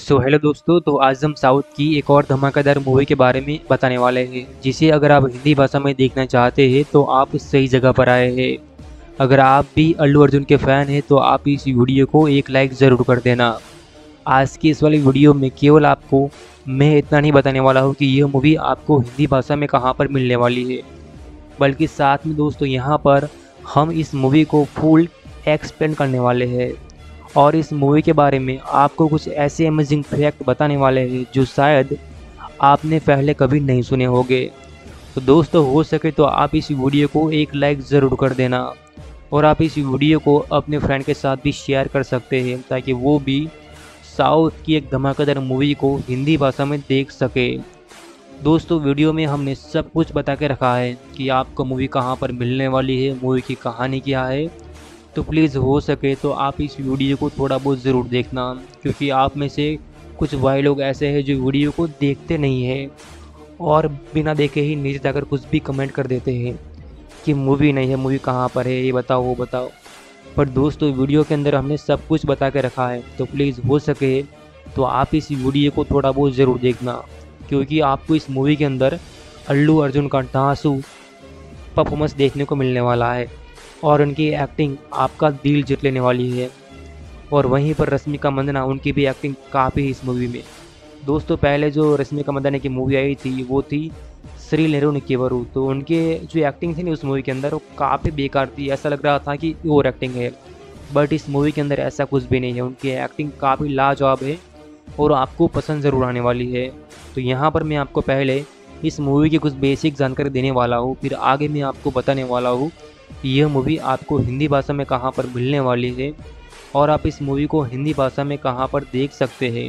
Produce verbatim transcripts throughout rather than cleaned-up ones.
So hello दोस्तों, तो आज हम साउथ की एक और धमाकेदार मूवी के बारे में बताने वाले हैं, जिसे अगर आप हिंदी भाषा में देखना चाहते हैं तो आप सही जगह पर आए हैं। अगर आप भी अल्लू अर्जुन के फ़ैन हैं तो आप इस वीडियो को एक लाइक ज़रूर कर देना। आज की इस वाली वीडियो में केवल आपको मैं इतना नहीं बताने वाला हूँ कि यह मूवी आपको हिंदी भाषा में कहाँ पर मिलने वाली है, बल्कि साथ में दोस्तों यहाँ पर हम इस मूवी को फुल एक्सप्लेन करने वाले हैं और इस मूवी के बारे में आपको कुछ ऐसे अमेजिंग फैक्ट बताने वाले हैं जो शायद आपने पहले कभी नहीं सुने होंगे। तो दोस्तों, हो सके तो आप इस वीडियो को एक लाइक ज़रूर कर देना और आप इस वीडियो को अपने फ्रेंड के साथ भी शेयर कर सकते हैं ताकि वो भी साउथ की एक धमाकेदार मूवी को हिंदी भाषा में देख सके। दोस्तों, वीडियो में हमने सब कुछ बता के रखा है कि आपको मूवी कहाँ पर मिलने वाली है, मूवी की कहानी क्या है। तो प्लीज़ हो सके तो आप इस वीडियो को थोड़ा बहुत ज़रूर देखना, क्योंकि आप में से कुछ भाई लोग ऐसे हैं जो वीडियो को देखते नहीं हैं और बिना देखे ही नीचे जाकर कुछ भी कमेंट कर देते हैं कि मूवी नहीं है, मूवी कहाँ पर है, ये बताओ वो बताओ। पर दोस्तों, वीडियो के अंदर हमने सब कुछ बता के रखा है, तो प्लीज़ हो सके तो आप इस वीडियो को थोड़ा बहुत ज़रूर देखना, क्योंकि आपको इस मूवी के अंदर अल्लू अर्जुन का धांसू परफॉर्मेंस देखने को मिलने वाला है और उनकी एक्टिंग आपका दिल जीत लेने वाली है। और वहीं पर रश्मिका मंदाना, उनकी भी एक्टिंग काफ़ी इस मूवी में। दोस्तों, पहले जो रश्मिका मंदाना की मूवी आई थी वो थी श्री नेहरू निकेवरू, तो उनके जो एक्टिंग थी ना उस मूवी के अंदर वो काफ़ी बेकार थी, ऐसा लग रहा था कि ओवर एक्टिंग है। बट इस मूवी के अंदर ऐसा कुछ भी नहीं है, उनकी एक्टिंग काफ़ी लाजवाब है और आपको पसंद ज़रूर आने वाली है। तो यहाँ पर मैं आपको पहले इस मूवी की कुछ बेसिक जानकारी देने वाला हूँ, फिर आगे मैं आपको बताने वाला हूँ यह मूवी आपको हिंदी भाषा में कहाँ पर मिलने वाली है और आप इस मूवी को हिंदी भाषा में कहाँ पर देख सकते हैं।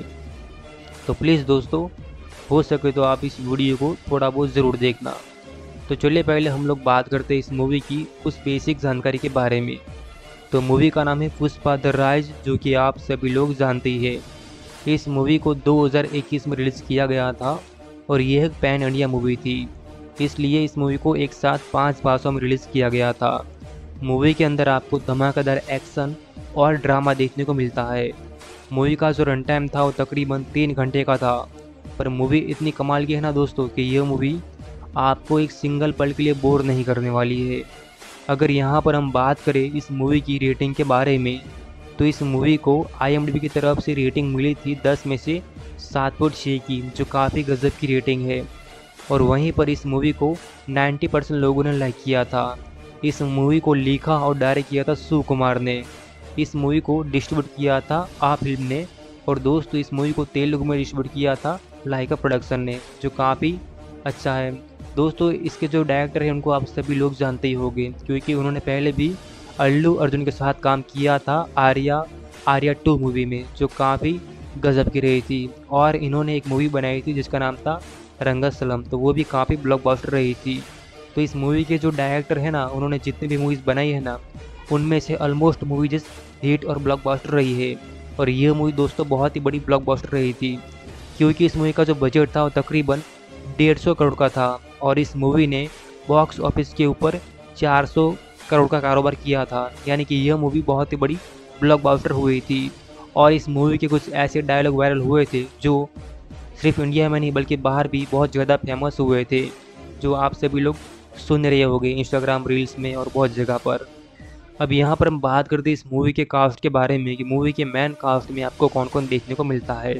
तो प्लीज़ दोस्तों, हो सके तो आप इस वीडियो को थोड़ा बहुत ज़रूर देखना। तो चलिए पहले हम लोग बात करते हैं इस मूवी की कुछ बेसिक जानकारी के बारे में। तो मूवी का नाम है पुष्पा द राइज, जो कि आप सभी लोग जानते ही है। इस मूवी को दो हज़ार इक्कीस में रिलीज़ किया गया था और यह एक पैन इंडिया मूवी थी, इसलिए इस मूवी को एक साथ पांच भाषाओं में रिलीज़ किया गया था। मूवी के अंदर आपको धमाकेदार एक्शन और ड्रामा देखने को मिलता है। मूवी का जो रन टाइम था वो तकरीबन तीन घंटे का था, पर मूवी इतनी कमाल की है ना दोस्तों कि यह मूवी आपको एक सिंगल पल के लिए बोर नहीं करने वाली है। अगर यहाँ पर हम बात करें इस मूवी की रेटिंग के बारे में, तो इस मूवी को आई एम डी बी की तरफ से रेटिंग मिली थी दस में से सात पॉइंट छः की, जो काफ़ी गजब की रेटिंग है। और वहीं पर इस मूवी को नब्बे परसेंट लोगों ने लाइक किया था। इस मूवी को लिखा और डायरेक्ट किया था सुकुमार ने। इस मूवी को डिस्ट्रीब्यूट किया था आ फिल्म ने, और दोस्तों इस मूवी को तेलुगु में डिस्ट्रीब्यूट किया था लाइका प्रोडक्शन ने, जो काफ़ी अच्छा है। दोस्तों, इसके जो डायरेक्टर हैं उनको आप सभी लोग जानते ही होंगे, क्योंकि उन्होंने पहले भी अल्लू अर्जुन के साथ काम किया था आर्या आर्या टू मूवी में, जो काफ़ी गजब की रही थी। और इन्होंने एक मूवी बनाई थी जिसका नाम था रंगस्थलम, तो वो भी काफ़ी ब्लॉकबस्टर रही थी। तो इस मूवी के जो डायरेक्टर है ना, उन्होंने जितनी भी मूवीज़ बनाई है ना, उनमें से ऑलमोस्ट मूवीज हिट और ब्लॉकबस्टर रही है। और ये मूवी दोस्तों बहुत ही बड़ी ब्लॉकबस्टर रही थी, क्योंकि इस मूवी का जो बजट था वो तकरीबन डेढ़ सौ करोड़ का था और इस मूवी ने बॉक्स ऑफिस के ऊपर चार सौ करोड़ का कारोबार किया था, यानी कि यह मूवी बहुत ही बड़ी ब्लॉकबस्टर हुई थी। और इस मूवी के कुछ ऐसे डायलॉग वायरल हुए थे जो सिर्फ इंडिया में नहीं बल्कि बाहर भी बहुत ज़्यादा फेमस हुए थे, जो आप सभी लोग सुन रहे होंगे इंस्टाग्राम रील्स में और बहुत जगह पर। अब यहाँ पर हम बात करते हैं इस मूवी के कास्ट के बारे में कि मूवी के मेन कास्ट में आपको कौन कौन देखने को मिलता है।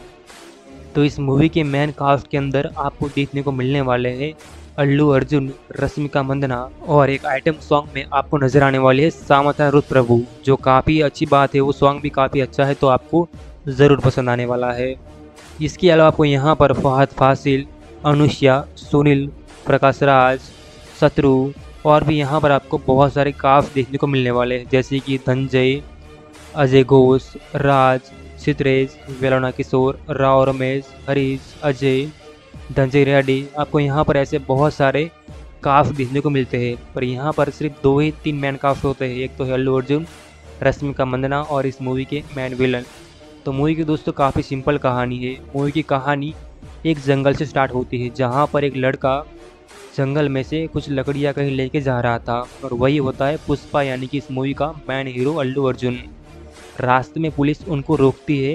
तो इस मूवी के मेन कास्ट के अंदर आपको देखने को मिलने वाले हैं अल्लू अर्जुन, रश्मिका मंदाना, और एक आइटम सॉन्ग में आपको नज़र आने वाली है सामंथा रुत प्रभु, जो काफ़ी अच्छी बात है। वो सॉन्ग भी काफ़ी अच्छा है, तो आपको ज़रूर पसंद आने वाला है। इसके अलावा आपको यहाँ पर फहद फासिल, अनुष्या, सुनील, प्रकाश राज, शत्रु और भी यहाँ पर आपको बहुत सारे कास्ट देखने को मिलने वाले हैं, जैसे कि धनंजय, अजय घोष, राज, सिद्धरेश, वेलोना किशोर, राव रमेश, हरीश, अजय, धनंजय रेड्डी। आपको यहाँ पर ऐसे बहुत सारे कास्ट देखने को मिलते हैं, पर यहाँ पर सिर्फ दो ही तीन मैन कास्ट होते हैं, एक तो है अल्लू अर्जुन, रश्मिका मंदाना और इस मूवी के मैन विलन। तो मूवी की दोस्तों काफ़ी सिंपल कहानी है। मूवी की कहानी एक जंगल से स्टार्ट होती है, जहाँ पर एक लड़का जंगल में से कुछ लकड़ियाँ कहीं लेके जा रहा था, और वही होता है पुष्पा, यानी कि इस मूवी का मैन हीरो अल्लू अर्जुन। रास्ते में पुलिस उनको रोकती है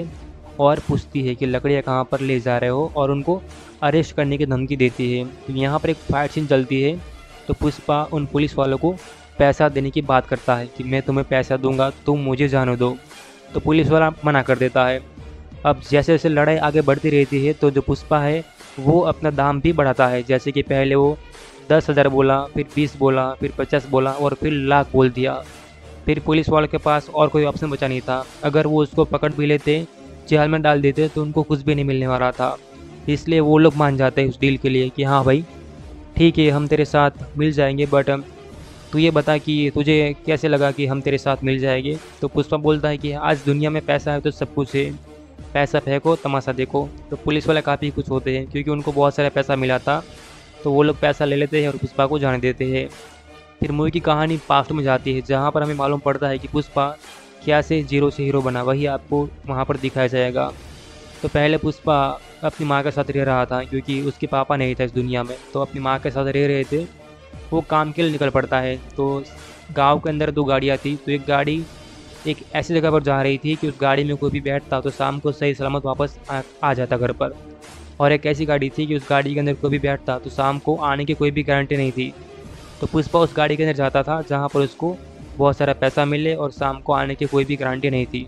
और पूछती है कि लकड़ियाँ कहाँ पर ले जा रहे हो, और उनको अरेस्ट करने की धमकी देती है। तो यहाँ पर एक फाइट सीन चलती है। तो पुष्पा उन पुलिस वालों को पैसा देने की बात करता है कि मैं तुम्हें पैसा दूंगा, तुम मुझे जाने दो। तो पुलिस वाला मना कर देता है। अब जैसे जैसे लड़ाई आगे बढ़ती रहती है तो जो पुष्पा है वो अपना दाम भी बढ़ाता है। जैसे कि पहले वो दस हज़ार बोला, फिर बीस बोला, फिर पचास बोला और फिर लाख बोल दिया। फिर पुलिस वालों के पास और कोई ऑप्शन बचा नहीं था। अगर वो उसको पकड़ भी लेते, जेल में डाल देते, तो उनको कुछ भी नहीं मिलने वाला था। इसलिए वो लोग मान जाते हैं उस डील के लिए कि हाँ भाई ठीक है, हम तेरे साथ मिल जाएंगे, बट तू ये बता कि तुझे कैसे लगा कि हम तेरे साथ मिल जाएंगे। तो पुष्पा बोलता है कि आज दुनिया में पैसा है तो सब कुछ है, पैसा फेंको तमाशा देखो। तो पुलिस वाले काफ़ी कुछ होते हैं क्योंकि उनको बहुत सारा पैसा मिला था, तो वो लोग पैसा ले लेते हैं और पुष्पा को जाने देते हैं। फिर मूवी की कहानी पास्ट में जाती है जहाँ पर हमें मालूम पड़ता है कि पुष्पा क्या से जीरो से हीरो बना, वही आपको वहाँ पर दिखाया जाएगा। तो पहले पुष्पा अपनी माँ के साथ रह रहा था क्योंकि उसके पापा नहीं था इस दुनिया में, तो अपनी माँ के साथ रह रहे थे। वो काम के लिए निकल पड़ता है। तो गांव के अंदर दो गाड़ियाँ थी, तो एक गाड़ी एक ऐसी जगह पर जा रही थी कि उस गाड़ी में कोई भी बैठता तो शाम को सही सलामत वापस आ, आ जाता घर पर, और एक ऐसी गाड़ी थी कि उस गाड़ी के अंदर कोई भी बैठता तो शाम को आने की कोई भी गारंटी नहीं थी। तो पुष्पा उस गाड़ी के अंदर जाता था जहाँ पर उसको बहुत सारा पैसा मिले और शाम को आने की कोई भी गारंटी नहीं थी।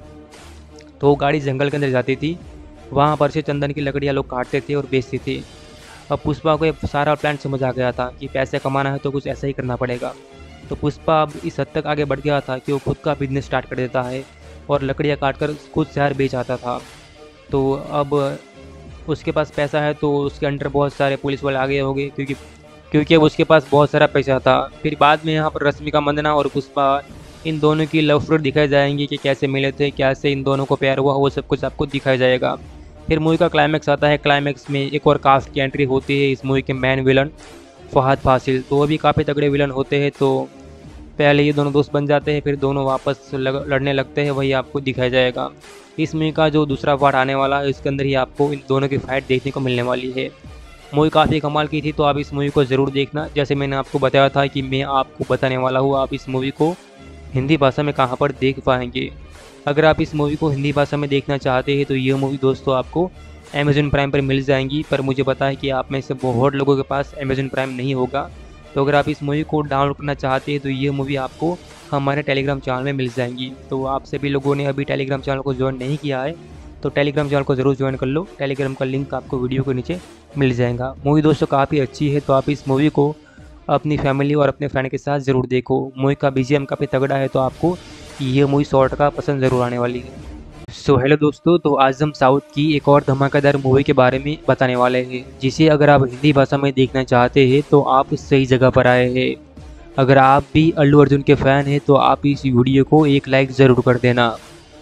तो वो गाड़ी जंगल के अंदर जाती थी, वहाँ पर से चंदन की लकड़ियाँ लोग काटते थे और बेचते थे। अब पुष्पा को ये सारा प्लान समझ आ गया था कि पैसे कमाना है तो कुछ ऐसा ही करना पड़ेगा। तो पुष्पा अब इस हद तक आगे बढ़ गया था कि वो खुद का बिजनेस स्टार्ट कर देता है और लकड़ियाँ काट कर खुद शहर बेच आता था। तो अब उसके पास पैसा है तो उसके अंडर बहुत सारे पुलिस वाले आगे हो गए क्योंकि क्योंकि अब उसके पास बहुत सारा पैसा था। फिर बाद में यहाँ पर रश्मिका मंदाना और पुष्पा इन दोनों की लव स्टोरी दिखाई जाएंगी कि कैसे मिले थे, कैसे इन दोनों को प्यार हुआ, वो सब कुछ आपको दिखाया जाएगा। फिर मूवी का क्लाइमैक्स आता है। क्लाइमैक्स में एक और कास्ट की एंट्री होती है, इस मूवी के मेन विलन फहद फासिल। तो वो भी काफ़ी तगड़े विलन होते हैं। तो पहले ये दोनों दोस्त बन जाते हैं, फिर दोनों वापस लग, लड़ने लगते हैं, वही आपको दिखाया जाएगा। इस मूवी का जो दूसरा पार्ट आने वाला है इसके अंदर ही आपको इन दोनों की फाइट देखने को मिलने वाली है। मूवी काफ़ी कमाल की थी, तो आप इस मूवी को ज़रूर देखना। जैसे मैंने आपको बताया था कि मैं आपको बताने वाला हूँ, आप इस मूवी को हिंदी भाषा में कहाँ पर देख पाएंगे। अगर आप इस मूवी को हिंदी भाषा में देखना चाहते हैं तो ये मूवी दोस्तों आपको अमेज़न प्राइम पर मिल जाएंगी, पर मुझे पता है कि आप में से बहुत लोगों के पास अमेज़न प्राइम नहीं होगा। तो अगर आप इस मूवी को डाउनलोड करना चाहते हैं तो ये मूवी आपको हमारे टेलीग्राम चैनल में मिल जाएंगी। तो आप सभी लोगों ने अभी टेलीग्राम चैनल को ज्वाइन नहीं किया है तो टेलीग्राम चैनल को ज़रूर ज्वाइन कर लो। टेलीग्राम का लिंक आपको वीडियो के नीचे मिल जाएगा। मूवी दोस्तों काफ़ी अच्छी है, तो आप इस मूवी को अपनी फैमिली और अपने फ्रेंड के साथ ज़रूर देखो। मूवी का बीजीएम काफ़ी तगड़ा है, तो आपको ये मूवी सौ टका पसंद ज़रूर आने वाली है। सो हेलो दोस्तों, तो आज हम साउथ की एक और धमाकेदार मूवी के बारे में बताने वाले हैं, जिसे अगर आप हिंदी भाषा में देखना चाहते हैं तो आप सही जगह पर आए हैं। अगर आप भी अल्लू अर्जुन के फ़ैन हैं तो आप इस वीडियो को एक लाइक ज़रूर कर देना।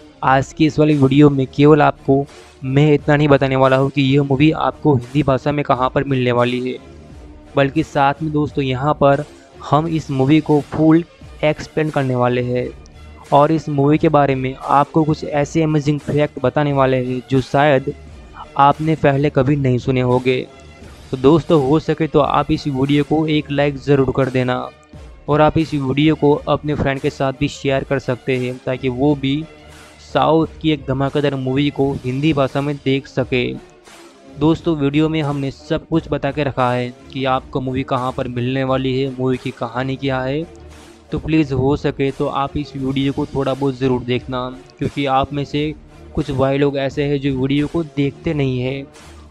आज की इस वाली वीडियो में केवल आपको मैं इतना नहीं बताने वाला हूँ कि यह मूवी आपको हिंदी भाषा में कहाँ पर मिलने वाली है, बल्कि साथ में दोस्तों यहाँ पर हम इस मूवी को फुल एक्सप्लेन करने वाले हैं और इस मूवी के बारे में आपको कुछ ऐसे अमेजिंग फैक्ट बताने वाले हैं जो शायद आपने पहले कभी नहीं सुने होंगे। तो दोस्तों हो सके तो आप इस वीडियो को एक लाइक ज़रूर कर देना और आप इस वीडियो को अपने फ्रेंड के साथ भी शेयर कर सकते हैं ताकि वो भी साउथ की एक धमाकेदार मूवी को हिंदी भाषा में देख सके। दोस्तों वीडियो में हमने सब कुछ बता के रखा है कि आपको मूवी कहाँ पर मिलने वाली है, मूवी की कहानी क्या है। तो प्लीज़ हो सके तो आप इस वीडियो को थोड़ा बहुत ज़रूर देखना, क्योंकि आप में से कुछ भाई लोग ऐसे हैं जो वीडियो को देखते नहीं हैं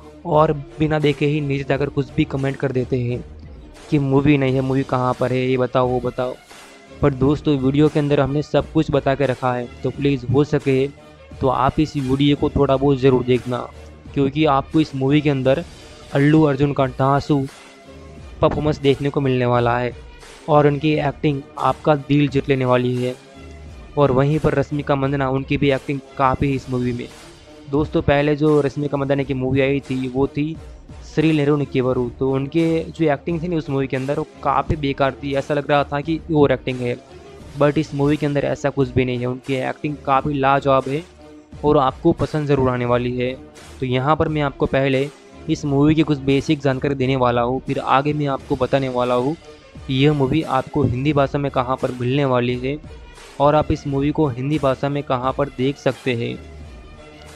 और बिना देखे ही नीचे जाकर कुछ भी कमेंट कर देते हैं कि मूवी नहीं है, मूवी कहाँ पर है, ये बताओ वो बताओ। पर दोस्तों वीडियो के अंदर हमने सब कुछ बता के रखा है, तो प्लीज़ हो सके तो आप इस वीडियो को थोड़ा बहुत ज़रूर देखना, क्योंकि आपको इस मूवी के अंदर अल्लू अर्जुन का धांसू परफॉर्मेंस देखने को मिलने वाला है और उनकी एक्टिंग आपका दिल जीत लेने वाली है। और वहीं पर रश्मिका मंदाना, उनकी भी एक्टिंग काफ़ी इस मूवी में। दोस्तों पहले जो रश्मिका मंदाना की मूवी आई थी वो थी श्री नेहरू निकेवरू, तो उनके जो एक्टिंग थी ना उस मूवी के अंदर वो काफ़ी बेकार थी, ऐसा लग रहा था कि और एक्टिंग है। बट इस मूवी के अंदर ऐसा कुछ भी नहीं है, उनकी एक्टिंग काफ़ी लाजवाब है और आपको पसंद ज़रूर आने वाली है। तो यहाँ पर मैं आपको पहले इस मूवी की कुछ बेसिक जानकारी देने वाला हूँ, फिर आगे मैं आपको बताने वाला हूँ यह मूवी आपको हिंदी भाषा में कहाँ पर मिलने वाली है और आप इस मूवी को हिंदी भाषा में कहाँ पर देख सकते हैं।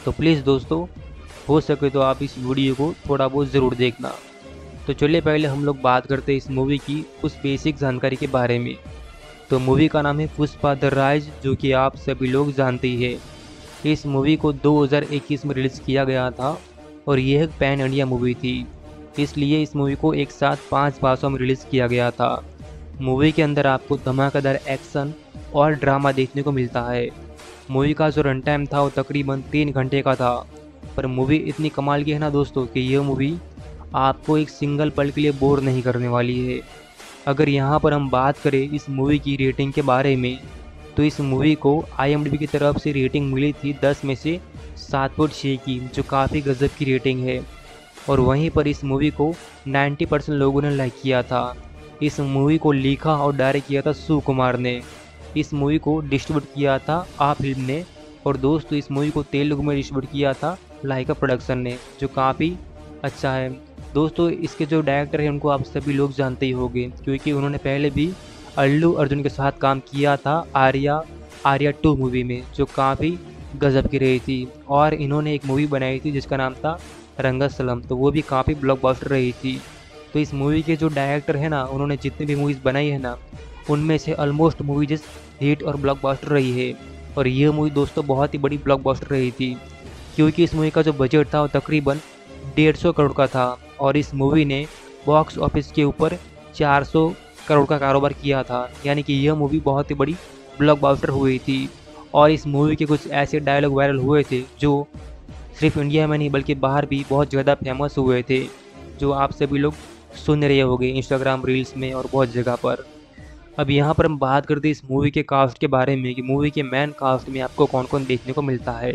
तो प्लीज़ दोस्तों, हो सके तो आप इस वीडियो को थोड़ा बहुत ज़रूर देखना। तो चलिए पहले हम लोग बात करते हैं इस मूवी की कुछ बेसिक जानकारी के बारे में। तो मूवी का नाम है पुष्पा द राइज, जो कि आप सभी लोग जानते ही है। इस मूवी को दो हज़ार इक्कीस में रिलीज़ किया गया था और यह एक पैन इंडिया मूवी थी, इसलिए इस मूवी को एक साथ पाँच भाषाओं में रिलीज़ किया गया था। मूवी के अंदर आपको धमाकेदार एक्शन और ड्रामा देखने को मिलता है। मूवी का जो रन टाइम था वो तकरीबन तीन घंटे का था, पर मूवी इतनी कमाल की है ना दोस्तों कि यह मूवी आपको एक सिंगल पल के लिए बोर नहीं करने वाली है। अगर यहाँ पर हम बात करें इस मूवी की रेटिंग के बारे में, तो इस मूवी को आई एम डी बी की तरफ से रेटिंग मिली थी दस में से सात पॉइंट छः की, जो काफ़ी गजब की रेटिंग है। और वहीं पर इस मूवी को नब्बे परसेंट लोगों ने लाइक किया था। इस मूवी को लिखा और डायरेक्ट किया था सुकुमार ने। इस मूवी को डिस्ट्रीब्यूट किया था आ फिल्म ने, और दोस्तों इस मूवी को तेलुगु में डिस्ट्रीब्यूट किया था लाइका प्रोडक्शन ने, जो काफ़ी अच्छा है। दोस्तों इसके जो डायरेक्टर हैं उनको आप सभी लोग जानते ही होंगे, क्योंकि उन्होंने पहले भी अल्लू अर्जुन के साथ काम किया था आर्या आर्या टू मूवी में, जो काफ़ी गजब की रही थी। और इन्होंने एक मूवी बनाई थी जिसका नाम था रंगस्थलम, तो वो भी काफ़ी ब्लॉकबस्टर रही थी। तो इस मूवी के जो डायरेक्टर है ना, उन्होंने जितनी भी मूवीज़ बनाई है ना, उनमें से ऑलमोस्ट मूवीज हिट और ब्लॉकबस्टर रही है। और ये मूवी दोस्तों बहुत ही बड़ी ब्लॉकबस्टर रही थी, क्योंकि इस मूवी का जो बजट था वो तकरीबन डेढ़ सौ करोड़ का था, और इस मूवी ने बॉक्स ऑफिस के ऊपर चार सौ करोड़ का कारोबार किया था। यानी कि यह मूवी बहुत ही बड़ी ब्लॉकबस्टर हुई थी। और इस मूवी के कुछ ऐसे डायलॉग वायरल हुए थे जो सिर्फ इंडिया में नहीं बल्कि बाहर भी बहुत ज़्यादा फेमस हुए थे, जो आप सभी लोग सुन रहे होंगे इंस्टाग्राम रील्स में और बहुत जगह पर। अब यहाँ पर हम बात करते हैं इस मूवी के कास्ट के बारे में कि मूवी के मेन कास्ट में आपको कौन कौन देखने को मिलता है।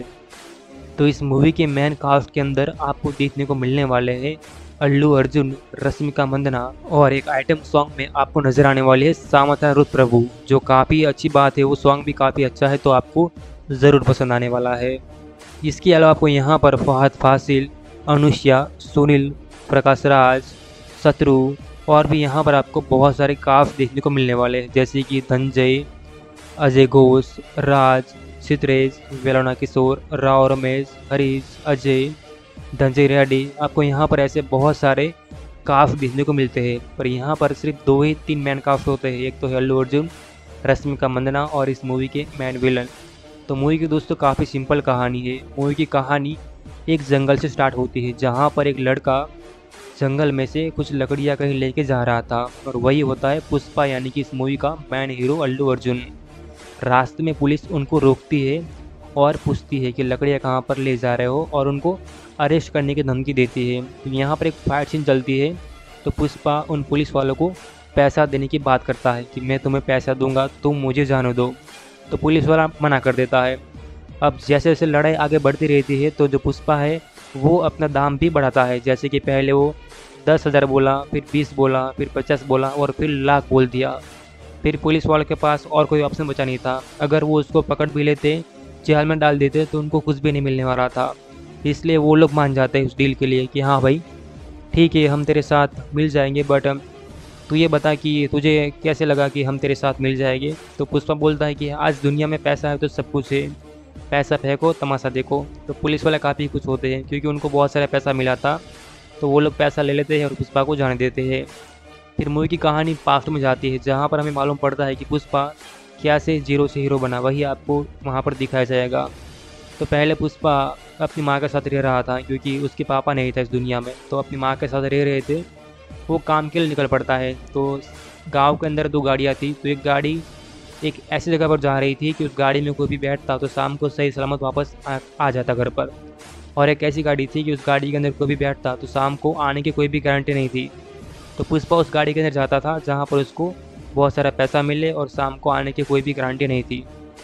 तो इस मूवी के मेन कास्ट के अंदर आपको देखने को मिलने वाले हैं अल्लू अर्जुन, रश्मिका मंदाना, और एक आइटम सॉन्ग में आपको नजर आने वाली है सामंथा रुथ प्रभु, जो काफ़ी अच्छी बात है। वो सॉन्ग भी काफ़ी अच्छा है, तो आपको ज़रूर पसंद आने वाला है। इसके अलावा आपको यहाँ पर फहद फासिल, अनुष्या, सुनील, प्रकाश राज, शत्रु, और भी यहाँ पर आपको बहुत सारे कास्ट देखने को मिलने वाले हैं, जैसे कि धनंजय, अजय घोष, राज, सिद्धरेश, वेलोना किशोर, राव रमेश, हरीश, अजय, धनंजय रेड्डी। आपको यहाँ पर ऐसे बहुत सारे कास्ट देखने को मिलते हैं, पर यहाँ पर सिर्फ दो ही तीन मैन कास्ट होते हैं। एक तो है अल्लू अर्जुन, रश्मिका मंदाना, और इस मूवी के मैन विलन। तो मूवी की दोस्तों काफ़ी सिंपल कहानी है। मूवी की कहानी एक जंगल से स्टार्ट होती है, जहाँ पर एक लड़का जंगल में से कुछ लकड़ियाँ कहीं लेके जा रहा था, और वही होता है पुष्पा, यानी कि इस मूवी का मैन हीरो अल्लू अर्जुन। रास्ते में पुलिस उनको रोकती है और पूछती है कि लकड़ियाँ कहाँ पर ले जा रहे हो, और उनको अरेस्ट करने की धमकी देती है। तो यहाँ पर एक फाइट सीन चलती है, तो पुष्पा उन पुलिस वालों को पैसा देने की बात करता है कि मैं तुम्हें पैसा दूंगा, तुम मुझे जाने दो। तो पुलिस वाला मना कर देता है। अब जैसे जैसे लड़ाई आगे बढ़ती रहती है, तो जो पुष्पा है वो अपना दाम भी बढ़ाता है। जैसे कि पहले वो दस हज़ार बोला, फिर बीस बोला, फिर पचास बोला, और फिर लाख बोल दिया। फिर पुलिस वालों के पास और कोई ऑप्शन बचा नहीं था। अगर वो उसको पकड़ भी लेते, जेल में डाल देते, तो उनको कुछ भी नहीं मिलने वाला था। इसलिए वो लोग मान जाते हैं उस डील के लिए कि हाँ भाई ठीक है, हम तेरे साथ मिल जाएंगे, बट तू ये बता कि तुझे कैसे लगा कि हम तेरे साथ मिल जाएंगे। तो पुष्पा बोलता है कि आज दुनिया में पैसा है तो सब कुछ है, पैसा फेंको तमाशा देखो। तो पुलिस वाले काफ़ी कुछ होते हैं, क्योंकि उनको बहुत सारा पैसा मिला था, तो वो लोग पैसा ले लेते हैं और पुष्पा को जाने देते हैं। फिर मूवी की कहानी पास्ट में जाती है, जहाँ पर हमें मालूम पड़ता है कि पुष्पा क्या से जीरो से हीरो बना, वही आपको वहाँ पर दिखाया जाएगा। तो पहले पुष्पा अपनी माँ के साथ रह रहा था, क्योंकि उसके पापा नहीं था इस दुनिया में, तो अपनी माँ के साथ रह रहे थे। वो काम के लिए निकल पड़ता है। तो गांव के अंदर दो गाड़ियाँ थी, तो एक गाड़ी एक ऐसी जगह पर जा रही थी कि उस गाड़ी में कोई भी बैठता तो शाम को सही सलामत वापस आ, आ जाता घर पर, और एक ऐसी गाड़ी थी कि उस गाड़ी के अंदर कोई भी बैठता तो शाम को आने की कोई भी गारंटी नहीं थी। तो पुष्पा उस गाड़ी के अंदर जाता था जहाँ पर उसको बहुत सारा पैसा मिले और शाम को आने की कोई भी गारंटी नहीं थी।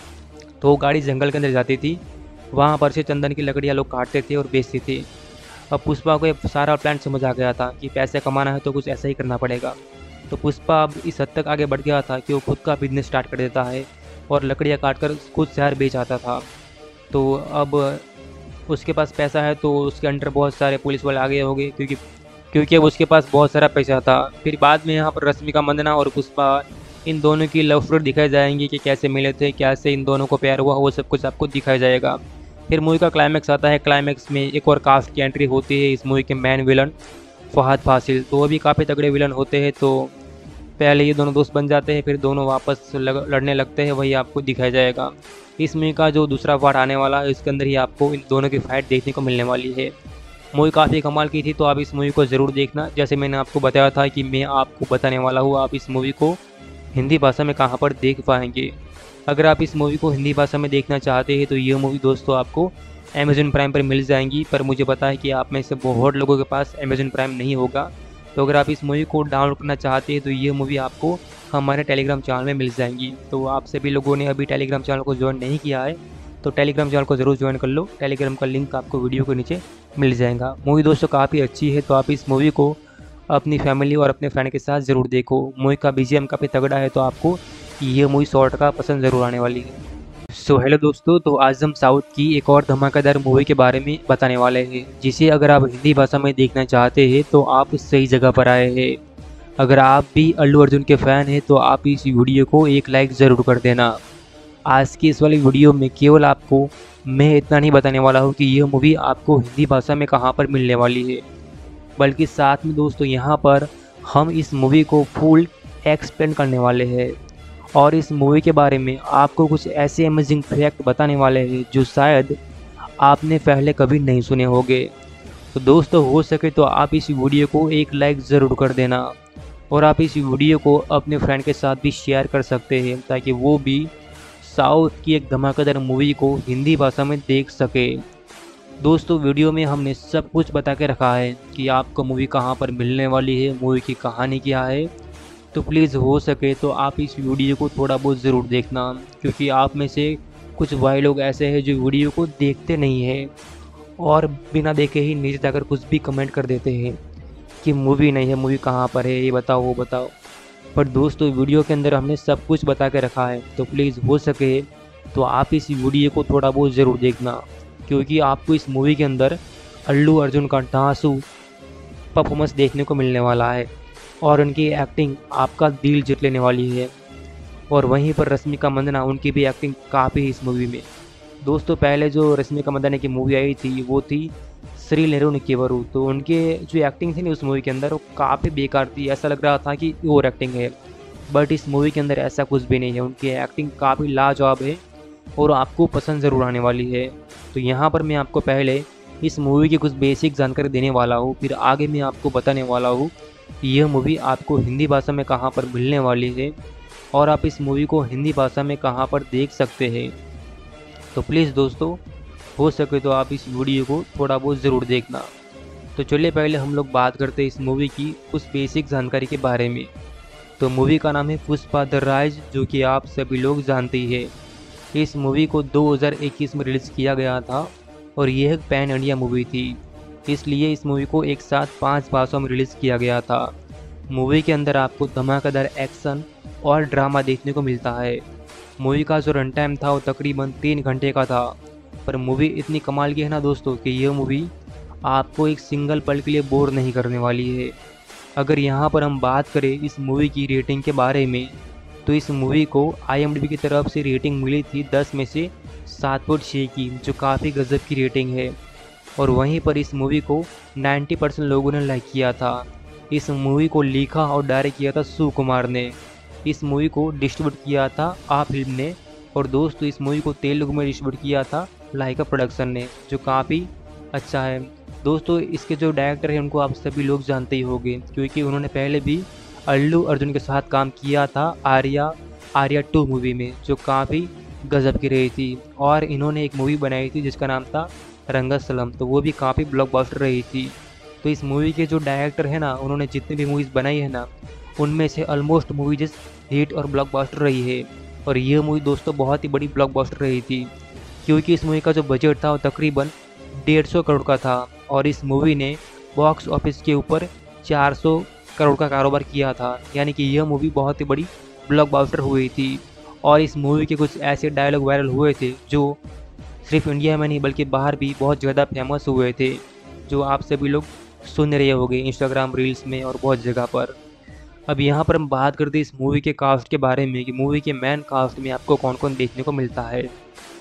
तो वो गाड़ी जंगल के अंदर जाती थी, वहाँ पर से चंदन की लकड़ियाँ लोग काटते थे और बेचते थे। अब पुष्पा को ये सारा प्लान समझ आ गया था कि पैसे कमाना है तो कुछ ऐसा ही करना पड़ेगा। तो पुष्पा अब इस हद तक आगे बढ़ गया था कि वो खुद का बिजनेस स्टार्ट कर देता है और लकड़ियाँ काट कर खुद शहर बेच आता था। तो अब उसके पास पैसा है, तो उसके अंडर बहुत सारे पुलिस वाले आ गए होंगे, क्योंकि क्योंकि अब उसके पास बहुत सारा पैसा था। फिर बाद में यहाँ पर रश्मिका मंदाना और पुष्पा इन दोनों की लव स्टोरी दिखाई जाएंगी कि कैसे मिले थे, कैसे इन दोनों को प्यार हुआ, वो सब कुछ आपको दिखाया जाएगा। फिर मूवी का क्लाइमैक्स आता है। क्लाइमैक्स में एक और कास्ट की एंट्री होती है, इस मूवी के मेन विलन फहद फासिल। तो वो भी काफ़ी तगड़े विलन होते हैं। तो पहले ये दोनों दोस्त बन जाते हैं, फिर दोनों वापस लग, लड़ने लगते हैं, वही आपको दिखाया जाएगा। इस मूवी का जो दूसरा पार्ट आने वाला है इसके अंदर ही आपको इन दोनों की फाइट देखने को मिलने वाली है। मूवी काफ़ी कमाल की थी, तो आप इस मूवी को ज़रूर देखना। जैसे मैंने आपको बताया था कि मैं आपको बताने वाला हूँ, आप इस मूवी को हिंदी भाषा में कहाँ पर देख पाएंगे। अगर आप इस मूवी को हिंदी भाषा में देखना चाहते हैं तो ये मूवी दोस्तों आपको अमेज़न प्राइम पर मिल जाएंगी। पर मुझे पता है कि आप में से बहुत लोगों के पास अमेज़न प्राइम नहीं होगा। तो अगर आप इस मूवी को डाउनलोड करना चाहते हैं तो ये मूवी आपको हमारे टेलीग्राम चैनल में मिल जाएंगी। तो आप सभी लोगों ने अभी टेलीग्राम चैनल को ज्वाइन नहीं किया है तो टेलीग्राम चैनल को ज़रूर ज्वाइन कर लो। टेलीग्राम का लिंक आपको वीडियो के नीचे मिल जाएगा। मूवी दोस्तों काफ़ी अच्छी है, तो आप इस मूवी को अपनी फैमिली और अपने फ्रेंड के साथ ज़रूर देखो। मूवी का बीजीएम काफ़ी तगड़ा है, तो आपको ये मूवी सौ टका पसंद ज़रूर आने वाली है। सो हेलो दोस्तों, तो आज हम साउथ की एक और धमाकेदार मूवी के बारे में बताने वाले हैं, जिसे अगर आप हिंदी भाषा में देखना चाहते हैं तो आप सही जगह पर आए हैं। अगर आप भी अल्लू अर्जुन के फ़ैन हैं तो आप इस वीडियो को एक लाइक ज़रूर कर देना। आज की इस वाली वीडियो में केवल आपको मैं इतना नहीं बताने वाला हूँ कि यह मूवी आपको हिंदी भाषा में कहाँ पर मिलने वाली है, बल्कि साथ में दोस्तों यहाँ पर हम इस मूवी को फुल एक्सप्लेन करने वाले हैं और इस मूवी के बारे में आपको कुछ ऐसे अमेजिंग फैक्ट बताने वाले हैं जो शायद आपने पहले कभी नहीं सुने होंगे। तो दोस्तों हो सके तो आप इस वीडियो को एक लाइक ज़रूर कर देना और आप इस वीडियो को अपने फ्रेंड के साथ भी शेयर कर सकते हैं ताकि वो भी साउथ की एक धमाकेदार मूवी को हिंदी भाषा में देख सके। दोस्तों वीडियो में हमने सब कुछ बता के रखा है कि आपको मूवी कहाँ पर मिलने वाली है, मूवी की कहानी क्या है। तो प्लीज़ हो सके तो आप इस वीडियो को थोड़ा बहुत ज़रूर देखना, क्योंकि आप में से कुछ भाई लोग ऐसे हैं जो वीडियो को देखते नहीं हैं और बिना देखे ही नीचे जाकर कुछ भी कमेंट कर देते हैं कि मूवी नहीं है, मूवी कहाँ पर है, ये बताओ वो बताओ। पर दोस्तों वीडियो के अंदर हमने सब कुछ बता के रखा है, तो प्लीज़ हो सके तो आप इस वीडियो को थोड़ा बहुत ज़रूर देखना, क्योंकि आपको इस मूवी के अंदर अल्लू अर्जुन का डांसू परफॉर्मेंस देखने को मिलने वाला है और उनकी एक्टिंग आपका दिल जीत लेने वाली है। और वहीं पर रश्मिका मंदाना, उनकी भी एक्टिंग काफ़ी है इस मूवी में। दोस्तों पहले जो रश्मिका मंदाना की मूवी आई थी वो थी श्री नेहरू निकेवरू, तो उनके जो एक्टिंग थी ना उस मूवी के अंदर वो काफ़ी बेकार थी, ऐसा लग रहा था कि ओवर एक्टिंग है। बट इस मूवी के अंदर ऐसा कुछ भी नहीं है, उनकी एक्टिंग काफ़ी लाजवाब है और आपको पसंद ज़रूर आने वाली है। तो यहाँ पर मैं आपको पहले इस मूवी की कुछ बेसिक जानकारी देने वाला हूँ, फिर आगे मैं आपको बताने वाला हूँ यह मूवी आपको हिंदी भाषा में कहाँ पर मिलने वाली है और आप इस मूवी को हिंदी भाषा में कहाँ पर देख सकते हैं। तो प्लीज़ दोस्तों हो सके तो आप इस वीडियो को थोड़ा बहुत ज़रूर देखना। तो चलिए पहले हम लोग बात करते हैं इस मूवी की कुछ बेसिक जानकारी के बारे में। तो मूवी का नाम है पुष्पा द राइज, जो कि आप सभी लोग जानते ही है। इस मूवी को दो हज़ार इक्कीस में रिलीज़ किया गया था और यह एक पैन इंडिया मूवी थी, इसलिए इस मूवी को एक साथ पांच भाषाओं में रिलीज़ किया गया था। मूवी के अंदर आपको धमाकेदार एक्शन और ड्रामा देखने को मिलता है। मूवी का जो रन टाइम था वो तकरीबन तीन घंटे का था, पर मूवी इतनी कमाल की है ना दोस्तों कि यह मूवी आपको एक सिंगल पल के लिए बोर नहीं करने वाली है। अगर यहाँ पर हम बात करें इस मूवी की रेटिंग के बारे में, तो इस मूवी को आई एम डी बी की तरफ से रेटिंग मिली थी दस में से सात पॉइंट छः की, जो काफ़ी गजब की रेटिंग है। और वहीं पर इस मूवी को नब्बे परसेंट लोगों ने लाइक किया था। इस मूवी को लिखा और डायरेक्ट किया था सुकुमार ने। इस मूवी को डिस्ट्रीब्यूट किया था आ फिल्म ने, और दोस्तों इस मूवी को तेलुगु में डिस्ट्रीब्यूट किया था लाइका प्रोडक्शन ने, जो काफ़ी अच्छा है। दोस्तों इसके जो डायरेक्टर हैं उनको आप सभी लोग जानते ही होंगे, क्योंकि उन्होंने पहले भी अल्लू अर्जुन के साथ काम किया था आर्या आर्या टू मूवी में, जो काफ़ी गजब की रही थी। और इन्होंने एक मूवी बनाई थी जिसका नाम था रंगस्थलम, तो वो भी काफ़ी ब्लॉकबस्टर रही थी। तो इस मूवी के जो डायरेक्टर है ना, उन्होंने जितनी भी मूवीज़ बनाई है ना, उनमें से ऑलमोस्ट मूवी जिस हिट और ब्लॉकबस्टर रही है। और ये मूवी दोस्तों बहुत ही बड़ी ब्लॉकबस्टर रही थी, क्योंकि इस मूवी का जो बजट था वो तकरीबन डेढ़ सौ करोड़ का था और इस मूवी ने बॉक्स ऑफिस के ऊपर चार सौ करोड़ का कारोबार किया था, यानी कि यह मूवी बहुत ही बड़ी ब्लॉकबस्टर हुई थी। और इस मूवी के कुछ ऐसे डायलॉग वायरल हुए थे जो सिर्फ इंडिया में नहीं बल्कि बाहर भी बहुत ज़्यादा फेमस हुए थे, जो आप सभी लोग सुन रहे होंगे इंस्टाग्राम रील्स में और बहुत जगह पर। अब यहाँ पर हम बात करते हैं इस मूवी के कास्ट के बारे में कि मूवी के मेन कास्ट में आपको कौन कौन देखने को मिलता है।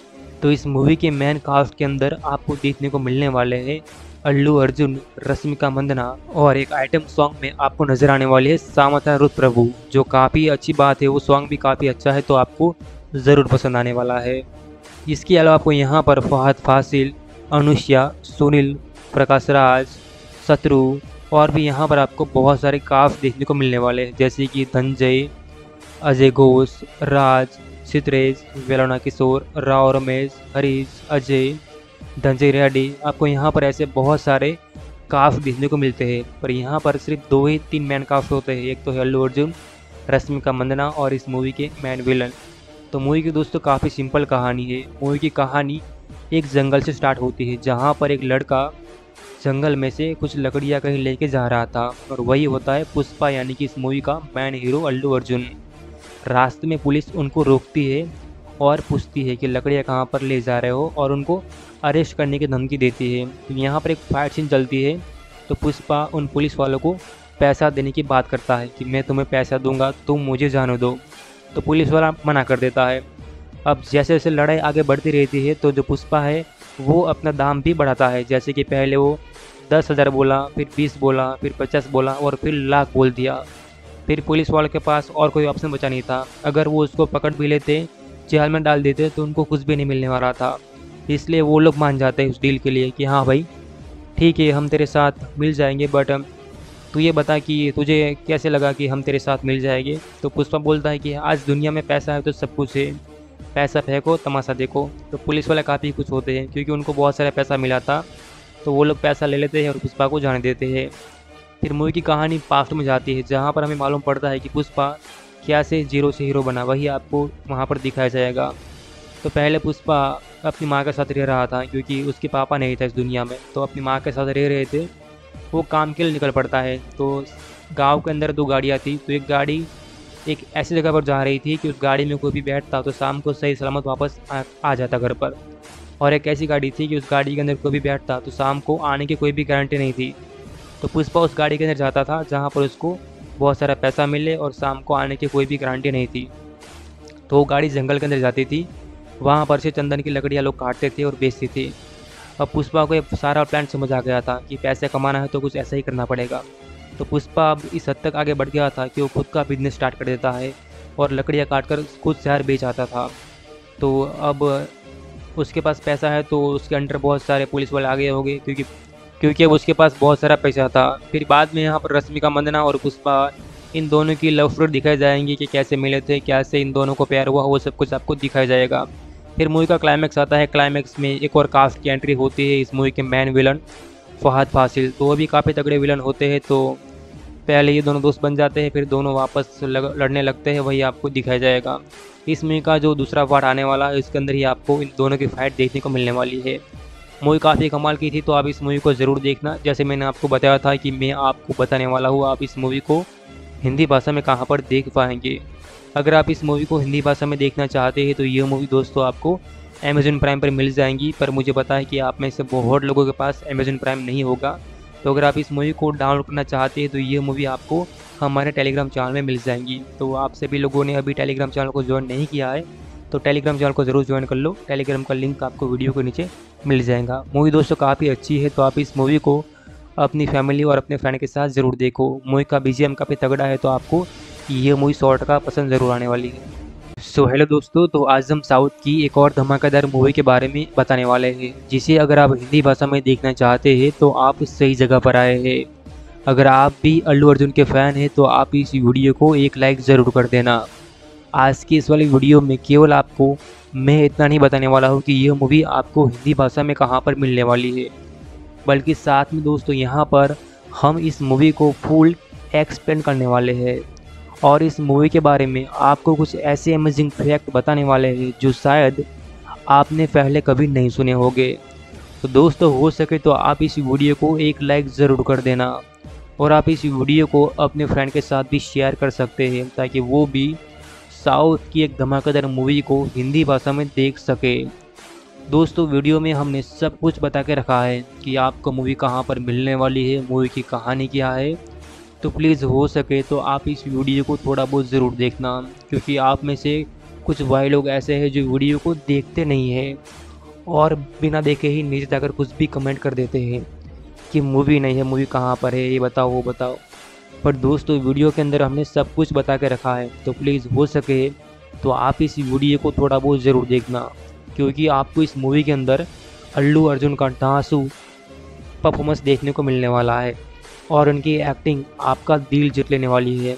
तो इस मूवी के मेन कास्ट के अंदर आपको देखने को मिलने वाले हैं अल्लू अर्जुन, रश्मिका मंदना और एक आइटम सॉन्ग में आपको नजर आने वाली है सामंथा रुथ प्रभु, जो काफ़ी अच्छी बात है। वो सॉन्ग भी काफ़ी अच्छा है, तो आपको ज़रूर पसंद आने वाला है। इसके अलावा आपको यहाँ पर फहद फासिल, अनुष्या, सुनील, प्रकाश राज, शत्रु और भी यहाँ पर आपको बहुत सारे कास्ट देखने को मिलने वाले हैं, जैसे कि धनंजय, अजय घोष, राज, सितरेज, वेलोना किशोर, राव रमेश, हरीश, अजय, धनंजय रेड्डी। आपको यहाँ पर ऐसे बहुत सारे कास्ट देखने को मिलते हैं, पर यहाँ पर सिर्फ दो ही तीन मैन कास्ट होते हैं। एक तो है अल्लू अर्जुन, रश्मिका मंदना और इस मूवी के मैन विलन। तो मूवी की दोस्तों काफ़ी सिंपल कहानी है। मूवी की कहानी एक जंगल से स्टार्ट होती है, जहाँ पर एक लड़का जंगल में से कुछ लकड़ियाँ कहीं लेके जा रहा था, और वही होता है पुष्पा, यानी कि इस मूवी का मैन हीरो अल्लू अर्जुन। रास्ते में पुलिस उनको रोकती है और पूछती है कि लकड़ियाँ कहाँ पर ले जा रहे हो, और उनको अरेस्ट करने की धमकी देती है। तो यहाँ पर एक फाइट सीन चलती है, तो पुष्पा उन पुलिस वालों को पैसा देने की बात करता है कि मैं तुम्हें पैसा दूंगा, तुम मुझे जाने दो। तो पुलिस वाला मना कर देता है। अब जैसे जैसे लड़ाई आगे बढ़ती रहती है, तो जो पुष्पा है वो अपना दाम भी बढ़ाता है। जैसे कि पहले वो दस हज़ार बोला, फिर बीस बोला, फिर पचास बोला और फिर लाख बोल दिया। फिर पुलिस वालों के पास और कोई ऑप्शन बचा नहीं था। अगर वो उसको पकड़ भी लेते, जेल में डाल देते, तो उनको कुछ भी नहीं मिलने वाला था। इसलिए वो लोग मान जाते हैं उस डील के लिए कि हाँ भाई ठीक है, हम तेरे साथ मिल जाएंगे, बट तू ये बता कि तुझे कैसे लगा कि हम तेरे साथ मिल जाएंगे। तो पुष्पा बोलता है कि आज दुनिया में पैसा है तो सब कुछ है, पैसा फेंको तमाशा देखो। तो पुलिस वाले काफ़ी कुछ होते हैं, क्योंकि उनको बहुत सारा पैसा मिला था, तो वो लोग पैसा ले लेते हैं और पुष्पा को जाने देते हैं। फिर मूवी की कहानी पास्ट में जाती है, जहाँ पर हमें मालूम पड़ता है कि पुष्पा क्या से जीरो से हीरो बना, वही आपको वहाँ पर दिखाया जाएगा। तो पहले पुष्पा अपनी माँ के साथ रह रहा था, क्योंकि उसके पापा नहीं था इस दुनिया में, तो अपनी माँ के साथ रह रहे थे। वो काम के लिए निकल पड़ता है। तो गांव के अंदर दो गाड़ियाँ थी, तो एक गाड़ी एक ऐसी जगह पर जा रही थी कि उस गाड़ी में कोई भी बैठता तो शाम को सही सलामत वापस आ, आ जाता घर पर, और एक ऐसी गाड़ी थी कि उस गाड़ी के अंदर कोई भी बैठता तो शाम को आने की कोई भी गारंटी नहीं थी। तो पुष्पा उस गाड़ी के अंदर जाता था जहाँ पर उसको बहुत सारा पैसा मिले और शाम को आने की कोई भी गारंटी नहीं थी। तो वो गाड़ी जंगल के अंदर जाती थी, वहाँ पर से चंदन की लकड़ियाँ लोग काटते थे और बेचती थी। अब पुष्पा को ये सारा प्लान समझ आ गया था कि पैसे कमाना है तो कुछ ऐसा ही करना पड़ेगा। तो पुष्पा अब इस हद तक आगे बढ़ गया था कि वो खुद का बिजनेस स्टार्ट कर देता है और लकड़ियाँ काट कर खुद शहर बेच आता था। तो अब उसके पास पैसा है, तो उसके अंडर बहुत सारे पुलिस वाले आ गए होंगे, क्योंकि क्योंकि अब उसके पास बहुत सारा पैसा था। फिर बाद में यहाँ पर रश्मिका मंदना और पुष्पा, इन दोनों की लव स्टोरी दिखाई जाएंगी कि कैसे मिले थे, कैसे इन दोनों को प्यार हुआ, वो सब कुछ आपको दिखाया जाएगा। फिर मूवी का क्लाइमैक्स आता है। क्लाइमैक्स में एक और कास्ट की एंट्री होती है, इस मूवी के मेन विलन फहद फासिल। तो वो भी काफ़ी तगड़े विलन होते हैं। तो पहले ये दोनों दोस्त बन जाते हैं, फिर दोनों वापस लग, लड़ने लगते हैं, वही आपको दिखाया जाएगा। इस मूवी का जो दूसरा पार्ट आने वाला है, इसके अंदर ही आपको इन दोनों की फाइट देखने को मिलने वाली है। मूवी काफ़ी कमाल की थी, तो आप इस मूवी को ज़रूर देखना। जैसे मैंने आपको बताया था कि मैं आपको बताने वाला हूँ, आप इस मूवी को हिंदी भाषा में कहाँ पर देख पाएंगे। अगर आप इस मूवी को हिंदी भाषा में देखना चाहते हैं तो ये मूवी दोस्तों आपको अमेज़न प्राइम पर मिल जाएंगी, पर मुझे पता है कि आप में से बहुत लोगों के पास अमेज़न प्राइम नहीं होगा। तो अगर आप इस मूवी को डाउनलोड करना चाहते हैं तो ये मूवी आपको हमारे टेलीग्राम चैनल में मिल जाएंगी। तो आप सभी लोगों ने अभी टेलीग्राम चैनल को ज्वाइन नहीं किया है तो टेलीग्राम चैनल को ज़रूर ज्वाइन कर लो। टेलीग्राम का लिंक आपको वीडियो के नीचे मिल जाएगा। मूवी दोस्तों काफ़ी अच्छी है, तो आप इस मूवी को अपनी फैमिली और अपने फ्रेंड के साथ ज़रूर देखो। मूवी का बीजीएम काफ़ी तगड़ा है, तो आपको ये मूवी सौ टका पसंद ज़रूर आने वाली है। सो हेलो दोस्तों, तो आज हम साउथ की एक और धमाकेदार मूवी के बारे में बताने वाले हैं, जिसे अगर आप हिंदी भाषा में देखना चाहते हैं तो आप सही जगह पर आए हैं। अगर आप भी अल्लू अर्जुन के फ़ैन हैं तो आप इस वीडियो को एक लाइक ज़रूर कर देना। आज की इस वाली वीडियो में केवल आपको मैं इतना नहीं बताने वाला हूँ कि यह मूवी आपको हिंदी भाषा में कहाँ पर मिलने वाली है, बल्कि साथ में दोस्तों यहाँ पर हम इस मूवी को फुल एक्सप्लेन करने वाले हैं और इस मूवी के बारे में आपको कुछ ऐसे अमेजिंग फैक्ट बताने वाले हैं जो शायद आपने पहले कभी नहीं सुने होंगे। तो दोस्तों हो सके तो आप इस वीडियो को एक लाइक ज़रूर कर देना और आप इस वीडियो को अपने फ्रेंड के साथ भी शेयर कर सकते हैं, ताकि वो भी साउथ की एक धमाकेदार मूवी को हिंदी भाषा में देख सके। दोस्तों वीडियो में हमने सब कुछ बता के रखा है कि आपको मूवी कहाँ पर मिलने वाली है, मूवी की कहानी क्या है। तो प्लीज़ हो सके तो आप इस वीडियो को थोड़ा बहुत ज़रूर देखना, क्योंकि आप में से कुछ भाई लोग ऐसे हैं जो वीडियो को देखते नहीं हैं और बिना देखे ही नीचे जाकर कुछ भी कमेंट कर देते हैं कि मूवी नहीं है, मूवी कहाँ पर है, ये बताओ वो बताओ। पर दोस्तों वीडियो के अंदर हमने सब कुछ बता के रखा है, तो प्लीज़ हो सके तो आप इस वीडियो को थोड़ा बहुत ज़रूर देखना, क्योंकि आपको इस मूवी के अंदर अल्लू अर्जुन का धांसू परफॉर्मेंस देखने को मिलने वाला है और उनकी एक्टिंग आपका दिल जीत लेने वाली है।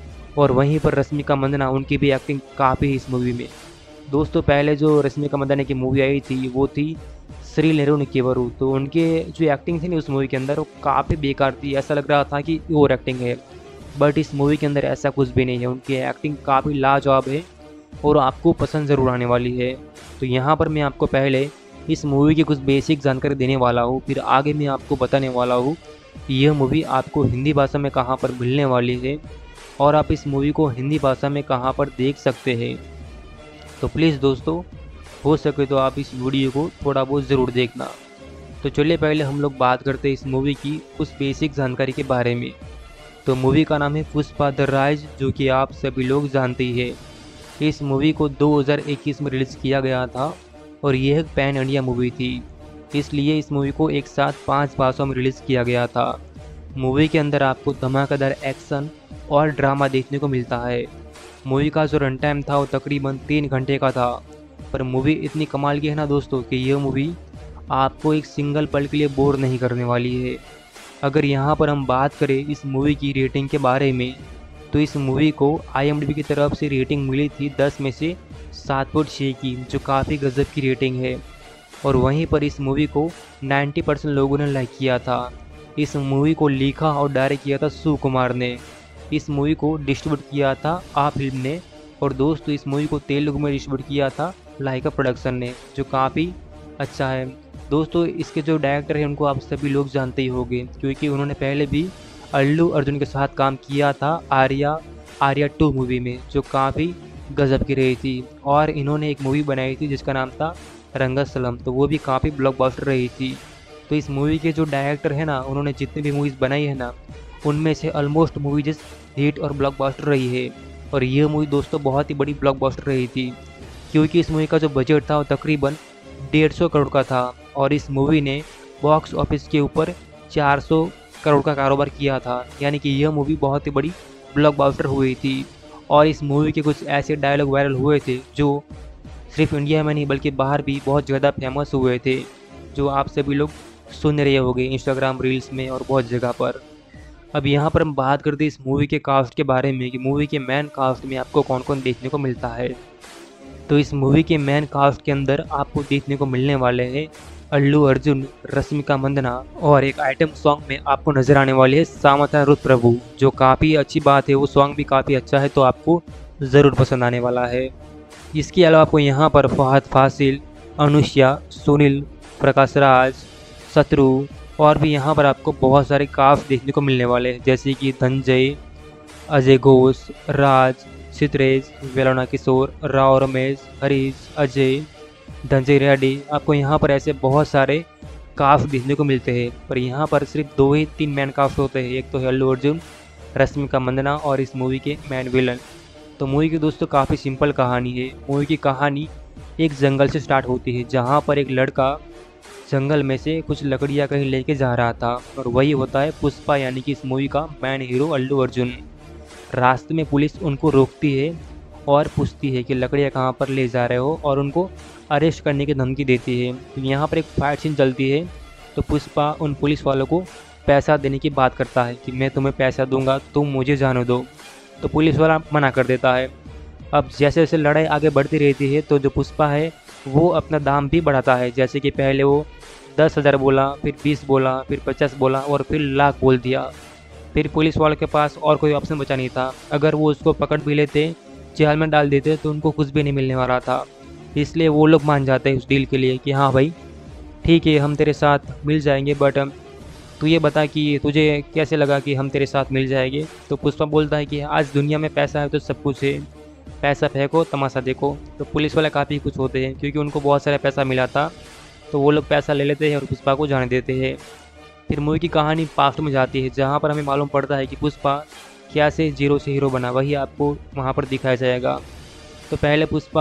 और वहीं पर रश्मिका मंदाना, उनकी भी एक्टिंग काफ़ी है इस मूवी में। दोस्तों पहले जो रश्मिका मंदाना की मूवी आई थी वो थी श्री नेहरू निकेवरू, तो उनके जो एक्टिंग थी ना उस मूवी के अंदर वो काफ़ी बेकार थी, ऐसा लग रहा था कि ओवर एक्टिंग है। बट इस मूवी के अंदर ऐसा कुछ भी नहीं है, उनकी एक्टिंग काफ़ी लाजवाब है और आपको पसंद ज़रूर आने वाली है। तो यहाँ पर मैं आपको पहले इस मूवी की कुछ बेसिक जानकारी देने वाला हूँ, फिर आगे मैं आपको बताने वाला हूँ कि यह मूवी आपको हिंदी भाषा में कहाँ पर मिलने वाली है और आप इस मूवी को हिंदी भाषा में कहाँ पर देख सकते हैं। तो प्लीज़ दोस्तों हो सके तो आप इस वीडियो को थोड़ा बहुत ज़रूर देखना। तो चलिए पहले हम लोग बात करते हैं इस मूवी की कुछ बेसिक जानकारी के बारे में। तो मूवी का नाम है पुष्पा द राइज, जो कि आप सभी लोग जानते ही है। इस मूवी को दो हज़ार इक्कीस में रिलीज़ किया गया था और यह एक पैन इंडिया मूवी थी, इसलिए इस मूवी को एक साथ पाँच भाषाओं में रिलीज़ किया गया था। मूवी के अंदर आपको धमाकेदार एक्शन और ड्रामा देखने को मिलता है। मूवी का जो रन टाइम था वो तकरीबन तीन घंटे का था, पर मूवी इतनी कमाल की है ना दोस्तों कि यह मूवी आपको एक सिंगल पल के लिए बोर नहीं करने वाली है। अगर यहाँ पर हम बात करें इस मूवी की रेटिंग के बारे में, तो इस मूवी को आई एम डी बी की तरफ से रेटिंग मिली थी दस में से सात पॉइंट छः की, जो काफ़ी गजब की रेटिंग है। और वहीं पर इस मूवी को नब्बे परसेंट लोगों ने लाइक किया था। इस मूवी को लिखा और डायरेक्ट किया था सुकुमार ने। इस मूवी को डिस्ट्रीब्यूट किया था आ फिल्म ने, और दोस्तों इस मूवी को तेलुगु में डिस्ट्रीब्यूट किया था लाइका प्रोडक्शन ने, जो काफ़ी अच्छा है। दोस्तों इसके जो डायरेक्टर हैं उनको आप सभी लोग जानते ही होंगे, क्योंकि उन्होंने पहले भी अल्लू अर्जुन के साथ काम किया था आर्या आर्या टू मूवी में, जो काफ़ी गजब की रही थी। और इन्होंने एक मूवी बनाई थी जिसका नाम था रंगस्थलम, तो वो भी काफ़ी ब्लॉकबस्टर रही थी। तो इस मूवी के जो डायरेक्टर है ना, उन्होंने जितनी भी मूवीज़ बनाई है ना, उनमें से ऑलमोस्ट मूवी जिस हिट और ब्लॉकबस्टर रही है। और ये मूवी दोस्तों बहुत ही बड़ी ब्लॉकबस्टर रही थी, क्योंकि इस मूवी का जो बजट था वो तकरीबन डेढ़ सौ करोड़ का था और इस मूवी ने बॉक्स ऑफिस के ऊपर चार सौ करोड़ का कारोबार किया था, यानी कि यह मूवी बहुत ही बड़ी ब्लॉकबस्टर हुई थी। और इस मूवी के कुछ ऐसे डायलॉग वायरल हुए थे जो सिर्फ इंडिया में नहीं बल्कि बाहर भी बहुत ज़्यादा फेमस हुए थे, जो आप सभी लोग सुन रहे होंगे इंस्टाग्राम रील्स में और बहुत जगह पर। अब यहाँ पर हम बात करते हैं इस मूवी के कास्ट के बारे में कि मूवी के मेन कास्ट में आपको कौन कौन देखने को मिलता है। तो इस मूवी के मेन कास्ट के अंदर आपको देखने को मिलने वाले हैं अल्लू अर्जुन, रश्मिका मंदाना, और एक आइटम सॉन्ग में आपको नजर आने वाली है सामंथा रुत प्रभु, जो काफ़ी अच्छी बात है। वो सॉन्ग भी काफ़ी अच्छा है, तो आपको ज़रूर पसंद आने वाला है। इसके अलावा आपको यहाँ पर फहद फासिल, अनुष्या, सुनील, प्रकाश राज, शत्रु और भी यहाँ पर आपको बहुत सारे कास्ट देखने को मिलने वाले हैं, जैसे कि धनंजय, अजय घोष, राज, सितरेज, वेलोना किशोर, राव रमेश, हरीश, अजय, धनंजय रेड्डी। आपको यहाँ पर ऐसे बहुत सारे कास्ट देखने को मिलते हैं, पर यहाँ पर सिर्फ दो ही तीन मैन कास्ट होते हैं, एक तो है अल्लू अर्जुन, रश्मिका मंदाना और इस मूवी के मैन विलन। तो मूवी की दोस्तों काफ़ी सिंपल कहानी है। मूवी की कहानी एक जंगल से स्टार्ट होती है, जहाँ पर एक लड़का जंगल में से कुछ लकड़ियाँ कहीं लेके जा रहा था, और वही होता है पुष्पा, यानी कि इस मूवी का मैन हीरो अल्लू अर्जुन। रास्ते में पुलिस उनको रोकती है और पूछती है कि लकड़ियाँ कहाँ पर ले जा रहे हो, और उनको अरेस्ट करने की धमकी देती है। तो यहाँ पर एक फाइट सीन चलती है, तो पुष्पा उन पुलिस वालों को पैसा देने की बात करता है कि मैं तुम्हें पैसा दूंगा, तुम मुझे जाने दो। तो पुलिस वाला मना कर देता है। अब जैसे जैसे लड़ाई आगे बढ़ती रहती है, तो जो पुष्पा है वो अपना दाम भी बढ़ाता है, जैसे कि पहले वो दस हज़ार बोला, फिर बीस बोला, फिर पचास बोला और फिर लाख बोल दिया। फिर पुलिस वालों के पास और कोई ऑप्शन बचा नहीं था, अगर वो उसको पकड़ भी लेते, जेल में डाल देते, तो उनको कुछ भी नहीं मिलने वाला था। इसलिए वो लोग मान जाते हैं उस डील के लिए कि हाँ भाई ठीक है, हम तेरे साथ मिल जाएंगे, बट तू ये बता कि तुझे कैसे लगा कि हम तेरे साथ मिल जाएंगे। तो पुष्पा बोलता है कि आज दुनिया में पैसा है तो सब कुछ है, पैसा फेंको तमाशा देखो। तो पुलिस वाले काफ़ी कुछ होते हैं, क्योंकि उनको बहुत सारा पैसा मिला था, तो वो लोग पैसा ले लेते हैं और पुष्पा को जाने देते हैं। फिर मूवी की कहानी पास्ट में जाती है, जहाँ पर हमें मालूम पड़ता है कि पुष्पा क्या से जीरो से हीरो बना, वही आपको वहाँ पर दिखाया जाएगा। तो पहले पुष्पा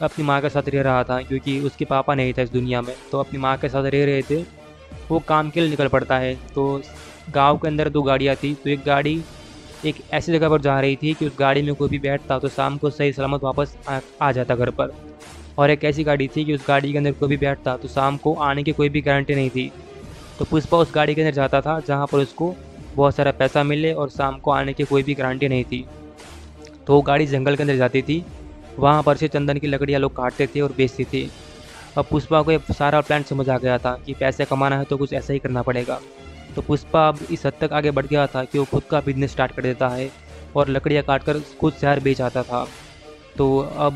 अपनी माँ के साथ रह रहा था, क्योंकि उसके पापा नहीं था इस दुनिया में, तो अपनी माँ के साथ रह रहे थे। वो काम के लिए निकल पड़ता है। तो गांव के अंदर दो गाड़ियाँ थी, तो एक गाड़ी एक ऐसी जगह पर जा रही थी कि उस गाड़ी में कोई भी बैठता तो शाम को सही सलामत वापस आ, आ जाता घर पर। और एक ऐसी गाड़ी थी कि उस गाड़ी के अंदर कोई भी बैठता तो शाम को आने की कोई भी गारंटी नहीं थी। तो पुष्पा उस गाड़ी के अंदर जाता था जहाँ पर उसको बहुत सारा पैसा मिले और शाम को आने की कोई भी गारंटी नहीं थी। तो वो गाड़ी जंगल के अंदर जाती थी, वहाँ पर से चंदन की लकड़ियाँ लोग काटते थे और बेचते थे। अब पुष्पा को ये सारा प्लान समझ आ गया था कि पैसे कमाना है तो कुछ ऐसा ही करना पड़ेगा। तो पुष्पा अब इस हद तक आगे बढ़ गया था कि वो खुद का बिजनेस स्टार्ट कर देता है और लकड़ियाँ काट कर खुद शहर बेच आता था। तो अब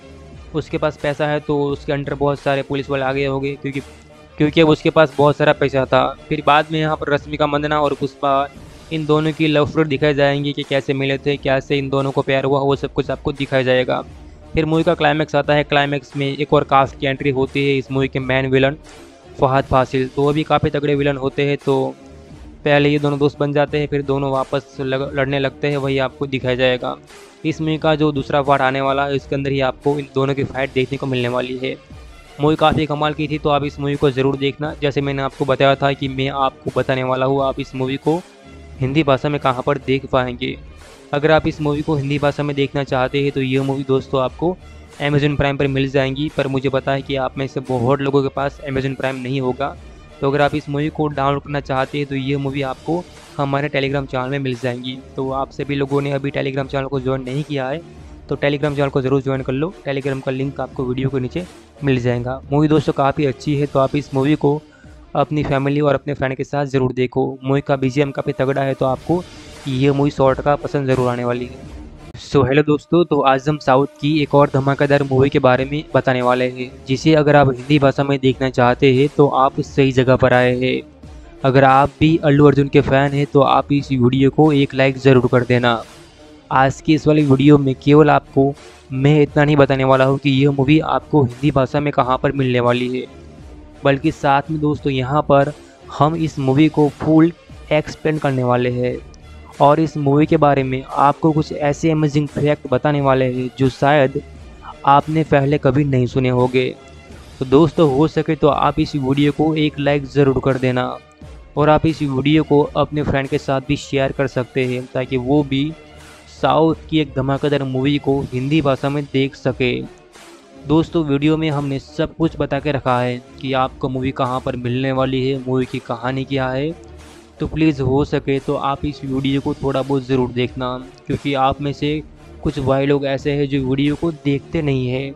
उसके पास पैसा है तो उसके अंडर बहुत सारे पुलिस वाले आ गए होंगे, क्योंकि क्योंकि अब उसके पास बहुत सारा पैसा था। फिर बाद में यहाँ पर रश्मिका मंदाना और पुष्पा इन दोनों की लव स्टोरी दिखाई जाएंगी कि कैसे मिले थे, कैसे इन दोनों को प्यार हुआ, वो सब कुछ आपको दिखाया जाएगा। फिर मूवी का क्लाइमैक्स आता है। क्लाइमैक्स में एक और कास्ट की एंट्री होती है, इस मूवी के मेन विलन फहद फासिल। तो वो भी काफ़ी तगड़े विलन होते हैं। तो पहले ये दोनों दोस्त बन जाते हैं, फिर दोनों वापस लग, लड़ने लगते हैं, वही आपको दिखाया जाएगा। इस मूवी का जो दूसरा पार्ट आने वाला है इसके अंदर ही आपको इन दोनों की फाइट देखने को मिलने वाली है। मूवी काफ़ी कमाल की थी, तो आप इस मूवी को ज़रूर देखना। जैसे मैंने आपको बताया था कि मैं आपको बताने वाला हूँ, आप इस मूवी को हिंदी भाषा में कहाँ पर देख पाएंगे। अगर आप इस मूवी को हिंदी भाषा में देखना चाहते हैं तो ये मूवी दोस्तों आपको अमेज़न प्राइम पर मिल जाएंगी। पर मुझे पता है कि आप में से बहुत लोगों के पास अमेज़न प्राइम नहीं होगा, तो अगर आप इस मूवी को डाउनलोड करना चाहते हैं तो ये मूवी आपको हमारे टेलीग्राम चैनल में मिल जाएंगी। तो आप सभी लोगों ने अभी टेलीग्राम चैनल को ज्वाइन नहीं किया है तो टेलीग्राम चैनल को ज़रूर ज्वाइन कर लो। टेलीग्राम का लिंक आपको वीडियो के नीचे मिल जाएगा। मूवी दोस्तों काफ़ी अच्छी है, तो आप इस मूवी को अपनी फैमिली और अपने फ्रेंड के साथ ज़रूर देखो। मूवी का बीजीएम काफ़ी तगड़ा है, तो आपको ये मूवी सौ टका पसंद ज़रूर आने वाली है। सो हेलो दोस्तों, तो आज हम साउथ की एक और धमाकेदार मूवी के बारे में बताने वाले हैं, जिसे अगर आप हिंदी भाषा में देखना चाहते हैं तो आप सही जगह पर आए हैं। अगर आप भी अल्लू अर्जुन के फ़ैन हैं तो आप इस वीडियो को एक लाइक ज़रूर कर देना। आज की इस वाली वीडियो में केवल आपको मैं इतना नहीं बताने वाला हूँ कि यह मूवी आपको हिंदी भाषा में कहाँ पर मिलने वाली है, बल्कि साथ में दोस्तों यहाँ पर हम इस मूवी को फुल एक्सप्लेन करने वाले हैं और इस मूवी के बारे में आपको कुछ ऐसे अमेजिंग फैक्ट बताने वाले हैं जो शायद आपने पहले कभी नहीं सुने होंगे। तो दोस्तों हो सके तो आप इस वीडियो को एक लाइक ज़रूर कर देना और आप इस वीडियो को अपने फ्रेंड के साथ भी शेयर कर सकते हैं ताकि वो भी साउथ की एक धमाकेदार मूवी को हिंदी भाषा में देख सके। दोस्तों वीडियो में हमने सब कुछ बता के रखा है कि आपको मूवी कहाँ पर मिलने वाली है, मूवी की कहानी क्या है। तो प्लीज़ हो सके तो आप इस वीडियो को थोड़ा बहुत ज़रूर देखना, क्योंकि आप में से कुछ भाई लोग ऐसे हैं जो वीडियो को देखते नहीं हैं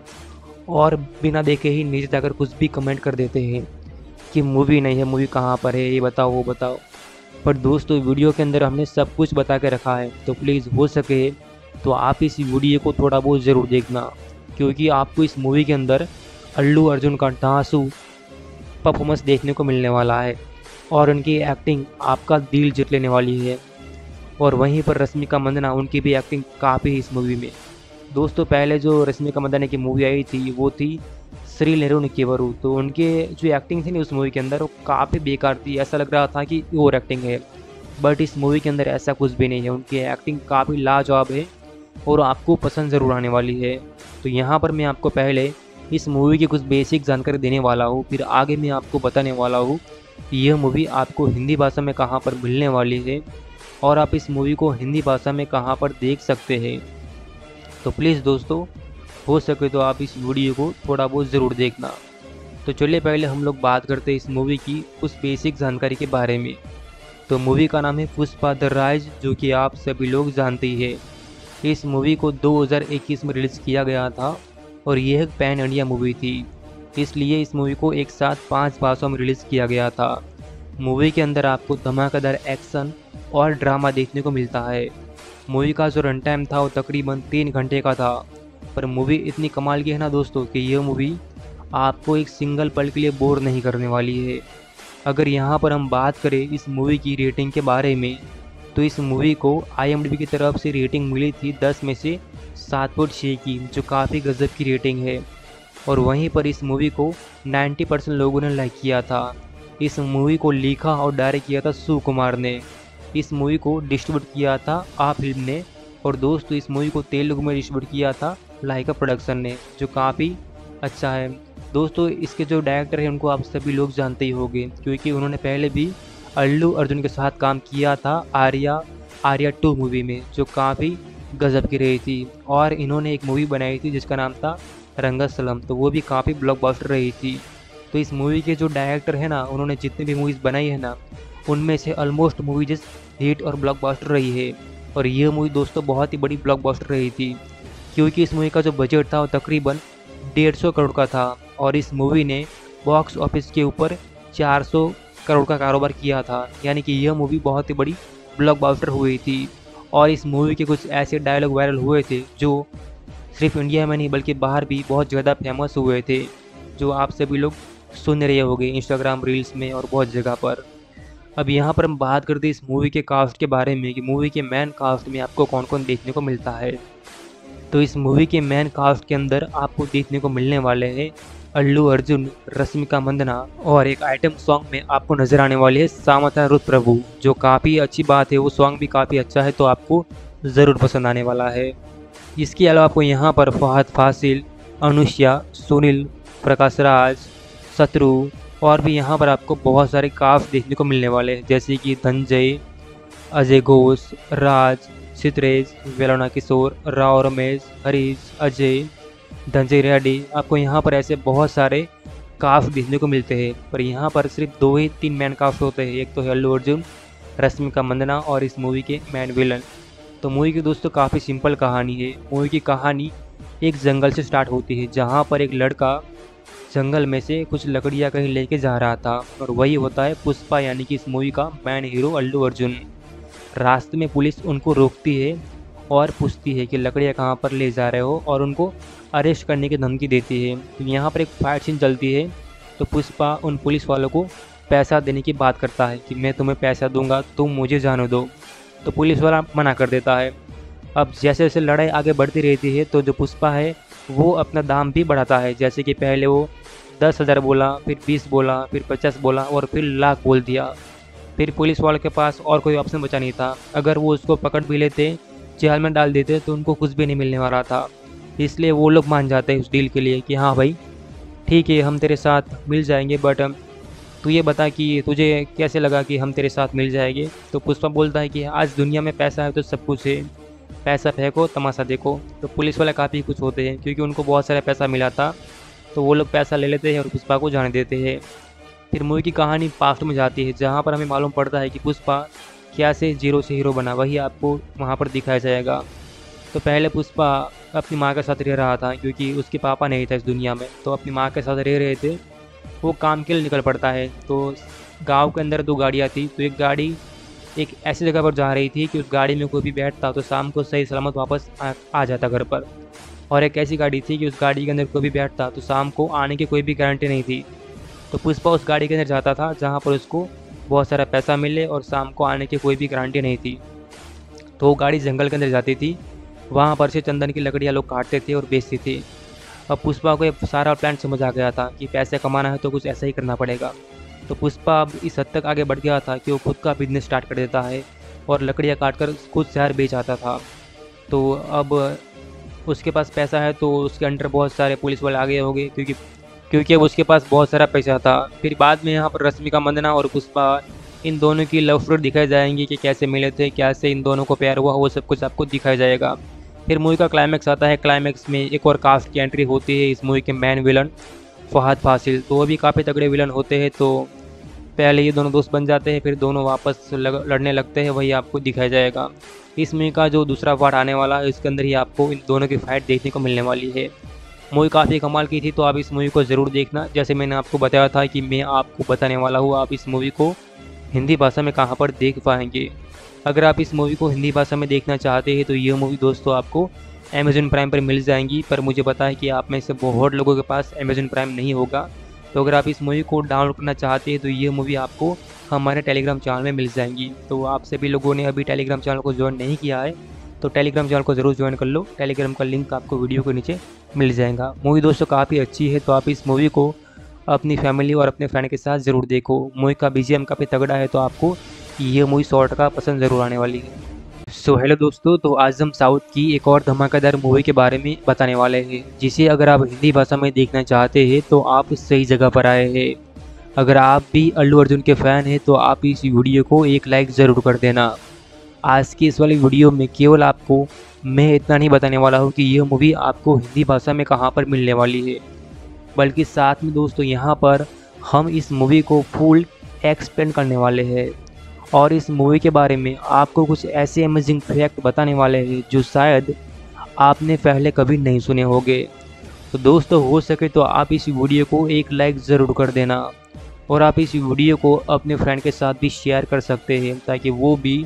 और बिना देखे ही नीचे जाकर कुछ भी कमेंट कर देते हैं कि मूवी नहीं है, मूवी कहाँ पर है, ये बताओ वो बताओ। पर दोस्तों वीडियो के अंदर हमने सब कुछ बता के रखा है, तो प्लीज़ हो सके तो आप इस वीडियो को थोड़ा बहुत ज़रूर देखना, क्योंकि आपको इस मूवी के अंदर अल्लू अर्जुन का धांसू परफॉर्मेंस देखने को मिलने वाला है और उनकी एक्टिंग आपका दिल जीत लेने वाली है। और वहीं पर रश्मिका मंदाना, उनकी भी एक्टिंग काफ़ी है इस मूवी में। दोस्तों पहले जो रश्मिका मंदाना की मूवी आई थी वो थी श्री नेरुनिकेवरु, तो उनके जो एक्टिंग थी ना उस मूवी के अंदर वो काफ़ी बेकार थी, ऐसा लग रहा था कि ओवर एक्टिंग है। बट इस मूवी के अंदर ऐसा कुछ भी नहीं है, उनकी एक्टिंग काफ़ी लाजवाब है और आपको पसंद ज़रूर आने वाली है। तो यहाँ पर मैं आपको पहले इस मूवी की कुछ बेसिक जानकारी देने वाला हूँ, फिर आगे मैं आपको बताने वाला हूँ कि यह मूवी आपको हिंदी भाषा में कहाँ पर मिलने वाली है और आप इस मूवी को हिंदी भाषा में कहाँ पर देख सकते हैं। तो प्लीज़ दोस्तों हो सके तो आप इस वीडियो को थोड़ा बहुत ज़रूर देखना। तो चलिए पहले हम लोग बात करते हैं इस मूवी की कुछ बेसिक जानकारी के बारे में। तो मूवी का नाम है पुष्पा द राइज, जो कि आप सभी लोग जानते ही है। इस मूवी को दो हज़ार इक्कीस में रिलीज़ किया गया था और यह एक पैन इंडिया मूवी थी, इसलिए इस मूवी को एक साथ पाँच भाषाओं में रिलीज़ किया गया था। मूवी के अंदर आपको धमाकेदार एक्शन और ड्रामा देखने को मिलता है। मूवी का जो रन टाइम था वो तकरीबन तीन घंटे का था, पर मूवी इतनी कमाल की है ना दोस्तों कि यह मूवी आपको एक सिंगल पल के लिए बोर नहीं करने वाली है। अगर यहाँ पर हम बात करें इस मूवी की रेटिंग के बारे में, तो इस मूवी को आई एम डी बी की तरफ से रेटिंग मिली थी दस में से सात पॉइंट छः की, जो काफ़ी गजब की रेटिंग है। और वहीं पर इस मूवी को नब्बे परसेंट लोगों ने लाइक किया था। इस मूवी को लिखा और डायरेक्ट किया था सुकुमार ने। इस मूवी को डिस्ट्रीब्यूट किया था आ फिल्म ने। और दोस्तों इस मूवी को तेलुगु में डिस्ट्रीब्यूट किया था लाइका प्रोडक्शन ने, जो काफ़ी अच्छा है। दोस्तों इसके जो डायरेक्टर हैं उनको आप सभी लोग जानते ही होंगे, क्योंकि उन्होंने पहले भी अल्लू अर्जुन के साथ काम किया था आर्या आर्या टू मूवी में, जो काफ़ी गजब की रही थी। और इन्होंने एक मूवी बनाई थी जिसका नाम था रंगस्थलम, तो वो भी काफ़ी ब्लॉकबस्टर रही थी। तो इस मूवी के जो डायरेक्टर है ना, उन्होंने जितनी भी मूवीज़ बनाई है ना, उनमें से ऑलमोस्ट मूवी जिस हिट और ब्लॉकबस्टर रही है। और ये मूवी दोस्तों बहुत ही बड़ी ब्लॉकबस्टर रही थी, क्योंकि इस मूवी का जो बजट था वो तकरीबन डेढ़ सौ करोड़ का था। और इस मूवी ने बॉक्स ऑफिस के ऊपर चार सौ करोड़ का कारोबार किया था, यानी कि यह मूवी बहुत ही बड़ी ब्लॉकबस्टर हुई थी। और इस मूवी के कुछ ऐसे डायलॉग वायरल हुए थे जो सिर्फ इंडिया में नहीं बल्कि बाहर भी बहुत ज़्यादा फेमस हुए थे, जो आप सभी लोग सुन रहे होंगे इंस्टाग्राम रील्स में और बहुत जगह पर। अब यहाँ पर हम बात करते हैं इस मूवी के कास्ट के बारे में कि मूवी के मेन कास्ट में आपको कौन कौन देखने को मिलता है। तो इस मूवी के मेन कास्ट के अंदर आपको देखने को मिलने वाले हैं अल्लू अर्जुन, रश्मिका मंदना, और एक आइटम सॉन्ग में आपको नजर आने वाली है सामंथा रुत प्रभु, जो काफ़ी अच्छी बात है। वो सॉन्ग भी काफ़ी अच्छा है, तो आपको ज़रूर पसंद आने वाला है। इसके अलावा आपको यहाँ पर फहद फासिल, अनुष्या, सुनील, प्रकाश राज, शत्रु और भी यहाँ पर आपको बहुत सारे कास्ट देखने को मिलने वाले हैं, जैसे कि धनंजय, अजय घोष, राज, सितरेज, वेलोना किशोर, राव रमेश, हरीश, अजय, धनंजय रेड्डी। आपको यहाँ पर ऐसे बहुत सारे कास्ट देखने को मिलते हैं, पर यहाँ पर सिर्फ दो ही तीन मैन कास्ट होते हैं। एक तो है अल्लू अर्जुन, रश्मिका मंदना और इस मूवी के मैन विलन। तो मूवी की दोस्तों काफ़ी सिंपल कहानी है। मूवी की कहानी एक जंगल से स्टार्ट होती है, जहाँ पर एक लड़का जंगल में से कुछ लकड़ियाँ कहीं लेके जा रहा था, और वही होता है पुष्पा, यानी कि इस मूवी का मैन हीरो अल्लू अर्जुन। रास्ते में पुलिस उनको रोकती है और पूछती है कि लकड़ियाँ कहाँ पर ले जा रहे हो, और उनको अरेस्ट करने की धमकी देती है। तो यहाँ पर एक फाइट सीन चलती है, तो पुष्पा उन पुलिस वालों को पैसा देने की बात करता है कि मैं तुम्हें पैसा दूंगा, तुम मुझे जाने दो। तो पुलिस वाला मना कर देता है। अब जैसे जैसे लड़ाई आगे बढ़ती रहती है, तो जो पुष्पा है वो अपना दाम भी बढ़ाता है, जैसे कि पहले वो दस हज़ार बोला, फिर बीस बोला, फिर पचास बोला और फिर लाख बोल दिया। फिर पुलिस वालों के पास और कोई ऑप्शन बचा नहीं था। अगर वो उसको पकड़ भी लेते, जेल में डाल देते, तो उनको कुछ भी नहीं मिलने वाला था। इसलिए वो लोग मान जाते हैं उस डील के लिए कि हाँ भाई ठीक है, हम तेरे साथ मिल जाएंगे, बट तू ये बता कि तुझे कैसे लगा कि हम तेरे साथ मिल जाएंगे। तो पुष्पा बोलता है कि आज दुनिया में पैसा है तो सब कुछ है, पैसा फेंको तमाशा देखो। तो पुलिस वाले काफ़ी कुछ होते हैं, क्योंकि उनको बहुत सारा पैसा मिला था, तो वो लोग पैसा ले लेते हैं और पुष्पा को जाने देते हैं। फिर मूवी की कहानी पास्ट में जाती है, जहाँ पर हमें मालूम पड़ता है कि पुष्पा क्या से जीरो से हीरो बना, वही आपको वहाँ पर दिखाया जाएगा। तो पहले पुष्पा अपनी माँ के साथ रह रहा था, क्योंकि उसके पापा नहीं था इस दुनिया में, तो अपनी माँ के साथ रह रहे थे। वो काम के लिए निकल पड़ता है। तो गांव के अंदर दो गाड़ियाँ थी, तो एक गाड़ी एक ऐसी जगह पर जा रही थी कि उस गाड़ी में कोई भी बैठता तो शाम को सही सलामत वापस आ, आ जाता घर पर। और एक ऐसी गाड़ी थी कि उस गाड़ी के अंदर कोई भी बैठता तो शाम को आने की कोई भी गारंटी नहीं थी। तो पुष्पा उस गाड़ी के अंदर जाता था जहाँ पर उसको बहुत सारा पैसा मिले और शाम को आने की कोई भी गारंटी नहीं थी। तो वो गाड़ी जंगल के अंदर जाती थी, वहाँ पर से चंदन की लकड़ियाँ लोग काटते थे और बेचते थे। अब पुष्पा को ये सारा प्लान समझ आ गया था कि पैसे कमाना है तो कुछ ऐसा ही करना पड़ेगा। तो पुष्पा अब इस हद तक आगे बढ़ गया था कि वो खुद का बिजनेस स्टार्ट कर देता है और लकड़ियाँ काट कर खुद शहर बेच आता था। तो अब उसके पास पैसा है, तो उसके अंडर बहुत सारे पुलिस वाले आ गए होंगे, क्योंकि क्योंकि अब उसके पास बहुत सारा पैसा था। फिर बाद में यहाँ पर रश्मिका मंदना और पुष्पा इन दोनों की लव स्टोरी दिखाई जाएंगी कि कैसे मिले थे, कैसे इन दोनों को प्यार हुआ, वो सब कुछ आपको दिखाया जाएगा। फिर मूवी का क्लाइमैक्स आता है। क्लाइमैक्स में एक और कास्ट की एंट्री होती है, इस मूवी के मेन विलन फहद फासिल। तो वो भी काफ़ी तगड़े विलन होते हैं। तो पहले ये दोनों दोस्त बन जाते हैं, फिर दोनों वापस लग, लड़ने लगते हैं, वही आपको दिखाया जाएगा। इस मूवी का जो दूसरा पार्ट आने वाला है, इसके अंदर ही आपको इन दोनों की फाइट देखने को मिलने वाली है। मूवी काफ़ी कमाल की थी, तो आप इस मूवी को ज़रूर देखना। जैसे मैंने आपको बताया था कि मैं आपको बताने वाला हूँ, आप इस मूवी को हिंदी भाषा में कहाँ पर देख पाएंगे। अगर आप इस मूवी को हिंदी भाषा में देखना चाहते हैं तो ये मूवी दोस्तों आपको अमेज़न प्राइम पर मिल जाएंगी। पर मुझे पता है कि आप में से बहुत लोगों के पास अमेज़न प्राइम नहीं होगा, तो अगर आप इस मूवी को डाउनलोड करना चाहते हैं तो ये मूवी आपको हमारे टेलीग्राम चैनल में मिल जाएंगी। तो आप सभी लोगों ने अभी टेलीग्राम चैनल को ज्वाइन नहीं किया है तो टेलीग्राम चैनल को ज़रूर ज्वाइन कर लो। टेलीग्राम का लिंक आपको वीडियो के नीचे मिल जाएगा। मूवी दोस्तों काफ़ी अच्छी है, तो आप इस मूवी को अपनी फैमिली और अपने फ्रेंड के साथ ज़रूर देखो। मूवी का बीजीएम काफ़ी तगड़ा है, तो आपको ये मूवी सौ टका पसंद ज़रूर आने वाली है। सो हेलो दोस्तों, तो आज हम साउथ की एक और धमाकेदार मूवी के बारे में बताने वाले हैं, जिसे अगर आप हिंदी भाषा में देखना चाहते हैं तो आप सही जगह पर आए हैं। अगर आप भी अल्लू अर्जुन के फ़ैन हैं तो आप इस वीडियो को एक लाइक ज़रूर कर देना। आज की इस वाली वीडियो में केवल आपको मैं इतना नहीं बताने वाला हूँ कि यह मूवी आपको हिंदी भाषा में कहाँ पर मिलने वाली है, बल्कि साथ में दोस्तों यहाँ पर हम इस मूवी को फुल एक्सप्लेन करने वाले हैं और इस मूवी के बारे में आपको कुछ ऐसे अमेजिंग फैक्ट बताने वाले हैं जो शायद आपने पहले कभी नहीं सुने होंगे। तो दोस्तों, हो सके तो आप इस वीडियो को एक लाइक ज़रूर कर देना और आप इस वीडियो को अपने फ्रेंड के साथ भी शेयर कर सकते हैं ताकि वो भी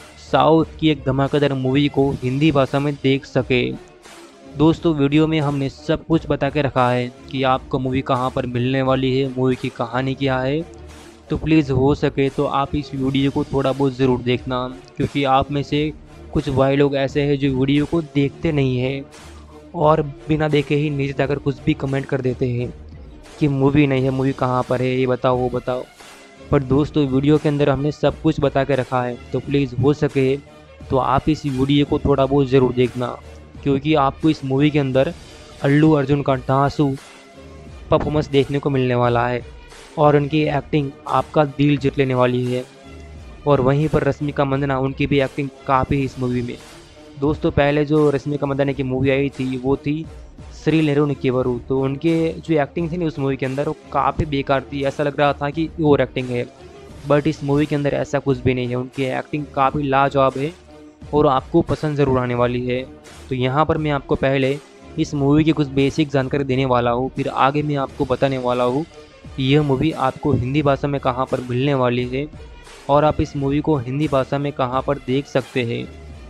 साउथ की एक धमाकेदार मूवी को हिंदी भाषा में देख सके। दोस्तों, वीडियो में हमने सब कुछ बता के रखा है कि आपको मूवी कहाँ पर मिलने वाली है, मूवी की कहानी क्या है। तो प्लीज़ हो सके तो आप इस वीडियो को थोड़ा बहुत ज़रूर देखना, क्योंकि आप में से कुछ भाई लोग ऐसे हैं जो वीडियो को देखते नहीं हैं और बिना देखे ही नीचे जाकर कुछ भी कमेंट कर देते हैं कि मूवी नहीं है, मूवी कहाँ पर है, ये बताओ वो बताओ। पर दोस्तों, वीडियो के अंदर हमने सब कुछ बता के रखा है, तो प्लीज़ हो सके तो आप इस वीडियो को थोड़ा बहुत ज़रूर देखना, क्योंकि आपको इस मूवी के अंदर अल्लू अर्जुन का धांसू परफॉर्मेंस देखने को मिलने वाला है और उनकी एक्टिंग आपका दिल जीत लेने वाली है। और वहीं पर रश्मिका मंदाना, उनकी भी एक्टिंग काफ़ी है इस मूवी में। दोस्तों, पहले जो रश्मिका मंदाना की मूवी आई थी वो थी श्री लेरू निकेवरू, तो उनके जो एक्टिंग थी ना उस मूवी के अंदर वो काफ़ी बेकार थी, ऐसा लग रहा था कि ओवर एक्टिंग है। बट इस मूवी के अंदर ऐसा कुछ भी नहीं है, उनकी एक्टिंग काफ़ी लाजवाब है और आपको पसंद ज़रूर आने वाली है। तो यहाँ पर मैं आपको पहले इस मूवी की कुछ बेसिक जानकारी देने वाला हूँ, फिर आगे मैं आपको बताने वाला हूँ यह मूवी आपको हिंदी भाषा में कहाँ पर मिलने वाली है और आप इस मूवी को हिंदी भाषा में कहाँ पर देख सकते हैं।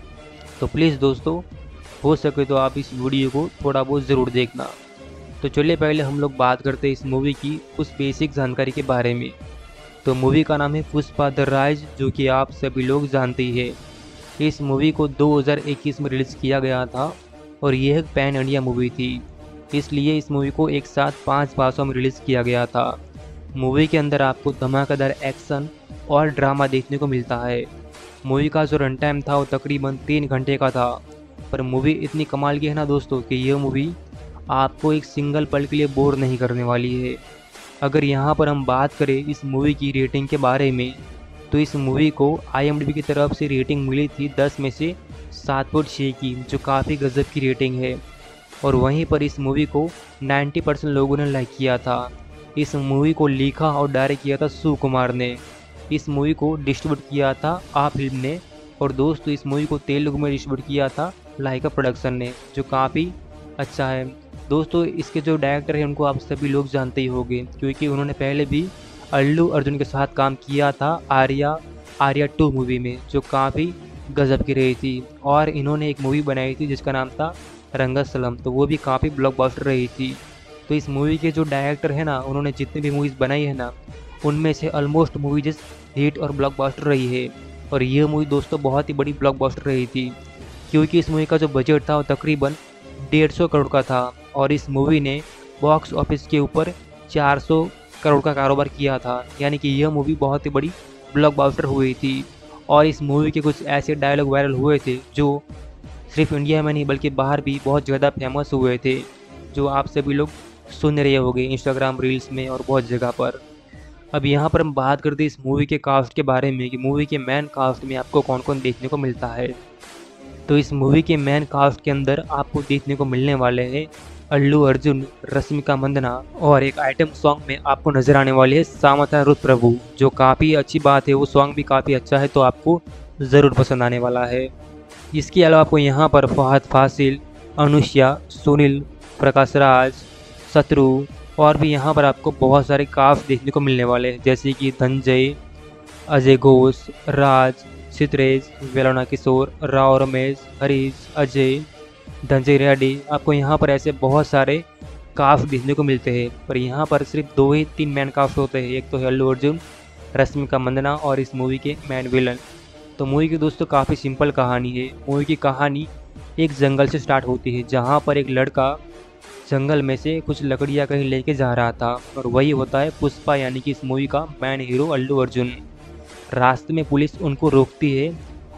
तो प्लीज़ दोस्तों, हो सके तो आप इस वीडियो को थोड़ा बहुत ज़रूर देखना। तो चलिए पहले हम लोग बात करते हैं इस मूवी की कुछ बेसिक जानकारी के बारे में। तो मूवी का नाम है पुष्पा द राइज, जो कि आप सभी लोग जानते ही है। इस मूवी को दो हज़ार इक्कीस में रिलीज़ किया गया था और यह एक पैन इंडिया मूवी थी, इसलिए इस मूवी को एक साथ पांच भाषाओं में रिलीज़ किया गया था। मूवी के अंदर आपको धमाकेदार एक्शन और ड्रामा देखने को मिलता है। मूवी का जो रन टाइम था वो तकरीबन तीन घंटे का था, पर मूवी इतनी कमाल की है ना दोस्तों कि यह मूवी आपको एक सिंगल पल के लिए बोर नहीं करने वाली है। अगर यहाँ पर हम बात करें इस मूवी की रेटिंग के बारे में, तो इस मूवी को आई एम डी बी की तरफ से रेटिंग मिली थी दस में से सात पॉइंट छः की, जो काफ़ी गजब की रेटिंग है। और वहीं पर इस मूवी को नब्बे परसेंट लोगों ने लाइक किया था। इस मूवी को लिखा और डायरेक्ट किया था सुकुमार ने। इस मूवी को डिस्ट्रीब्यूट किया था आ फिल्म ने, और दोस्तों इस मूवी को तेलुगु में डिस्ट्रीब्यूट किया था लाइका प्रोडक्शन ने, जो काफ़ी अच्छा है। दोस्तों, इसके जो डायरेक्टर हैं उनको आप सभी लोग जानते ही होंगे, क्योंकि उन्होंने पहले भी अल्लू अर्जुन के साथ काम किया था आर्या आर्या टू मूवी में, जो काफ़ी गजब की रही थी। और इन्होंने एक मूवी बनाई थी जिसका नाम था रंगस्थलम, तो वो भी काफ़ी ब्लॉकबस्टर रही थी। तो इस मूवी के जो डायरेक्टर है ना, उन्होंने जितनी भी मूवीज़ बनाई है ना, उनमें से ऑलमोस्ट मूवी जिस हिट और ब्लॉकबस्टर रही है। और ये मूवी दोस्तों बहुत ही बड़ी ब्लॉकबस्टर रही थी, क्योंकि इस मूवी का जो बजट था वो तकरीबन डेढ़ सौ करोड़ का था और इस मूवी ने बॉक्स ऑफिस के ऊपर चार सौ करोड़ का कारोबार किया था, यानी कि यह मूवी बहुत ही बड़ी ब्लॉकबस्टर हुई थी। और इस मूवी के कुछ ऐसे डायलॉग वायरल हुए थे जो सिर्फ इंडिया में नहीं बल्कि बाहर भी बहुत ज़्यादा फेमस हुए थे, जो आप सभी लोग सुन रहे होंगे इंस्टाग्राम रील्स में और बहुत जगह पर। अब यहाँ पर हम बात करते हैं इस मूवी के कास्ट के बारे में कि मूवी के मेन कास्ट में आपको कौन कौन देखने को मिलता है। तो इस मूवी के मेन कास्ट के अंदर आपको देखने को मिलने वाले हैं अल्लू अर्जुन, रश्मिका मंदाना, और एक आइटम सॉन्ग में आपको नज़र आने वाली है सामंथा रुत प्रभु, जो काफ़ी अच्छी बात है। वो सॉन्ग भी काफ़ी अच्छा है, तो आपको ज़रूर पसंद आने वाला है। इसके अलावा आपको यहाँ पर फहद फासिल, अनुष्या, सुनील, प्रकाश राज, शत्रु और भी यहाँ पर आपको बहुत सारे कास्ट देखने को मिलने वाले हैं, जैसे कि धनंजय, अजय घोष, राज, सितरेज, वेलोना किशोर, राव रमेश, हरीश, अजय, धनंजय रेड्डी। आपको यहाँ पर ऐसे बहुत सारे कास्ट देखने को मिलते हैं, पर यहाँ पर सिर्फ दो ही तीन मैन कास्ट होते हैं, एक तो है अल्लू अर्जुन, रश्मिका मंदाना और इस मूवी के मैन विलन। तो मूवी की दोस्तों काफ़ी सिंपल कहानी है। मूवी की कहानी एक जंगल से स्टार्ट होती है, जहाँ पर एक लड़का जंगल में से कुछ लकड़ियाँ कहीं लेके जा रहा था, और वही होता है पुष्पा, यानी कि इस मूवी का मैन हीरो अल्लू अर्जुन। रास्ते में पुलिस उनको रोकती है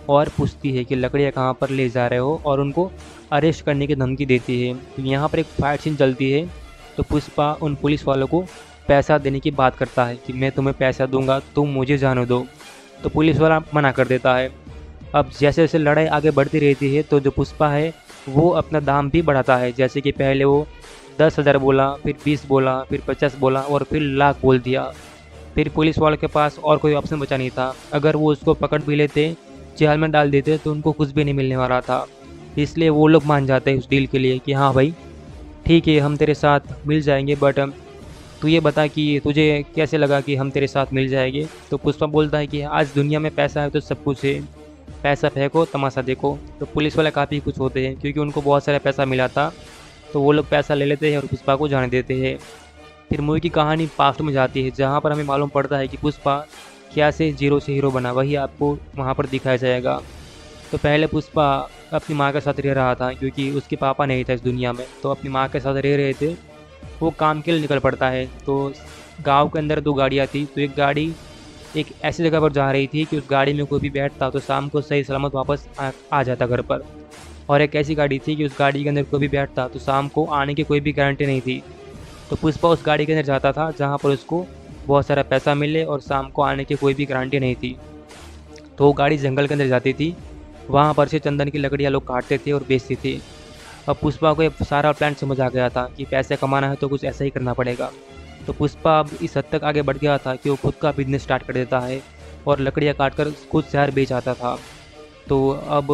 और पूछती है कि लकड़ियाँ कहाँ पर ले जा रहे हो, और उनको अरेस्ट करने की धमकी देती है। तो यहाँ पर एक फाइट सीन चलती है। तो पुष्पा उन पुलिस वालों को पैसा देने की बात करता है कि मैं तुम्हें पैसा दूंगा, तुम मुझे जाने दो। तो पुलिस वाला मना कर देता है। अब जैसे जैसे लड़ाई आगे बढ़ती रहती है तो जो पुष्पा है वो अपना दाम भी बढ़ाता है। जैसे कि पहले वो दस हज़ार बोला, फिर बीस बोला, फिर पचास बोला और फिर लाख बोल दिया। फिर पुलिस वालों के पास और कोई ऑप्शन बचा नहीं था। अगर वो उसको पकड़ भी लेते, जेल में डाल देते, तो उनको कुछ भी नहीं मिलने वाला था। इसलिए वो लोग मान जाते हैं उस डील के लिए कि हाँ भाई ठीक है, हम तेरे साथ मिल जाएंगे, बट तू ये बता कि तुझे कैसे लगा कि हम तेरे साथ मिल जाएंगे। तो पुष्पा बोलता है कि आज दुनिया में पैसा है तो सब कुछ है, पैसा फेंको तमाशा देखो। तो पुलिस वाले काफ़ी कुछ होते हैं क्योंकि उनको बहुत सारा पैसा मिला था, तो वो लोग पैसा ले लेते हैं और पुष्पा को जाने देते हैं। फिर मूवी की कहानी पास्ट में जाती है जहाँ पर हमें मालूम पड़ता है कि पुष्पा क्या से जीरो से हीरो बना, वही आपको वहाँ पर दिखाया जाएगा। तो पहले पुष्पा अपनी माँ के साथ रह रहा था क्योंकि उसके पापा नहीं था इस दुनिया में, तो अपनी माँ के साथ रह रहे थे। वो काम के लिए निकल पड़ता है। तो गांव के अंदर दो गाड़ियाँ थी, तो एक गाड़ी एक ऐसी जगह पर जा रही थी कि उस गाड़ी में कोई भी बैठता तो शाम को सही सलामत वापस आ, आ जाता घर पर। और एक ऐसी गाड़ी थी कि उस गाड़ी के अंदर कोई भी बैठता तो शाम को आने की कोई भी गारंटी नहीं थी। तो पुष्पा उस गाड़ी के अंदर जाता था जहाँ पर उसको बहुत सारा पैसा मिले और शाम को आने की कोई भी गारंटी नहीं थी। तो वो गाड़ी जंगल के अंदर जाती थी, वहाँ पर से चंदन की लकड़ियाँ लोग काटते थे और बेचते थे। अब पुष्पा को ये सारा प्लान समझ आ गया था कि पैसे कमाना है तो कुछ ऐसा ही करना पड़ेगा। तो पुष्पा अब इस हद तक आगे बढ़ गया था कि वो खुद का बिजनेस स्टार्ट कर देता है और लकड़ियाँ काट कर खुद शहर बेच आता था। तो अब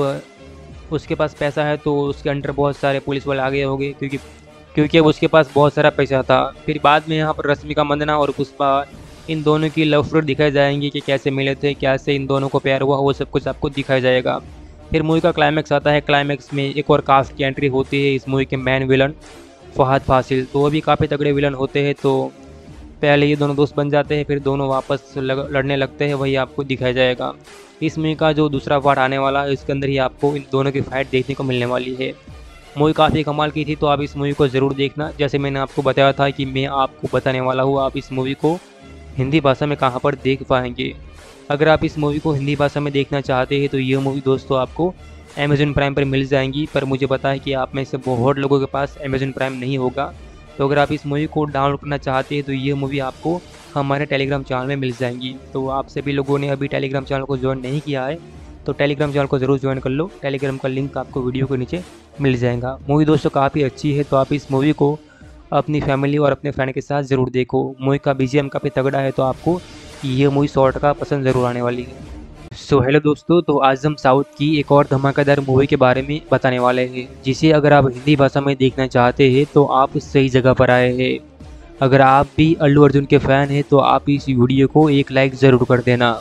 उसके पास पैसा है तो उसके अंडर बहुत सारे पुलिस वाले आ गए होंगे क्योंकि क्योंकि अब उसके पास बहुत सारा पैसा था। फिर बाद में यहाँ पर रश्मिका मंदाना और पुष्पा इन दोनों की लव स्टोरी दिखाई जाएंगी कि कैसे मिले थे, कैसे इन दोनों को प्यार हुआ, वो सब कुछ आपको दिखाया जाएगा। फिर मूवी का क्लाइमैक्स आता है। क्लाइमैक्स में एक और कास्ट की एंट्री होती है, इस मूवी के मेन विलन फहद फासिल। तो वो भी काफ़ी तगड़े विलन होते हैं। तो पहले ये दोनों दोस्त बन जाते हैं, फिर दोनों वापस लग, लड़ने लगते हैं, वही आपको दिखाया जाएगा। इस मूवी का जो दूसरा पार्ट आने वाला है इसके अंदर ही आपको इन दोनों की फाइट देखने को मिलने वाली है। मूवी काफ़ी कमाल की थी, तो आप इस मूवी को ज़रूर देखना। जैसे मैंने आपको बताया था कि मैं आपको बताने वाला हूँ, आप इस मूवी को हिंदी भाषा में कहाँ पर देख पाएंगे। अगर आप इस मूवी को हिंदी भाषा में देखना चाहते हैं तो ये मूवी दोस्तों आपको अमेज़न प्राइम पर मिल जाएंगी। पर मुझे पता है कि आप में से बहुत लोगों के पास अमेज़न प्राइम नहीं होगा, तो अगर आप इस मूवी को डाउनलोड करना चाहते हैं तो ये मूवी आपको हमारे टेलीग्राम चैनल में मिल जाएंगी। तो आप सभी लोगों ने अभी टेलीग्राम चैनल को ज्वाइन नहीं किया है तो टेलीग्राम चैनल को ज़रूर ज्वाइन कर लो। टेलीग्राम का लिंक आपको वीडियो के नीचे मिल जाएगा। मूवी दोस्तों काफ़ी अच्छी है, तो आप इस मूवी को अपनी फैमिली और अपने फ्रेंड के साथ ज़रूर देखो। मूवी का बीजीएम काफ़ी तगड़ा है, तो आपको ये मूवी सौ टका पसंद ज़रूर आने वाली है। सो हेलो दोस्तों, तो आज हम साउथ की एक और धमाकेदार मूवी के बारे में बताने वाले हैं, जिसे अगर आप हिंदी भाषा में देखना चाहते हैं तो आप सही जगह पर आए हैं। अगर आप भी अल्लू अर्जुन के फ़ैन हैं तो आप इस वीडियो को एक लाइक ज़रूर कर देना।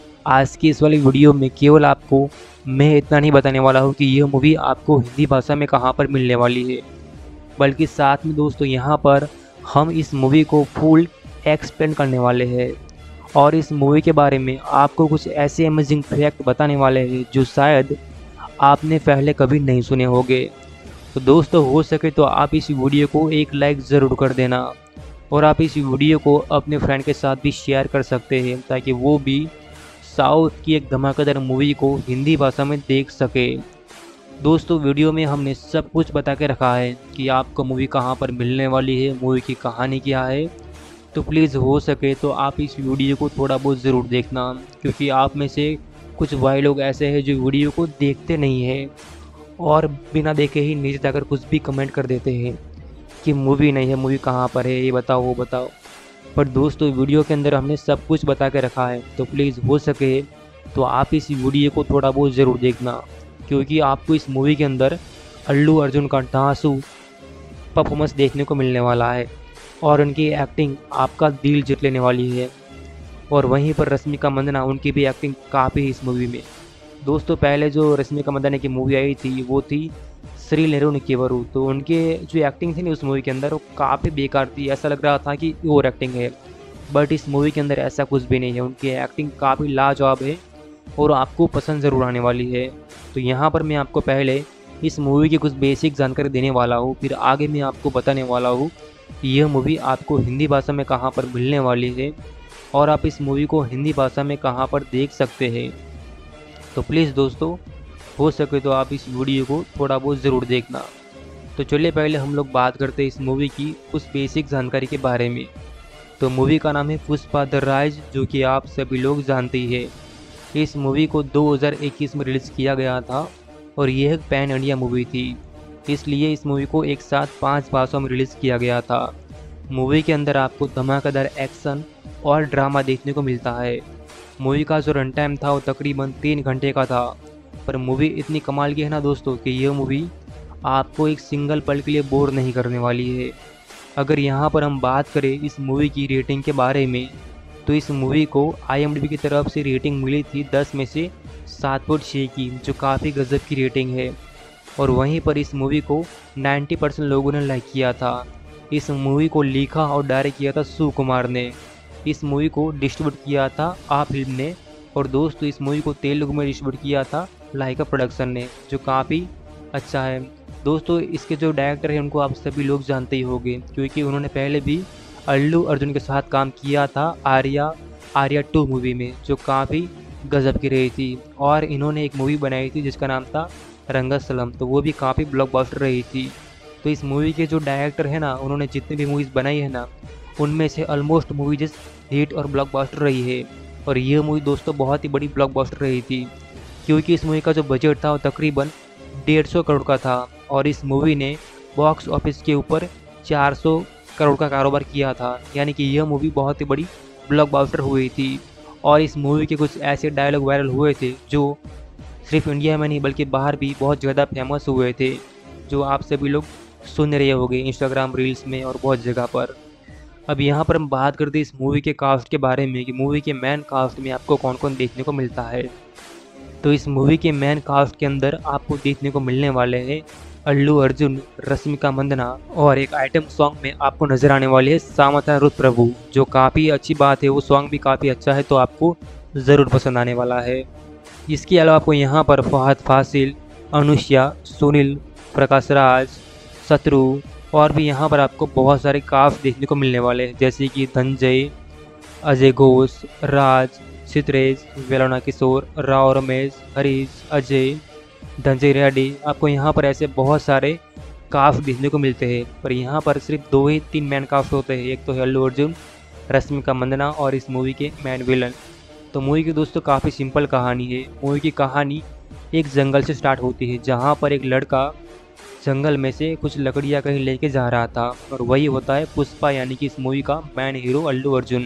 आज की इस वाली वीडियो में केवल आपको मैं इतना नहीं बताने वाला हूँ कि यह मूवी आपको हिंदी भाषा में कहाँ पर मिलने वाली है, बल्कि साथ में दोस्तों यहाँ पर हम इस मूवी को फुल एक्सप्लेन करने वाले हैं और इस मूवी के बारे में आपको कुछ ऐसे अमेजिंग फैक्ट बताने वाले हैं जो शायद आपने पहले कभी नहीं सुने होंगे। तो दोस्तों हो सके तो आप इस वीडियो को एक लाइक ज़रूर कर देना और आप इस वीडियो को अपने फ्रेंड के साथ भी शेयर कर सकते हैं ताकि वो भी साउथ की एक धमाकेदार मूवी को हिंदी भाषा में देख सके। दोस्तों वीडियो में हमने सब कुछ बता के रखा है कि आपको मूवी कहाँ पर मिलने वाली है, मूवी की कहानी क्या है। तो प्लीज़ हो सके तो आप इस वीडियो को थोड़ा बहुत ज़रूर देखना, क्योंकि आप में से कुछ भाई लोग ऐसे हैं जो वीडियो को देखते नहीं हैं और बिना देखे ही नीचे जाकर कुछ भी कमेंट कर देते हैं कि मूवी नहीं है, मूवी कहाँ पर है, ये बताओ वो बताओ। पर दोस्तों वीडियो के अंदर हमने सब कुछ बता के रखा है, तो प्लीज़ हो सके तो आप इस वीडियो को थोड़ा बहुत ज़रूर देखना, क्योंकि आपको इस मूवी के अंदर अल्लू अर्जुन का धांसू परफॉर्मेंस देखने को मिलने वाला है और उनकी एक्टिंग आपका दिल जीत लेने वाली है। और वहीं पर रश्मिका मंदाना, उनकी भी एक्टिंग काफ़ी इस मूवी में। दोस्तों पहले जो रश्मिका मंदाना की मूवी आई थी वो थी श्री लेरू निकेवरू, तो उनके जो एक्टिंग थी ना उस मूवी के अंदर वो काफ़ी बेकार थी, ऐसा लग रहा था कि ओवर एक्टिंग है। बट इस मूवी के अंदर ऐसा कुछ भी नहीं है, उनकी एक्टिंग काफ़ी लाजवाब है और आपको पसंद ज़रूर आने वाली है। तो यहाँ पर मैं आपको पहले इस मूवी की कुछ बेसिक जानकारी देने वाला हूँ, फिर आगे मैं आपको बताने वाला हूँ कि यह मूवी आपको हिंदी भाषा में कहाँ पर मिलने वाली है और आप इस मूवी को हिंदी भाषा में कहाँ पर देख सकते हैं। तो प्लीज़ दोस्तों, हो सके तो आप इस वीडियो को थोड़ा बहुत ज़रूर देखना। तो चलिए पहले हम लोग बात करते हैं इस मूवी की कुछ बेसिक जानकारी के बारे में। तो मूवी का नाम है पुष्पा द राइज, जो कि आप सभी लोग जानते ही है। इस मूवी को दो हज़ार इक्कीस में रिलीज़ किया गया था और यह एक पैन इंडिया मूवी थी, इसलिए इस मूवी को एक साथ पाँच भाषाओं में रिलीज़ किया गया था। मूवी के अंदर आपको धमाकेदार एक्शन और ड्रामा देखने को मिलता है। मूवी का जो रन टाइम था वो तकरीबन तीन घंटे का था, पर मूवी इतनी कमाल की है ना दोस्तों कि यह मूवी आपको एक सिंगल पल के लिए बोर नहीं करने वाली है। अगर यहाँ पर हम बात करें इस मूवी की रेटिंग के बारे में, तो इस मूवी को आई एम डी बी की तरफ से रेटिंग मिली थी दस में से सात पॉइंट छः की, जो काफ़ी गजब की रेटिंग है। और वहीं पर इस मूवी को नब्बे परसेंट लोगों ने लाइक किया था। इस मूवी को लिखा और डायरेक्ट किया था सुकुमार ने। इस मूवी को डिस्ट्रीब्यूट किया था आ फिल्म ने, और दोस्तों इस मूवी को तेलुगु में डिस्ट्रीब्यूट किया था लाइका प्रोडक्शन ने, जो काफ़ी अच्छा है। दोस्तों इसके जो डायरेक्टर हैं उनको आप सभी लोग जानते ही होंगे, क्योंकि उन्होंने पहले भी अल्लू अर्जुन के साथ काम किया था आर्या आर्या टू मूवी में, जो काफ़ी गजब की रही थी। और इन्होंने एक मूवी बनाई थी जिसका नाम था रंगस्थलम, तो वो भी काफ़ी ब्लॉकबस्टर रही थी। तो इस मूवी के जो डायरेक्टर है ना, उन्होंने जितनी भी मूवीज़ बनाई है ना, उनमें से ऑलमोस्ट मूवी जिस हिट और ब्लॉकबस्टर रही है। और ये मूवी दोस्तों बहुत ही बड़ी ब्लॉकबस्टर रही थी, क्योंकि इस मूवी का जो बजट था वो तकरीबन डेढ़ सौ करोड़ का था, और इस मूवी ने बॉक्स ऑफिस के ऊपर चार सौ करोड़ का कारोबार किया था। यानी कि यह मूवी बहुत ही बड़ी ब्लॉकबस्टर हुई थी। और इस मूवी के कुछ ऐसे डायलॉग वायरल हुए थे जो सिर्फ इंडिया में नहीं बल्कि बाहर भी बहुत ज़्यादा फेमस हुए थे, जो आप सभी लोग सुन रहे होंगे इंस्टाग्राम रील्स में और बहुत जगह पर। अब यहाँ पर हम बात करते हैं इस मूवी के कास्ट के बारे में कि मूवी के मेन कास्ट में आपको कौन कौन देखने को मिलता है। तो इस मूवी के मेन कास्ट के अंदर आपको देखने को मिलने वाले हैं अल्लू अर्जुन, रश्मिका मंदना, और एक आइटम सॉन्ग में आपको नजर आने वाली है सामंथा रुत प्रभु, जो काफ़ी अच्छी बात है। वो सॉन्ग भी काफ़ी अच्छा है, तो आपको ज़रूर पसंद आने वाला है। इसके अलावा आपको यहाँ पर फहद फासिल, अनुष्या, सुनील, प्रकाश राज, शत्रु और भी यहाँ पर आपको बहुत सारे कास्ट देखने को मिलने वाले हैं, जैसे कि धनंजय, अजय घोष, राज, सितरेज, वेलोना किशोर, राव रमेश, हरीश, अजय, धनंजय रेड्डी। आपको यहाँ पर ऐसे बहुत सारे कास्ट देखने को मिलते हैं, पर यहाँ पर सिर्फ दो ही तीन मैन कास्ट होते हैं। एक तो है अल्लू अर्जुन, रश्मिका मंदना और इस मूवी के मैन विलन। तो मूवी की दोस्तों काफ़ी सिंपल कहानी है। मूवी की कहानी एक जंगल से स्टार्ट होती है, जहाँ पर एक लड़का जंगल में से कुछ लकड़ियाँ कहीं लेके जा रहा था, और वही होता है पुष्पा, यानी कि इस मूवी का मैन हीरो अल्लू अर्जुन।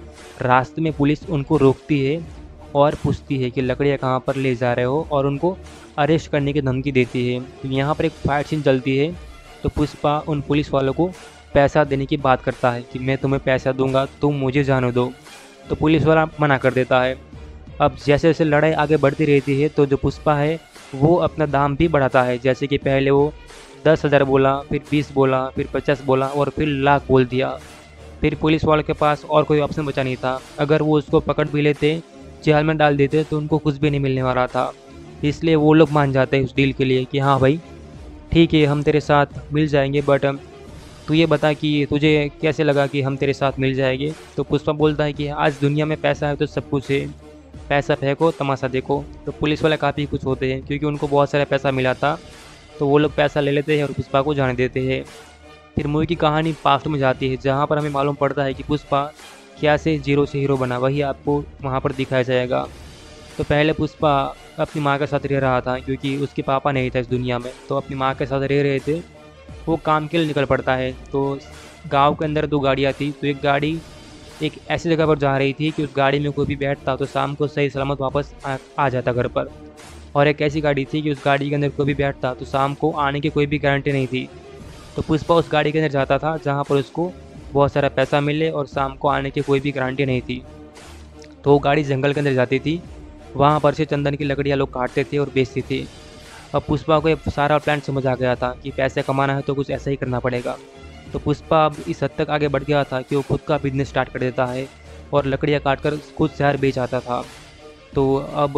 रास्ते में पुलिस उनको रोकती है और पूछती है कि लकड़ियाँ कहाँ पर ले जा रहे हो, और उनको अरेस्ट करने की धमकी देती है। यहाँ पर एक फाइट सीन चलती है, तो पुष्पा उन पुलिस वालों को पैसा देने की बात करता है कि मैं तुम्हें पैसा दूंगा, तुम मुझे जाने दो। तो पुलिस वाला मना कर देता है। अब जैसे जैसे लड़ाई आगे बढ़ती रहती है, तो जो पुष्पा है वो अपना दाम भी बढ़ाता है। जैसे कि पहले वो दस हज़ार बोला, फिर बीस बोला, फिर पचास बोला और फिर लाख बोल दिया। फिर पुलिस वालों के पास और कोई ऑप्शन बचा नहीं था। अगर वो उसको पकड़ भी लेते, जेल में डाल देते, तो उनको कुछ भी नहीं मिलने वाला था। इसलिए वो लोग मान जाते हैं उस डील के लिए कि हाँ भाई ठीक है, हम तेरे साथ मिल जाएंगे, बट तू ये बता कि तुझे कैसे लगा कि हम तेरे साथ मिल जाएंगे। तो पुष्पा बोलता है कि आज दुनिया में पैसा है तो सब कुछ है, पैसा फेंको तमाशा देखो। तो पुलिस वाले काफ़ी कुछ होते हैं, क्योंकि उनको बहुत सारा पैसा मिला था, तो वो लोग पैसा ले लेते हैं और पुष्पा को जाने देते हैं। फिर मूवी की कहानी पास्ट में जाती है, जहाँ पर हमें मालूम पड़ता है कि पुष्पा कैसे जीरो से हीरो बना, वही आपको वहाँ पर दिखाया जाएगा। तो पहले पुष्पा अपनी माँ के साथ रह रहा था, क्योंकि उसके पापा नहीं था इस दुनिया में, तो अपनी माँ के साथ रह रहे थे। वो काम के लिए निकल पड़ता है। तो गांव के अंदर दो गाड़ियाँ थी, तो एक गाड़ी एक ऐसी जगह पर जा रही थी कि उस गाड़ी में कोई भी बैठता तो शाम को सही सलामत वापस आ, आ जाता घर पर, और एक ऐसी गाड़ी थी कि उस गाड़ी के अंदर कोई भी बैठता तो शाम को आने की कोई भी गारंटी नहीं थी। तो पुष्पा उस गाड़ी के अंदर जाता था जहाँ पर उसको बहुत सारा पैसा मिले और शाम को आने की कोई भी गारंटी नहीं थी। तो वो गाड़ी जंगल के अंदर जाती थी, वहाँ पर से चंदन की लकड़ियाँ लोग काटते थे और बेचते थे। अब पुष्पा को ये सारा प्लान समझ आ गया था कि पैसे कमाना है तो कुछ ऐसा ही करना पड़ेगा। तो पुष्पा अब इस हद तक आगे बढ़ गया था कि वो खुद का बिजनेस स्टार्ट कर देता है और लकड़ियाँ काट कर खुद शहर बेच आता था। तो अब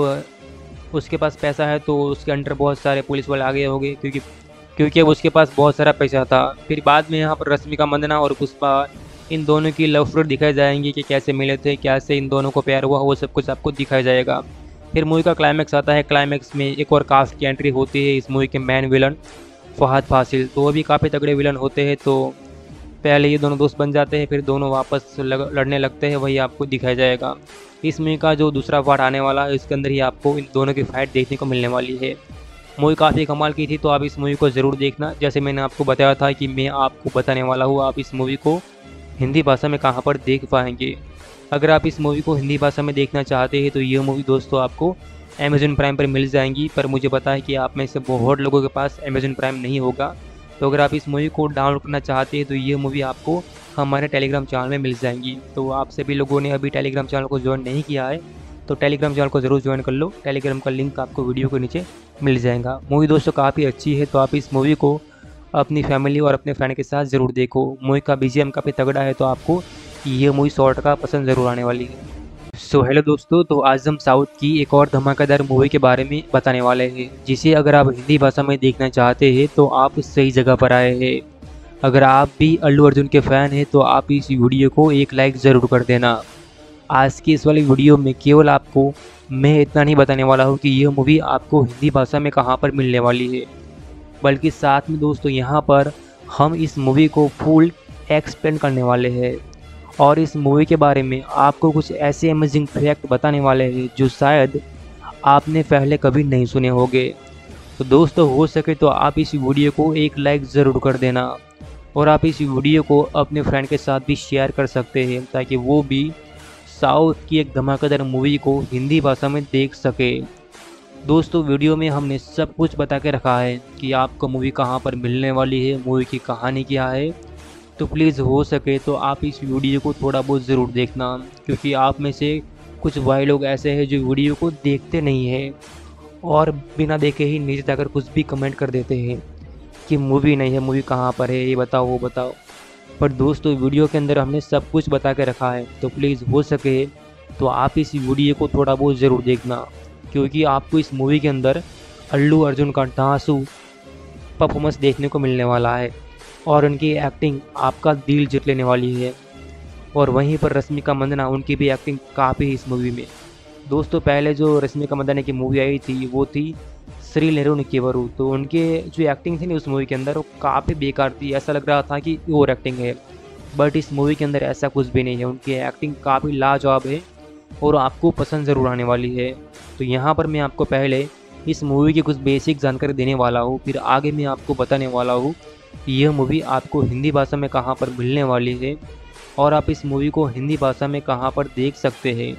उसके पास पैसा है, तो उसके अंडर बहुत सारे पुलिस वाले आगे हो गए, क्योंकि क्योंकि अब उसके पास बहुत सारा पैसा था। फिर बाद में यहाँ पर रश्मिका मंदना और पुष्पा, इन दोनों की लव स्टोरी दिखाई जाएंगी कि कैसे मिले थे, कैसे इन दोनों को प्यार हुआ, वो सब कुछ आपको दिखाया जाएगा। फिर मूवी का क्लाइमैक्स आता है। क्लाइमैक्स में एक और कास्ट की एंट्री होती है, इस मूवी के मेन विलन फहद फासिल। तो वो भी काफ़ी तगड़े विलन होते हैं। तो पहले ये दोनों दोस्त बन जाते हैं, फिर दोनों वापस लग, लड़ने लगते हैं, वही आपको दिखाया जाएगा। इस मूवी का जो दूसरा पार्ट आने वाला है इसके अंदर ही आपको इन दोनों की फाइट देखने को मिलने वाली है। मूवी काफ़ी कमाल की थी, तो आप इस मूवी को ज़रूर देखना। जैसे मैंने आपको बताया था कि मैं आपको बताने वाला हूँ आप इस मूवी को हिंदी भाषा में कहाँ पर देख पाएंगे। अगर आप इस मूवी को हिंदी भाषा में देखना चाहते हैं तो ये मूवी दोस्तों आपको अमेज़न प्राइम पर मिल जाएंगी। पर मुझे पता है कि आप में से बहुत लोगों के पास अमेज़न प्राइम नहीं होगा। तो अगर आप इस मूवी को डाउनलोड करना चाहते हैं तो ये मूवी आपको हमारे टेलीग्राम चैनल में मिल जाएंगी। तो आप सभी लोगों ने अभी टेलीग्राम चैनल को ज्वाइन नहीं किया है तो टेलीग्राम चैनल को ज़रूर ज्वाइन कर लो। टेलीग्राम का लिंक आपको वीडियो के नीचे मिल जाएगा। मूवी दोस्तों काफ़ी अच्छी है, तो आप इस मूवी को अपनी फैमिली और अपने फ्रेंड के साथ ज़रूर देखो। मूवी का बीजीएम काफ़ी तगड़ा है, तो आपको ये मूवी सौ टका पसंद ज़रूर आने वाली है। सो हेलो दोस्तों, तो आज हम साउथ की एक और धमाकेदार मूवी के बारे में बताने वाले हैं, जिसे अगर आप हिंदी भाषा में देखना चाहते हैं तो आप सही जगह पर आए हैं। अगर आप भी अल्लू अर्जुन के फ़ैन हैं तो आप इस वीडियो को एक लाइक ज़रूर कर देना। आज की इस वाली वीडियो में केवल आपको मैं इतना नहीं बताने वाला हूँ कि यह मूवी आपको हिंदी भाषा में कहाँ पर मिलने वाली है, बल्कि साथ में दोस्तों यहाँ पर हम इस मूवी को फुल एक्सप्लेन करने वाले हैं और इस मूवी के बारे में आपको कुछ ऐसे अमेजिंग फैक्ट बताने वाले हैं जो शायद आपने पहले कभी नहीं सुने होंगे। तो दोस्तों हो सके तो आप इस वीडियो को एक लाइक ज़रूर कर देना और आप इस वीडियो को अपने फ्रेंड के साथ भी शेयर कर सकते हैं ताकि वो भी साउथ की एक धमाकेदार मूवी को हिंदी भाषा में देख सके। दोस्तों वीडियो में हमने सब कुछ बता के रखा है कि आपको मूवी कहाँ पर मिलने वाली है, मूवी की कहानी क्या है। तो प्लीज़ हो सके तो आप इस वीडियो को थोड़ा बहुत ज़रूर देखना, क्योंकि आप में से कुछ भाई लोग ऐसे हैं जो वीडियो को देखते नहीं हैं और बिना देखे ही नीचे जाकर कुछ भी कमेंट कर देते हैं कि मूवी नहीं है, मूवी कहाँ पर है, ये बताओ वो बताओ। पर दोस्तों वीडियो के अंदर हमने सब कुछ बता के रखा है, तो प्लीज़ हो सके तो आप इस वीडियो को थोड़ा बहुत ज़रूर देखना, क्योंकि आपको इस मूवी के अंदर अल्लू अर्जुन का धांसू परफॉर्मेंस देखने को मिलने वाला है और उनकी एक्टिंग आपका दिल जीत लेने वाली है। और वहीं पर रश्मिका मंदाना, उनकी भी एक्टिंग काफ़ी इस मूवी में। दोस्तों पहले जो रश्मिका मंदाना की मूवी आई थी वो थी श्री लेरू निकेवरू, तो उनके जो एक्टिंग थी ना उस मूवी के अंदर वो काफ़ी बेकार थी, ऐसा लग रहा था कि ओवर एक्टिंग है। बट इस मूवी के अंदर ऐसा कुछ भी नहीं है, उनकी एक्टिंग काफ़ी लाजवाब है और आपको पसंद ज़रूर आने वाली है। तो यहाँ पर मैं आपको पहले इस मूवी की कुछ बेसिक जानकारी देने वाला हूँ, फिर आगे मैं आपको बताने वाला हूँ कि यह मूवी आपको हिंदी भाषा में कहाँ पर मिलने वाली है और आप इस मूवी को हिंदी भाषा में कहाँ पर देख सकते हैं।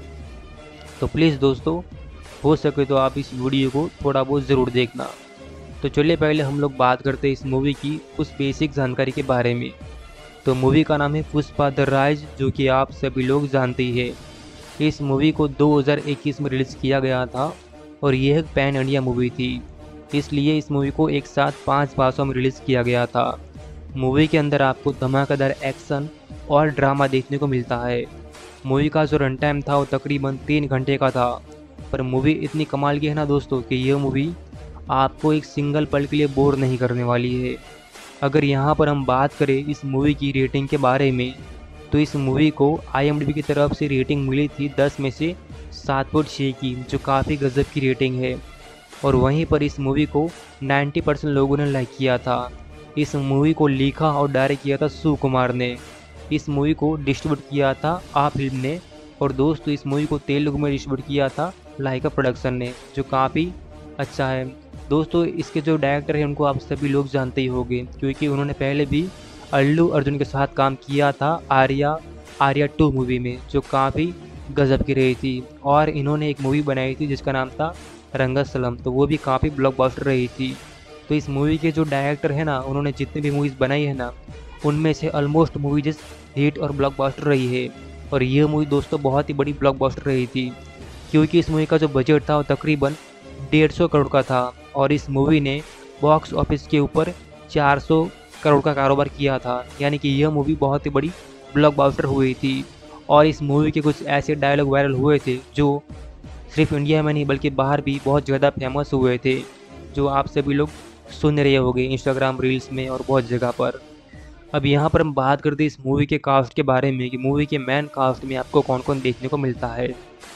तो प्लीज़ दोस्तों हो सके तो आप इस वीडियो को थोड़ा बहुत ज़रूर देखना। तो चलिए पहले हम लोग बात करते हैं इस मूवी की कुछ बेसिक जानकारी के बारे में। तो मूवी का नाम है पुष्पा द राइज, जो कि आप सभी लोग जानते ही है। इस मूवी को दो हज़ार इक्कीस में रिलीज़ किया गया था और यह एक पैन इंडिया मूवी थी, इसलिए इस मूवी को एक साथ पाँच भाषाओं में रिलीज़ किया गया था। मूवी के अंदर आपको धमाकेदार एक्शन और ड्रामा देखने को मिलता है। मूवी का जो रन टाइम था वो तकरीबन तीन घंटे का था, पर मूवी इतनी कमाल की है ना दोस्तों कि यह मूवी आपको एक सिंगल पल के लिए बोर नहीं करने वाली है। अगर यहाँ पर हम बात करें इस मूवी की रेटिंग के बारे में, तो इस मूवी को आई एम डी बी की तरफ से रेटिंग मिली थी दस में से सात पॉइंट छः की, जो काफ़ी गजब की रेटिंग है। और वहीं पर इस मूवी को नब्बे परसेंट लोगों ने लाइक किया था। इस मूवी को लिखा और डायरेक्ट किया था सुकुमार ने। इस मूवी को डिस्ट्रीब्यूट किया था आ फिल्म ने, और दोस्तों इस मूवी को तेलुगु में डिस्ट्रीब्यूट किया था लाइका प्रोडक्शन ने, जो काफ़ी अच्छा है। दोस्तों इसके जो डायरेक्टर हैं उनको आप सभी लोग जानते ही होंगे, क्योंकि उन्होंने पहले भी अल्लू अर्जुन के साथ काम किया था आर्या आर्या टू मूवी में, जो काफ़ी गजब की रही थी। और इन्होंने एक मूवी बनाई थी जिसका नाम था रंगस्थलम, तो वो भी काफ़ी ब्लॉकबस्टर रही थी। तो इस मूवी के जो डायरेक्टर है ना, उन्होंने जितनी भी मूवीज़ बनाई है ना, उनमें से ऑलमोस्ट मूवीज हिट और ब्लॉकबस्टर रही है। और ये मूवी दोस्तों बहुत ही बड़ी ब्लॉकबस्टर रही थी, क्योंकि इस मूवी का जो बजट था वो तकरीबन डेढ़ सौ करोड़ का था और इस मूवी ने बॉक्स ऑफिस के ऊपर चार सौ करोड़ का कारोबार किया था, यानी कि यह मूवी बहुत ही बड़ी ब्लॉकबस्टर हुई थी। और इस मूवी के कुछ ऐसे डायलॉग वायरल हुए थे जो सिर्फ इंडिया में नहीं बल्कि बाहर भी बहुत ज़्यादा फेमस हुए थे, जो आप सभी लोग सुन रहे होंगे इंस्टाग्राम रील्स में और बहुत जगह पर। अब यहाँ पर हम बात करते हैं इस मूवी के कास्ट के बारे में कि मूवी के मेन कास्ट में आपको कौन कौन देखने को मिलता है।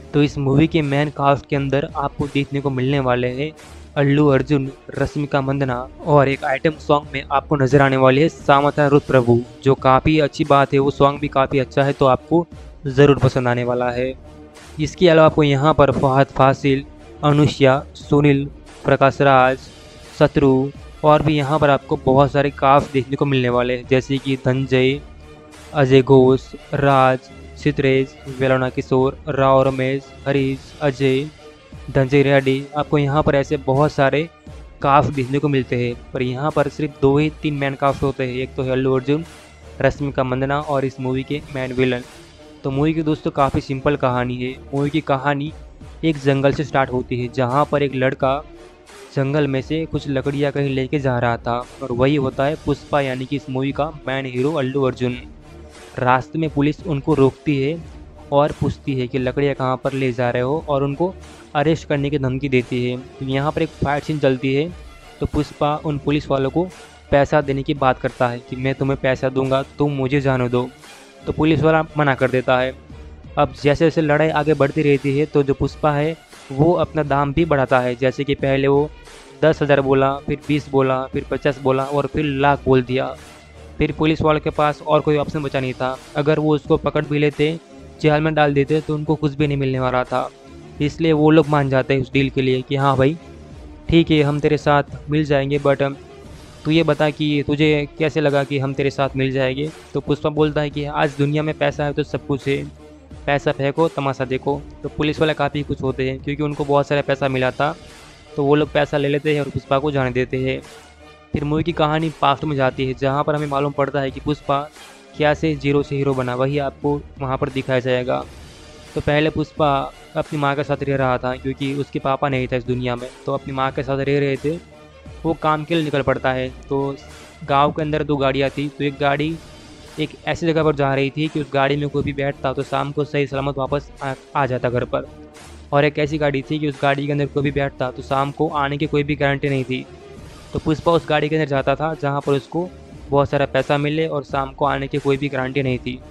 तो इस मूवी के मेन कास्ट के अंदर आपको देखने को मिलने वाले हैं अल्लू अर्जुन, रश्मिका मंदना और एक आइटम सॉन्ग में आपको नजर आने वाली है सामंथा रुत प्रभु, जो काफ़ी अच्छी बात है। वो सॉन्ग भी काफ़ी अच्छा है, तो आपको ज़रूर पसंद आने वाला है। इसके अलावा आपको यहाँ पर फहद फासिल, अनुष्या, सुनील, प्रकाश राज, शत्रु और भी यहाँ पर आपको बहुत सारे कास्ट देखने को मिलने वाले हैं, जैसे कि धनंजय, अजय घोष, राज, सितरेज, वेलोना किशोर, राव रमेश, हरीश, अजय, धनंजय रेड्डी। आपको यहाँ पर ऐसे बहुत सारे कास्ट देखने को मिलते हैं, पर यहाँ पर सिर्फ दो ही तीन मैन कास्ट होते हैं। एक तो है अल्लू अर्जुन, रश्मिका मंदना और इस मूवी के मैन विलन। तो मूवी की दोस्तों काफ़ी सिंपल कहानी है। मूवी की कहानी एक जंगल से स्टार्ट होती है, जहाँ पर एक लड़का जंगल में से कुछ लकड़ियाँ कहीं लेके जा रहा था, और वही होता है पुष्पा, यानी कि इस मूवी का मैन हीरो अल्लू अर्जुन। रास्ते में पुलिस उनको रोकती है और पूछती है कि लकड़ियाँ कहाँ पर ले जा रहे हो, और उनको अरेस्ट करने की धमकी देती है। तो यहाँ पर एक फाइट सीन चलती है, तो पुष्पा उन पुलिस वालों को पैसा देने की बात करता है कि मैं तुम्हें पैसा दूंगा, तुम मुझे जाने दो। तो पुलिस वाला मना कर देता है। अब जैसे जैसे लड़ाई आगे बढ़ती रहती है, तो जो पुष्पा है वो अपना दाम भी बढ़ाता है। जैसे कि पहले वो दस हज़ार बोला, फिर बीस बोला, फिर पचास बोला और फिर लाख बोल दिया। फिर पुलिस वालों के पास और कोई ऑप्शन बचा नहीं था। अगर वो उसको पकड़ भी लेते, जेल में डाल देते, तो उनको कुछ भी नहीं मिलने वाला था। इसलिए वो लोग मान जाते हैं उस डील के लिए कि हाँ भाई ठीक है, हम तेरे साथ मिल जाएंगे, बट तू ये बता कि तुझे कैसे लगा कि हम तेरे साथ मिल जाएंगे। तो पुष्पा बोलता है कि आज दुनिया में पैसा है तो सब कुछ है, पैसा फेंको तमाशा देखो। तो पुलिस वाले काफ़ी कुछ होते हैं, क्योंकि उनको बहुत सारा पैसा मिला था, तो वो लोग पैसा ले लेते हैं और पुष्पा को जाने देते हैं। फिर मूवी की कहानी पास्ट में जाती है, जहाँ पर हमें मालूम पड़ता है कि पुष्पा क्या से जीरो से हीरो बना, वही आपको वहाँ पर दिखाया जाएगा। तो पहले पुष्पा अपनी माँ के साथ रह रहा था, क्योंकि उसके पापा नहीं था इस दुनिया में, तो अपनी माँ के साथ रह रहे थे। वो काम के लिए निकल पड़ता है। तो गांव के अंदर दो गाड़ियाँ थी, तो एक गाड़ी एक ऐसी जगह पर जा रही थी कि उस गाड़ी में कोई भी बैठता तो शाम को सही सलामत वापस आ, आ जाता घर पर, और एक ऐसी गाड़ी थी कि उस गाड़ी के अंदर कोई भी बैठता तो शाम को आने की कोई भी गारंटी नहीं थी। तो पुष्पा उस गाड़ी के अंदर जाता था जहाँ पर उसको बहुत सारा पैसा मिले और शाम को आने की कोई भी गारंटी नहीं थी।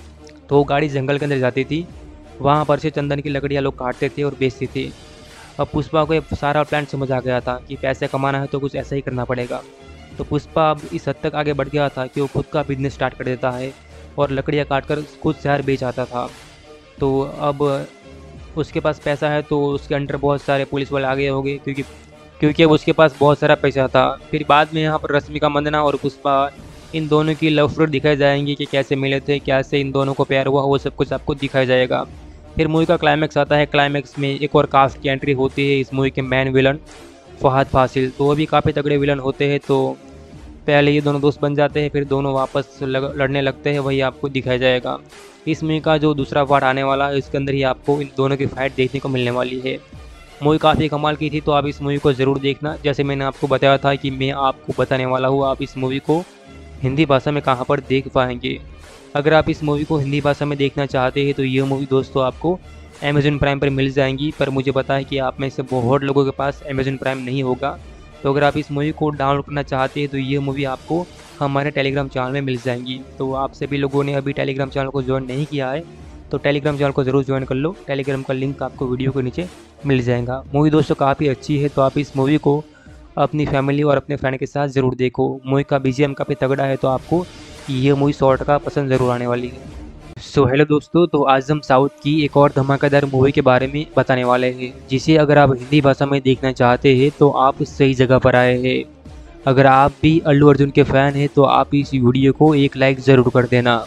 तो वो गाड़ी जंगल के अंदर जाती थी, वहाँ पर से चंदन की लकड़ियाँ लोग काटते थे और बेचते थे। अब पुष्पा को ये सारा प्लान समझ आ गया था कि पैसे कमाना है तो कुछ ऐसा ही करना पड़ेगा। तो पुष्पा अब इस हद तक आगे बढ़ गया था कि वो खुद का बिजनेस स्टार्ट कर देता है और लकड़ियाँ काट कर खुद शहर बेच आता था। तो अब उसके पास पैसा है, तो उसके अंडर बहुत सारे पुलिस वाले आगे हो गए, क्योंकि क्योंकि अब उसके पास बहुत सारा पैसा था। फिर बाद में यहाँ पर रश्मिका मंदना और पुष्पा, इन दोनों की लव स्टोरी दिखाई जाएंगी कि कैसे मिले थे, कैसे इन दोनों को प्यार हुआ, वो सब कुछ आपको दिखाया जाएगा। फिर मूवी का क्लाइमैक्स आता है। क्लाइमैक्स में एक और कास्ट की एंट्री होती है, इस मूवी के मैन विलन फहद फासिल। तो वो भी काफ़ी तगड़े विलन होते हैं। तो पहले ये दोनों दोस्त बन जाते हैं, फिर दोनों वापस लग, लड़ने लगते हैं, वही आपको दिखाया जाएगा। इस मूवी का जो दूसरा पार्ट आने वाला है, इसके अंदर ही आपको इन दोनों की फाइट देखने को मिलने वाली है। मूवी काफ़ी कमाल की थी, तो आप इस मूवी को ज़रूर देखना। जैसे मैंने आपको बताया था कि मैं आपको बताने वाला हूँ, आप इस मूवी को हिंदी भाषा में कहाँ पर देख पाएंगे। अगर आप इस मूवी को हिंदी भाषा में देखना चाहते हैं तो ये मूवी दोस्तों आपको अमेज़न प्राइम पर मिल जाएंगी, पर मुझे पता है कि आप में से बहुत लोगों के पास अमेज़न प्राइम नहीं होगा। तो अगर आप इस मूवी को डाउनलोड करना चाहते हैं तो ये मूवी आपको हमारे टेलीग्राम चैनल में मिल जाएंगी। तो आप सभी लोगों ने अभी टेलीग्राम चैनल को ज्वाइन नहीं किया है तो टेलीग्राम चैनल को ज़रूर ज्वाइन कर लो। टेलीग्राम का लिंक आपको वीडियो के नीचे मिल जाएगा। मूवी दोस्तों काफ़ी अच्छी है, तो आप इस मूवी को अपनी फैमिली और अपने फ्रेंड के साथ ज़रूर देखो। मूवी का बीजीएम काफ़ी तगड़ा है, तो आपको ये मूवी शॉर्ट का पसंद ज़रूर आने वाली है। सो हेलो दोस्तों, तो आज हम साउथ की एक और धमाकेदार मूवी के बारे में बताने वाले हैं, जिसे अगर आप हिंदी भाषा में देखना चाहते हैं तो आप सही जगह पर आए हैं। अगर आप भी अल्लू अर्जुन के फ़ैन हैं तो आप इस वीडियो को एक लाइक ज़रूर कर देना।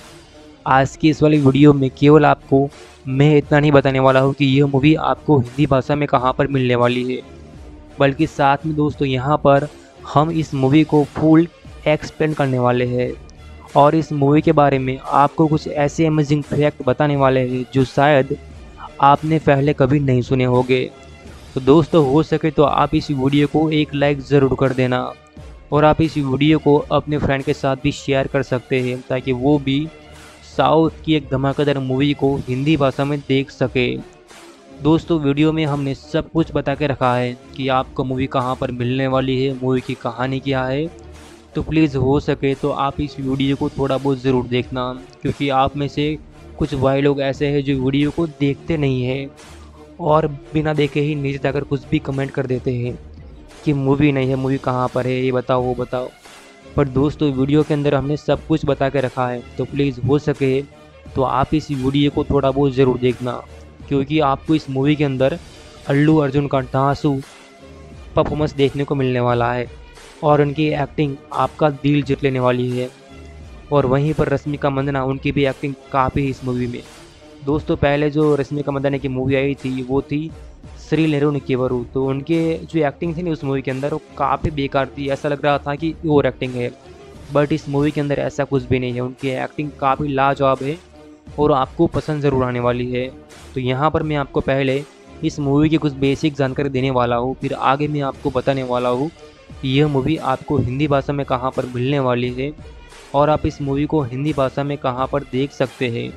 आज की इस वाली वीडियो में केवल आपको मैं इतना नहीं बताने वाला हूँ कि यह मूवी आपको हिंदी भाषा में कहाँ पर मिलने वाली है, बल्कि साथ में दोस्तों यहाँ पर हम इस मूवी को फुल एक्सप्लेन करने वाले हैं और इस मूवी के बारे में आपको कुछ ऐसे अमेजिंग फैक्ट बताने वाले हैं जो शायद आपने पहले कभी नहीं सुने होंगे। तो दोस्तों हो सके तो आप इस वीडियो को एक लाइक ज़रूर कर देना और आप इस वीडियो को अपने फ्रेंड के साथ भी शेयर कर सकते हैं, ताकि वो भी साउथ की एक धमाकेदार मूवी को हिंदी भाषा में देख सके। दोस्तों वीडियो में हमने सब कुछ बता के रखा है कि आपको मूवी कहाँ पर मिलने वाली है, मूवी की कहानी क्या है। तो प्लीज़ हो सके तो आप इस वीडियो को थोड़ा बहुत ज़रूर देखना, क्योंकि आप में से कुछ भाई लोग ऐसे हैं जो वीडियो को देखते नहीं हैं और बिना देखे ही नीचे जाकर कुछ भी कमेंट कर देते हैं कि मूवी नहीं है, मूवी कहाँ पर है, ये बताओ वो बताओ। पर दोस्तों वीडियो के अंदर हमने सब कुछ बता के रखा है, तो प्लीज़ हो सके तो आप इस वीडियो को थोड़ा बहुत ज़रूर देखना, क्योंकि आपको इस मूवी के अंदर अल्लू अर्जुन का धांसू परफॉर्मेंस देखने को मिलने वाला है और उनकी एक्टिंग आपका दिल जीत लेने वाली है। और वहीं पर रश्मिका मंदाना, उनकी भी एक्टिंग काफ़ी इस मूवी में। दोस्तों पहले जो रश्मिका मंदाना की मूवी आई थी वो थी श्री लेरू निकेवरू, तो उनके जो एक्टिंग थी ना उस मूवी के अंदर वो काफ़ी बेकार थी, ऐसा लग रहा था कि ओवर एक्टिंग है। बट इस मूवी के अंदर ऐसा कुछ भी नहीं है, उनकी एक्टिंग काफ़ी लाजवाब है और आपको पसंद ज़रूर आने वाली है। तो यहाँ पर मैं आपको पहले इस मूवी की कुछ बेसिक जानकारी देने वाला हूँ, फिर आगे मैं आपको बताने वाला हूँ कि यह मूवी आपको हिंदी भाषा में कहाँ पर मिलने वाली है और आप इस मूवी को हिंदी भाषा में कहाँ पर देख सकते हैं।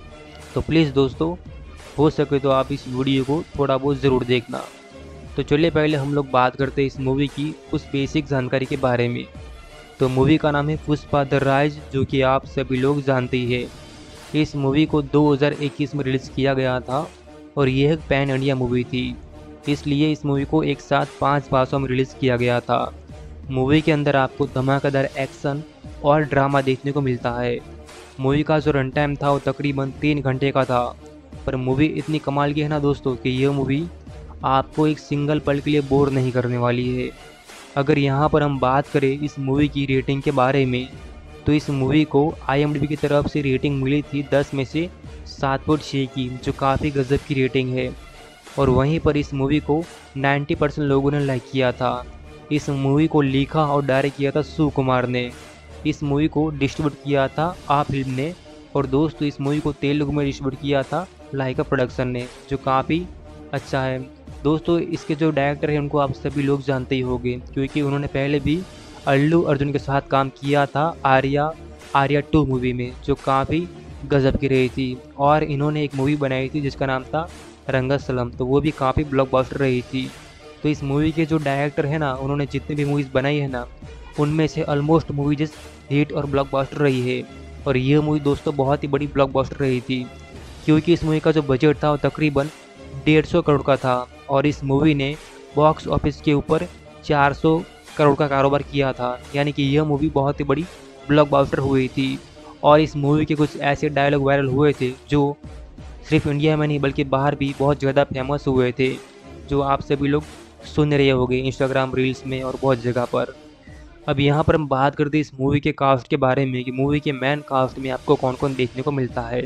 तो प्लीज़ दोस्तों हो सके तो आप इस वीडियो को थोड़ा बहुत ज़रूर देखना। तो चलिए पहले हम लोग बात करते हैं इस मूवी की कुछ बेसिक जानकारी के बारे में। तो मूवी का नाम है पुष्पा द राइज, जो कि आप सभी लोग जानते ही है। इस मूवी को दो हज़ार इक्कीस में रिलीज़ किया गया था और यह एक पैन इंडिया मूवी थी, इसलिए इस मूवी को एक साथ पाँच भाषाओं में रिलीज़ किया गया था। मूवी के अंदर आपको धमाकेदार एक्शन और ड्रामा देखने को मिलता है। मूवी का जो रन टाइम था वो तकरीबन तीन घंटे का था, पर मूवी इतनी कमाल की है ना दोस्तों कि यह मूवी आपको एक सिंगल पल के लिए बोर नहीं करने वाली है। अगर यहाँ पर हम बात करें इस मूवी की रेटिंग के बारे में, तो इस मूवी को आई एम डी बी की तरफ से रेटिंग मिली थी दस में से सात पॉइंट छः की, जो काफ़ी गजब की रेटिंग है। और वहीं पर इस मूवी को नब्बे परसेंट लोगों ने लाइक किया था। इस मूवी को लिखा और डायरेक्ट किया था सुकुमार ने। इस मूवी को डिस्ट्रीब्यूट किया था आ फिल्म ने, और दोस्तों इस मूवी को तेलुगु में डिस्ट्रीब्यूट किया था लाइका प्रोडक्शन ने, जो काफ़ी अच्छा है। दोस्तों इसके जो डायरेक्टर हैं उनको आप सभी लोग जानते ही होंगे, क्योंकि उन्होंने पहले भी अल्लू अर्जुन के साथ काम किया था आर्या आर्या टू मूवी में, जो काफ़ी गजब की रही थी। और इन्होंने एक मूवी बनाई थी जिसका नाम था रंगस्थलम, तो वो भी काफ़ी ब्लॉकबस्टर रही थी। तो इस मूवी के जो डायरेक्टर है ना, उन्होंने जितनी भी मूवीज़ बनाई है ना, उनमें से ऑलमोस्ट मूवीज हिट और ब्लॉकबस्टर रही है। और ये मूवी दोस्तों बहुत ही बड़ी ब्लॉकबस्टर रही थी, क्योंकि इस मूवी का जो बजट था वो तकरीबन डेढ़ सौ करोड़ का था और इस मूवी ने बॉक्स ऑफिस के ऊपर चार सौ करोड़ का कारोबार किया था, यानी कि यह मूवी बहुत ही बड़ी ब्लॉकबस्टर हुई थी। और इस मूवी के कुछ ऐसे डायलॉग वायरल हुए थे जो सिर्फ इंडिया में नहीं बल्कि बाहर भी बहुत ज़्यादा फेमस हुए थे, जो आप सभी लोग सुन रहे होंगे इंस्टाग्राम रील्स में और बहुत जगह पर। अब यहाँ पर हम बात करते हैं इस मूवी के कास्ट के बारे में कि मूवी के मेन कास्ट में आपको कौन कौन देखने को मिलता है।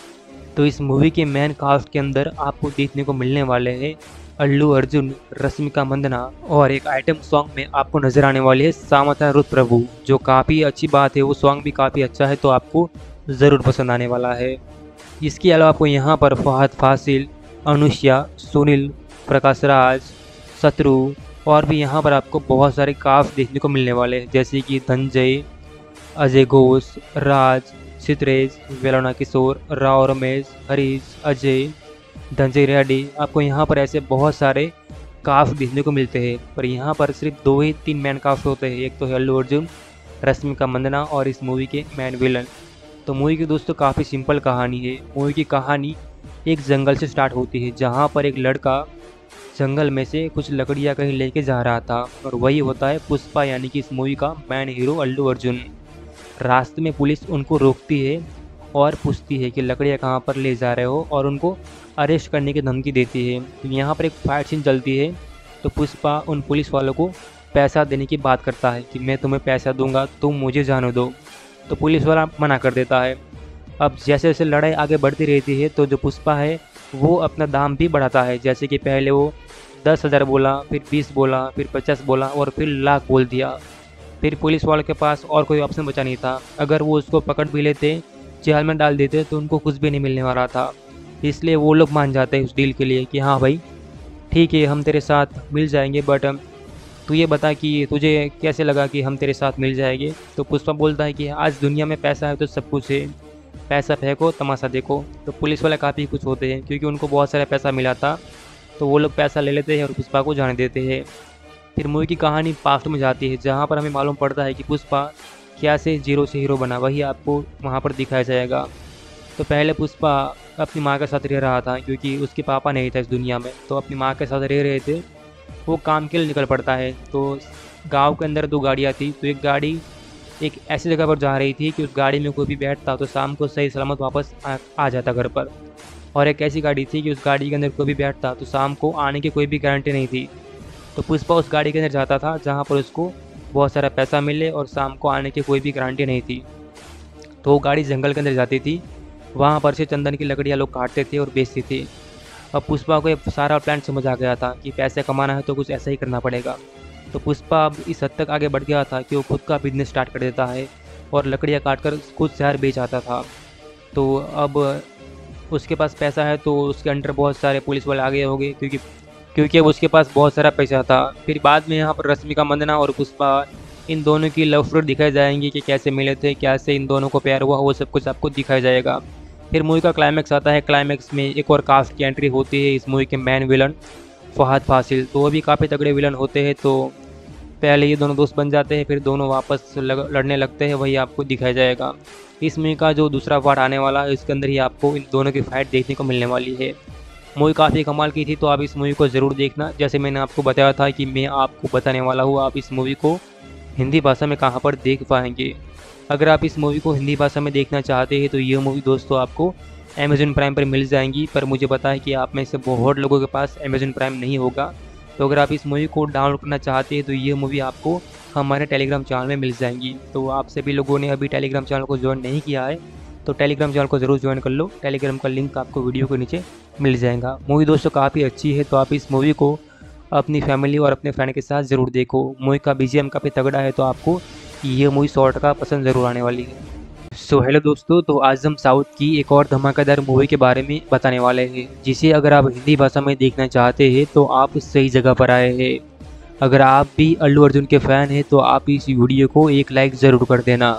तो इस मूवी के मेन कास्ट के अंदर आपको देखने को मिलने वाले हैं अल्लू अर्जुन, रश्मिका मंदाना, और एक आइटम सॉन्ग में आपको नजर आने वाली है सामंथा रुत प्रभु, जो काफ़ी अच्छी बात है। वो सॉन्ग भी काफ़ी अच्छा है, तो आपको ज़रूर पसंद आने वाला है। इसके अलावा आपको यहाँ पर फहद फासिल, अनुष्या, सुनील, प्रकाश राज, शत्रु और भी यहाँ पर आपको बहुत सारे कास्ट देखने को मिलने वाले हैं, जैसे कि धनंजय, अजय घोष, राज, सितरेज, वेलोना किशोर, राव रमेश, हरीश, अजय, धनंजय रेड्डी। आपको यहाँ पर ऐसे बहुत सारे कास्ट देखने को मिलते हैं, पर यहाँ पर सिर्फ दो ही तीन मैन कास्ट होते हैं, एक तो है अल्लू अर्जुन, रश्मिका मंदाना और इस मूवी के मैन विलन। तो मूवी की दोस्तों काफ़ी सिंपल कहानी है। मूवी की कहानी एक जंगल से स्टार्ट होती है, जहाँ पर एक लड़का जंगल में से कुछ लकड़ियाँ कहीं लेके जा रहा था, और वही होता है पुष्पा, यानी कि इस मूवी का मैन हीरो अल्लू अर्जुन। रास्ते में पुलिस उनको रोकती है और पूछती है कि लकड़ियाँ कहाँ पर ले जा रहे हो, और उनको अरेस्ट करने की धमकी देती है। तो यहाँ पर एक फाइट सीन चलती है, तो पुष्पा उन पुलिस वालों को पैसा देने की बात करता है कि मैं तुम्हें पैसा दूंगा, तुम मुझे जाने दो। तो पुलिस वाला मना कर देता है। अब जैसे जैसे लड़ाई आगे बढ़ती रहती है, तो जो पुष्पा है वो अपना दाम भी बढ़ाता है, जैसे कि पहले वो दस हज़ार बोला, फिर बीस बोला, फिर पचास बोला और फिर लाख बोल दिया। फिर पुलिस वालों के पास और कोई ऑप्शन बचा नहीं था, अगर वो उसको पकड़ भी लेते, जेल में डाल देते, तो उनको कुछ भी नहीं मिलने वाला था। इसलिए वो लोग मान जाते हैं उस डील के लिए कि हाँ भाई ठीक है, हम तेरे साथ मिल जाएंगे, बट तू ये बता कि तुझे कैसे लगा कि हम तेरे साथ मिल जाएंगे। तो पुष्पा बोलता है कि आज दुनिया में पैसा है तो सब कुछ है, पैसा फेंको तमाशा देखो। तो पुलिस वाले काफ़ी कुछ होते हैं, क्योंकि उनको बहुत सारा पैसा मिला था, तो वो लोग पैसा ले लेते हैं और पुष्पा को जाने देते हैं। फिर मूवी की कहानी पास्ट में जाती है, जहाँ पर हमें मालूम पड़ता है कि पुष्पा कैसे जीरो से हीरो बना, वही आपको वहाँ पर दिखाया जाएगा। तो पहले पुष्पा अपनी माँ के साथ रह रहा था क्योंकि उसके पापा नहीं था इस दुनिया में, तो अपनी माँ के साथ रह रहे थे। वो काम के लिए निकल पड़ता है। तो गांव के अंदर दो गाड़ियाँ थी, तो एक गाड़ी एक ऐसी जगह पर जा रही थी कि उस गाड़ी में कोई भी बैठता तो शाम को सही सलामत वापस आ, आ जाता घर पर। और एक ऐसी गाड़ी थी कि उस गाड़ी के अंदर कोई भी बैठता तो शाम को आने की कोई भी गारंटी नहीं थी। तो पुष्पा उस गाड़ी के अंदर जाता था जहाँ पर उसको बहुत सारा पैसा मिले और शाम को आने की कोई भी गारंटी नहीं थी। तो वो गाड़ी जंगल के अंदर जाती थी, वहाँ पर से चंदन की लकड़ियाँ लोग काटते थे और बेचते थे। अब पुष्पा को ये सारा प्लान समझ आ गया था कि पैसे कमाना है तो कुछ ऐसा ही करना पड़ेगा। तो पुष्पा अब इस हद तक आगे बढ़ गया था कि वो खुद का बिजनेस स्टार्ट कर देता है और लकड़ियाँ काट कर खुद शहर बेच आता था। तो अब उसके पास पैसा है तो उसके अंडर बहुत सारे पुलिस वाले आगे हो गए क्योंकि क्योंकि अब उसके पास बहुत सारा पैसा था। फिर बाद में यहाँ पर रश्मिका मंदाना और पुष्पा इन दोनों की लव स्टोरी दिखाई जाएंगी कि कैसे मिले थे, कैसे इन दोनों को प्यार हुआ, वो सब कुछ आपको दिखाया जाएगा। फिर मूवी का क्लाइमैक्स आता है। क्लाइमैक्स में एक और कास्ट की एंट्री होती है, इस मूवी के मेन विलन फहद फासिल। तो वो भी काफ़ी तगड़े विलन होते हैं। तो पहले ये दोनों दोस्त बन जाते हैं, फिर दोनों वापस लग, लड़ने लगते हैं, वही आपको दिखाया जाएगा। इस मूवी का जो दूसरा पार्ट आने वाला है इसके अंदर ही आपको इन दोनों की फाइट देखने को मिलने वाली है। मूवी काफ़ी कमाल की थी, तो आप इस मूवी को ज़रूर देखना। जैसे मैंने आपको बताया था कि मैं आपको बताने वाला हूँ, आप इस मूवी को हिंदी भाषा में कहाँ पर देख पाएंगे। अगर आप इस मूवी को हिंदी भाषा में देखना चाहते हैं तो ये मूवी दोस्तों आपको अमेज़न प्राइम पर मिल जाएंगी। पर मुझे पता है कि आप में से बहुत लोगों के पास अमेज़न प्राइम नहीं होगा। तो अगर आप इस मूवी को डाउनलोड करना चाहते हैं तो ये मूवी आपको हमारे टेलीग्राम चैनल में मिल जाएंगी। तो आप सभी लोगों ने अभी टेलीग्राम चैनल को ज्वाइन नहीं किया है तो टेलीग्राम चैनल को ज़रूर ज्वाइन कर लो। टेलीग्राम का लिंक आपको वीडियो के नीचे मिल जाएगा। मूवी दोस्तों काफ़ी अच्छी है, तो आप इस मूवी को अपनी फैमिली और अपने फ्रेंड के साथ ज़रूर देखो। मूवी का बीजीएम काफ़ी तगड़ा है, तो आपको ये मूवी शॉर्ट का पसंद ज़रूर आने वाली है। सो हेलो दोस्तों, तो आज हम साउथ की एक और धमाकेदार मूवी के बारे में बताने वाले हैं, जिसे अगर आप हिंदी भाषा में देखना चाहते हैं तो आप सही जगह पर आए हैं। अगर आप भी अल्लू अर्जुन के फ़ैन हैं तो आप इस वीडियो को एक लाइक ज़रूर कर देना।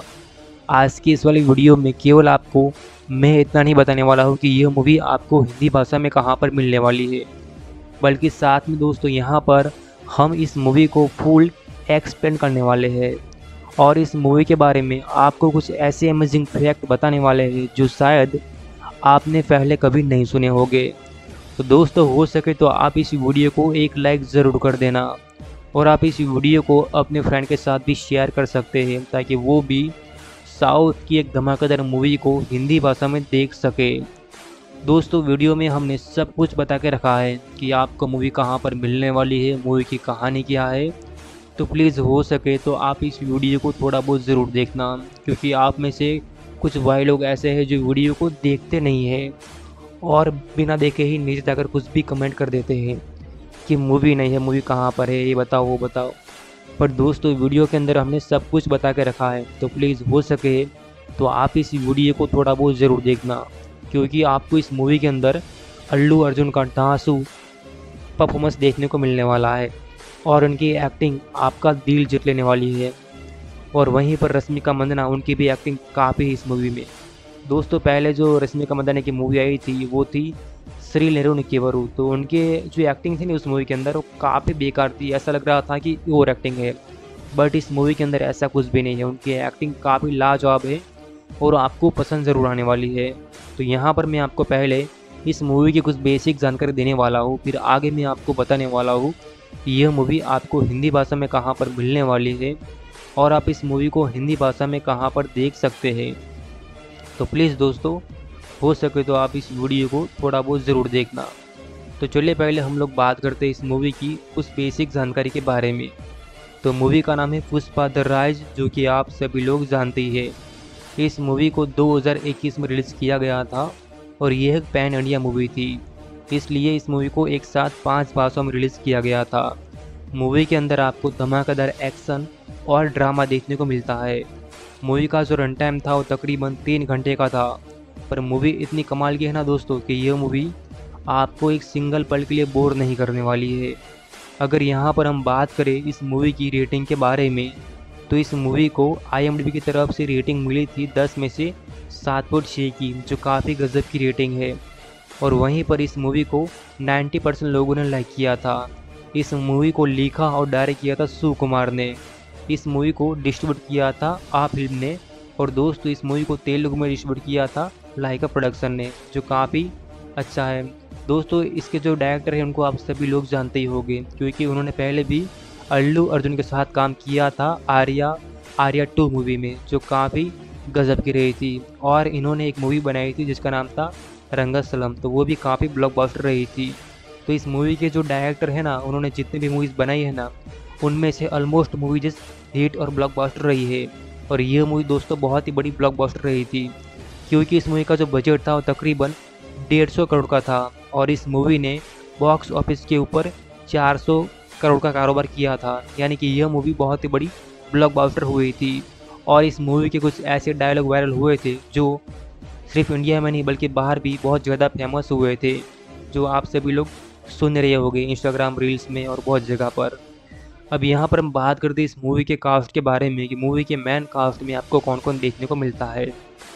आज की इस वाली वीडियो में केवल आपको मैं इतना नहीं बताने वाला हूँ कि यह मूवी आपको हिंदी भाषा में कहाँ पर मिलने वाली है, बल्कि साथ में दोस्तों यहाँ पर हम इस मूवी को फुल एक्सप्लेन करने वाले हैं और इस मूवी के बारे में आपको कुछ ऐसे अमेजिंग फैक्ट बताने वाले हैं जो शायद आपने पहले कभी नहीं सुने होंगे। तो दोस्तों हो सके तो आप इस वीडियो को एक लाइक ज़रूर कर देना और आप इस वीडियो को अपने फ्रेंड के साथ भी शेयर कर सकते हैं ताकि वो भी साउथ की एक धमाकेदार मूवी को हिंदी भाषा में देख सके। दोस्तों वीडियो में हमने सब कुछ बता के रखा है कि आपको मूवी कहाँ पर मिलने वाली है, मूवी की कहानी क्या है। तो प्लीज़ हो सके तो आप इस वीडियो को थोड़ा बहुत ज़रूर देखना, क्योंकि आप में से कुछ भाई लोग ऐसे हैं जो वीडियो को देखते नहीं हैं और बिना देखे ही नीचे जाकर कुछ भी कमेंट कर देते हैं कि मूवी नहीं है, मूवी कहाँ पर है, ये बताओ वो बताओ। पर दोस्तों वीडियो के अंदर हमने सब कुछ बता के रखा है, तो प्लीज़ हो सके तो आप इस वीडियो को थोड़ा बहुत ज़रूर देखना, क्योंकि आपको इस मूवी के अंदर अल्लू अर्जुन का धांसू परफॉर्मेंस देखने को मिलने वाला है और उनकी एक्टिंग आपका दिल जीत लेने वाली है। और वहीं पर रश्मिका मंदाना, उनकी भी एक्टिंग काफ़ी इस मूवी में। दोस्तों पहले जो रश्मिका मंदाना की मूवी आई थी वो थी श्री नेहरू निकेवरू, तो उनके जो एक्टिंग थी ना उस मूवी के अंदर वो काफ़ी बेकार थी, ऐसा लग रहा था कि ओवर एक्टिंग है। बट इस मूवी के अंदर ऐसा कुछ भी नहीं है, उनकी एक्टिंग काफ़ी लाजवाब है और आपको पसंद ज़रूर आने वाली है। तो यहाँ पर मैं आपको पहले इस मूवी की कुछ बेसिक जानकारी देने वाला हूँ, फिर आगे मैं आपको बताने वाला हूँ कि यह मूवी आपको हिंदी भाषा में कहाँ पर मिलने वाली है और आप इस मूवी को हिंदी भाषा में कहाँ पर देख सकते हैं। तो प्लीज़ दोस्तों हो सके तो आप इस वीडियो को थोड़ा बहुत ज़रूर देखना। तो चलिए पहले हम लोग बात करते हैं इस मूवी की कुछ बेसिक जानकारी के बारे में। तो मूवी का नाम है पुष्पा द राइज, जो कि आप सभी लोग जानते ही है। इस मूवी को दो हज़ार इक्कीस में रिलीज़ किया गया था और यह एक पैन इंडिया मूवी थी, इसलिए इस मूवी को एक साथ पांच भाषाओं में रिलीज़ किया गया था। मूवी के अंदर आपको धमाकेदार एक्शन और ड्रामा देखने को मिलता है। मूवी का जो रन टाइम था वो तकरीबन तीन घंटे का था, पर मूवी इतनी कमाल की है ना दोस्तों कि यह मूवी आपको एक सिंगल पल के लिए बोर नहीं करने वाली है। अगर यहाँ पर हम बात करें इस मूवी की रेटिंग के बारे में, तो इस मूवी को आई एम डी बी की तरफ से रेटिंग मिली थी दस में से सात पॉइंट छः की, जो काफ़ी गजब की रेटिंग है। और वहीं पर इस मूवी को नब्बे परसेंट लोगों ने लाइक किया था। इस मूवी को लिखा और डायरेक्ट किया था सुकुमार ने। इस मूवी को डिस्ट्रीब्यूट किया था आ फिल्म ने। और दोस्तों इस मूवी को तेलुगु में डिस्ट्रीब्यूट किया था लाइका प्रोडक्शन ने, जो काफ़ी अच्छा है। दोस्तों इसके जो डायरेक्टर हैं उनको आप सभी लोग जानते ही होंगे, क्योंकि उन्होंने पहले भी अल्लू अर्जुन के साथ काम किया था आर्या आर्या टू मूवी में, जो काफ़ी गजब की रही थी। और इन्होंने एक मूवी बनाई थी जिसका नाम था रंगस्थलम, तो वो भी काफ़ी ब्लॉकबस्टर रही थी। तो इस मूवी के जो डायरेक्टर है ना, उन्होंने जितनी भी मूवीज़ बनाई है ना, उनमें से ऑलमोस्ट मूवी जिस हिट और ब्लॉकबस्टर रही है। और ये मूवी दोस्तों बहुत ही बड़ी ब्लॉकबस्टर रही थी, क्योंकि इस मूवी का जो बजट था वो तकरीबन डेढ़ सौ करोड़ का था, और इस मूवी ने बॉक्स ऑफिस के ऊपर चार सौ करोड़ का कारोबार किया था। यानी कि यह मूवी बहुत ही बड़ी ब्लॉकबस्टर हुई थी। और इस मूवी के कुछ ऐसे डायलॉग वायरल हुए थे जो सिर्फ इंडिया में नहीं बल्कि बाहर भी बहुत ज़्यादा फेमस हुए थे, जो आप सभी लोग सुन रहे होंगे इंस्टाग्राम रील्स में और बहुत जगह पर। अब यहाँ पर हम बात करते हैं इस मूवी के कास्ट के बारे में कि मूवी के मेन कास्ट में आपको कौन कौन देखने को मिलता है।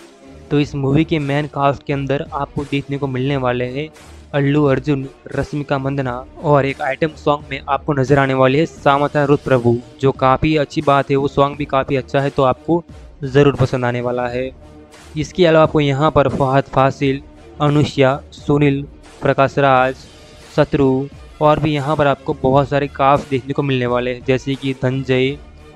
तो इस मूवी के मेन कास्ट के अंदर आपको देखने को मिलने वाले हैं अल्लू अर्जुन, रश्मिका मंदना, और एक आइटम सॉन्ग में आपको नजर आने वाले है सामंथा रुत प्रभु, जो काफ़ी अच्छी बात है। वो सॉन्ग भी काफ़ी अच्छा है, तो आपको ज़रूर पसंद आने वाला है। इसके अलावा आपको यहाँ पर फहद फासिल, अनुष्या, सुनील, प्रकाश राज, शत्रु और भी यहाँ पर आपको बहुत सारे कास्ट देखने को मिलने वाले हैं, जैसे कि धनंजय,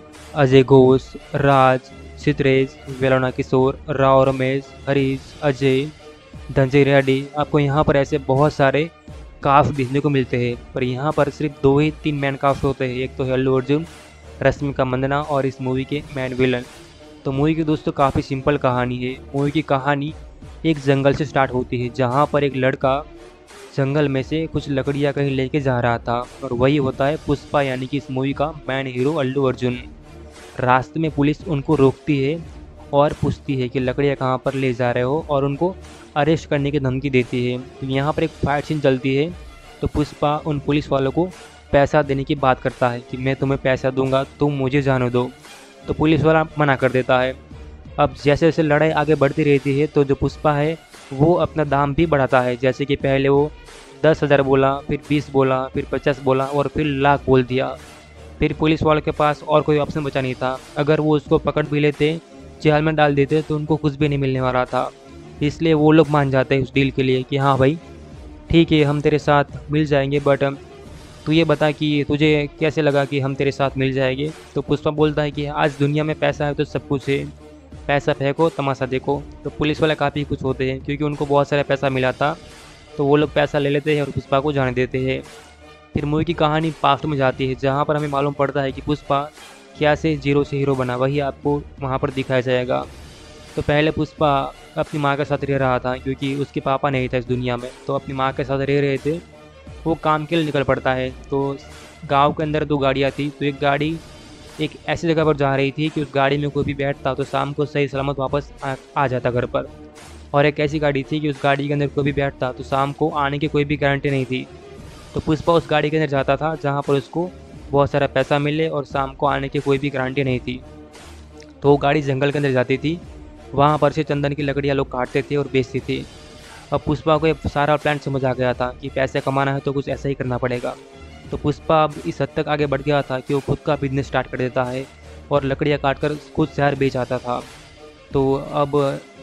अजय घोष, राज, सितरेज, वेलोना किशोर, राव रमेश, हरीश, अजय, धनंजय रेड्डी। आपको यहाँ पर ऐसे बहुत सारे कास्ट देखने को मिलते हैं, पर यहाँ पर सिर्फ दो ही तीन मैन कास्ट होते हैं। एक तो है अल्लू अर्जुन, रश्मिका मंदना और इस मूवी के मैन विलन। तो मूवी की दोस्तों काफ़ी सिंपल कहानी है। मूवी की कहानी एक जंगल से स्टार्ट होती है, जहाँ पर एक लड़का जंगल में से कुछ लकड़ियाँ कहीं लेके जा रहा था, और वही होता है पुष्पा, यानी कि इस मूवी का मैन हीरो अल्लू अर्जुन। रास्ते में पुलिस उनको रोकती है और पूछती है कि लकड़ियाँ कहाँ पर ले जा रहे हो, और उनको अरेस्ट करने की धमकी देती है। यहाँ पर एक फाइट सीन चलती है, तो पुष्पा उन पुलिस वालों को पैसा देने की बात करता है कि मैं तुम्हें पैसा दूंगा, तुम मुझे जाने दो। तो पुलिस वाला मना कर देता है। अब जैसे जैसे लड़ाई आगे बढ़ती रहती है, तो जो पुष्पा है वो अपना दाम भी बढ़ाता है। जैसे कि पहले वो दस हज़ार बोला, फिर बीस बोला, फिर पचास बोला और फिर लाख बोल दिया। फिर पुलिस वालों के पास और कोई ऑप्शन बचा नहीं था। अगर वो उसको पकड़ भी लेते, जेल में डाल देते, तो उनको कुछ भी नहीं मिलने वाला था। इसलिए वो लोग मान जाते हैं उस डील के लिए कि हाँ भाई ठीक है, हम तेरे साथ मिल जाएंगे, बट तू ये बता कि तुझे कैसे लगा कि हम तेरे साथ मिल जाएंगे। तो पुष्पा बोलता है कि आज दुनिया में पैसा है तो सब कुछ है, पैसा फेंको तमाशा देखो। तो पुलिस वाले काफ़ी कुछ होते हैं, क्योंकि उनको बहुत सारा पैसा मिला था, तो वो लोग पैसा ले लेते हैं और पुष्पा को जाने देते हैं। फिर मूवी की कहानी पास्ट में जाती है, जहाँ पर हमें मालूम पड़ता है कि पुष्पा क्या से जीरो से हीरो बना, वही आपको वहाँ पर दिखाया जाएगा। तो पहले पुष्पा अपनी माँ के साथ रह रहा था, क्योंकि उसके पापा नहीं था इस दुनिया में, तो अपनी माँ के साथ रह रहे थे। वो काम के लिए निकल पड़ता है। तो गांव के अंदर दो गाड़ियाँ थी, तो एक गाड़ी एक ऐसी जगह पर जा रही थी कि उस गाड़ी में कोई भी बैठता तो शाम को सही सलामत वापस आ, आ जाता घर पर, और एक ऐसी गाड़ी थी कि उस गाड़ी के अंदर कोई भी बैठता तो शाम को आने की कोई भी गारंटी नहीं थी। तो पुष्पा उस गाड़ी के अंदर जाता था जहाँ पर उसको बहुत सारा पैसा मिले और शाम को आने की कोई भी गारंटी नहीं थी। तो वो गाड़ी जंगल के अंदर जाती थी, वहाँ पर से चंदन की लकड़ियाँ लोग काटते थे और बेचते थे। अब पुष्पा को ये सारा प्लान समझ आ गया था कि पैसे कमाना है तो कुछ ऐसा ही करना पड़ेगा। तो पुष्पा अब इस हद तक आगे बढ़ गया था कि वो खुद का बिजनेस स्टार्ट कर देता है और लकड़ियाँ काट कर खुद शहर बेच आता था। तो अब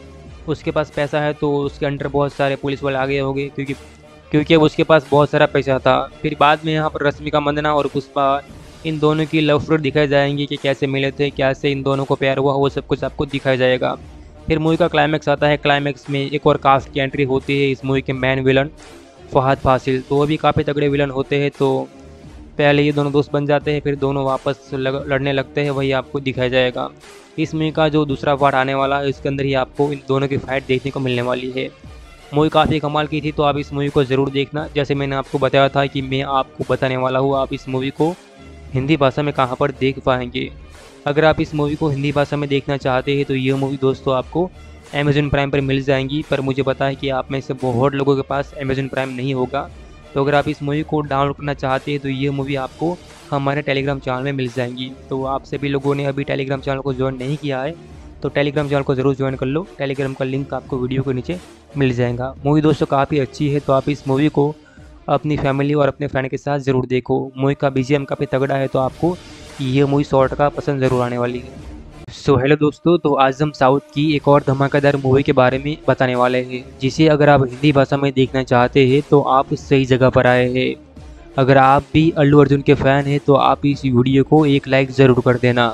उसके पास पैसा है, तो उसके अंडर बहुत सारे पुलिस वाले आ गए होंगे, क्योंकि क्योंकि अब उसके पास बहुत सारा पैसा था। फिर बाद में यहाँ पर रश्मिका मंदना और पुष्पा, इन दोनों की लव स्टोरी दिखाई जाएंगी कि कैसे मिले थे, कैसे इन दोनों को प्यार हुआ, वो सब कुछ आपको दिखाया जाएगा। फिर मूवी का क्लाइमैक्स आता है। क्लाइमैक्स में एक और कास्ट की एंट्री होती है, इस मूवी के मेन विलन फहद फासिल। तो वो भी काफ़ी तगड़े विलन होते हैं। तो पहले ये दोनों दोस्त बन जाते हैं, फिर दोनों वापस लग, लड़ने लगते हैं, वही आपको दिखाया जाएगा। इस मूवी का जो दूसरा पार्ट आने वाला है, इसके अंदर ही आपको इन दोनों की फाइट देखने को मिलने वाली है। मूवी काफ़ी कमाल की थी, तो आप इस मूवी को ज़रूर देखना। जैसे मैंने आपको बताया था कि मैं आपको बताने वाला हूँ, आप इस मूवी को हिंदी भाषा में कहाँ पर देख पाएंगे। अगर आप इस मूवी को हिंदी भाषा में देखना चाहते हैं तो ये मूवी दोस्तों आपको अमेज़न प्राइम पर मिल जाएंगी, पर मुझे पता है कि आप में से बहुत लोगों के पास अमेज़न प्राइम नहीं होगा। तो अगर आप इस मूवी को डाउनलोड करना चाहते हैं तो ये मूवी आपको हमारे टेलीग्राम चैनल में मिल जाएंगी। तो आप सभी लोगों ने अभी टेलीग्राम चैनल को ज्वाइन नहीं किया है तो टेलीग्राम चैनल को ज़रूर ज्वाइन कर लो। टेलीग्राम का लिंक आपको वीडियो के नीचे मिल जाएगा। मूवी दोस्तों काफ़ी अच्छी है, तो आप इस मूवी को अपनी फैमिली और अपने फ्रेंड के साथ ज़रूर देखो। मूवी का बीजीएम काफ़ी तगड़ा है, तो आपको ये मूवी शॉर्ट का पसंद ज़रूर आने वाली है। सो हेलो दोस्तों, तो आज हम साउथ की एक और धमाकेदार मूवी के बारे में बताने वाले हैं, जिसे अगर आप हिंदी भाषा में देखना चाहते हैं तो आप सही जगह पर आए हैं। अगर आप भी अल्लू अर्जुन के फ़ैन हैं तो आप इस वीडियो को एक लाइक ज़रूर कर देना।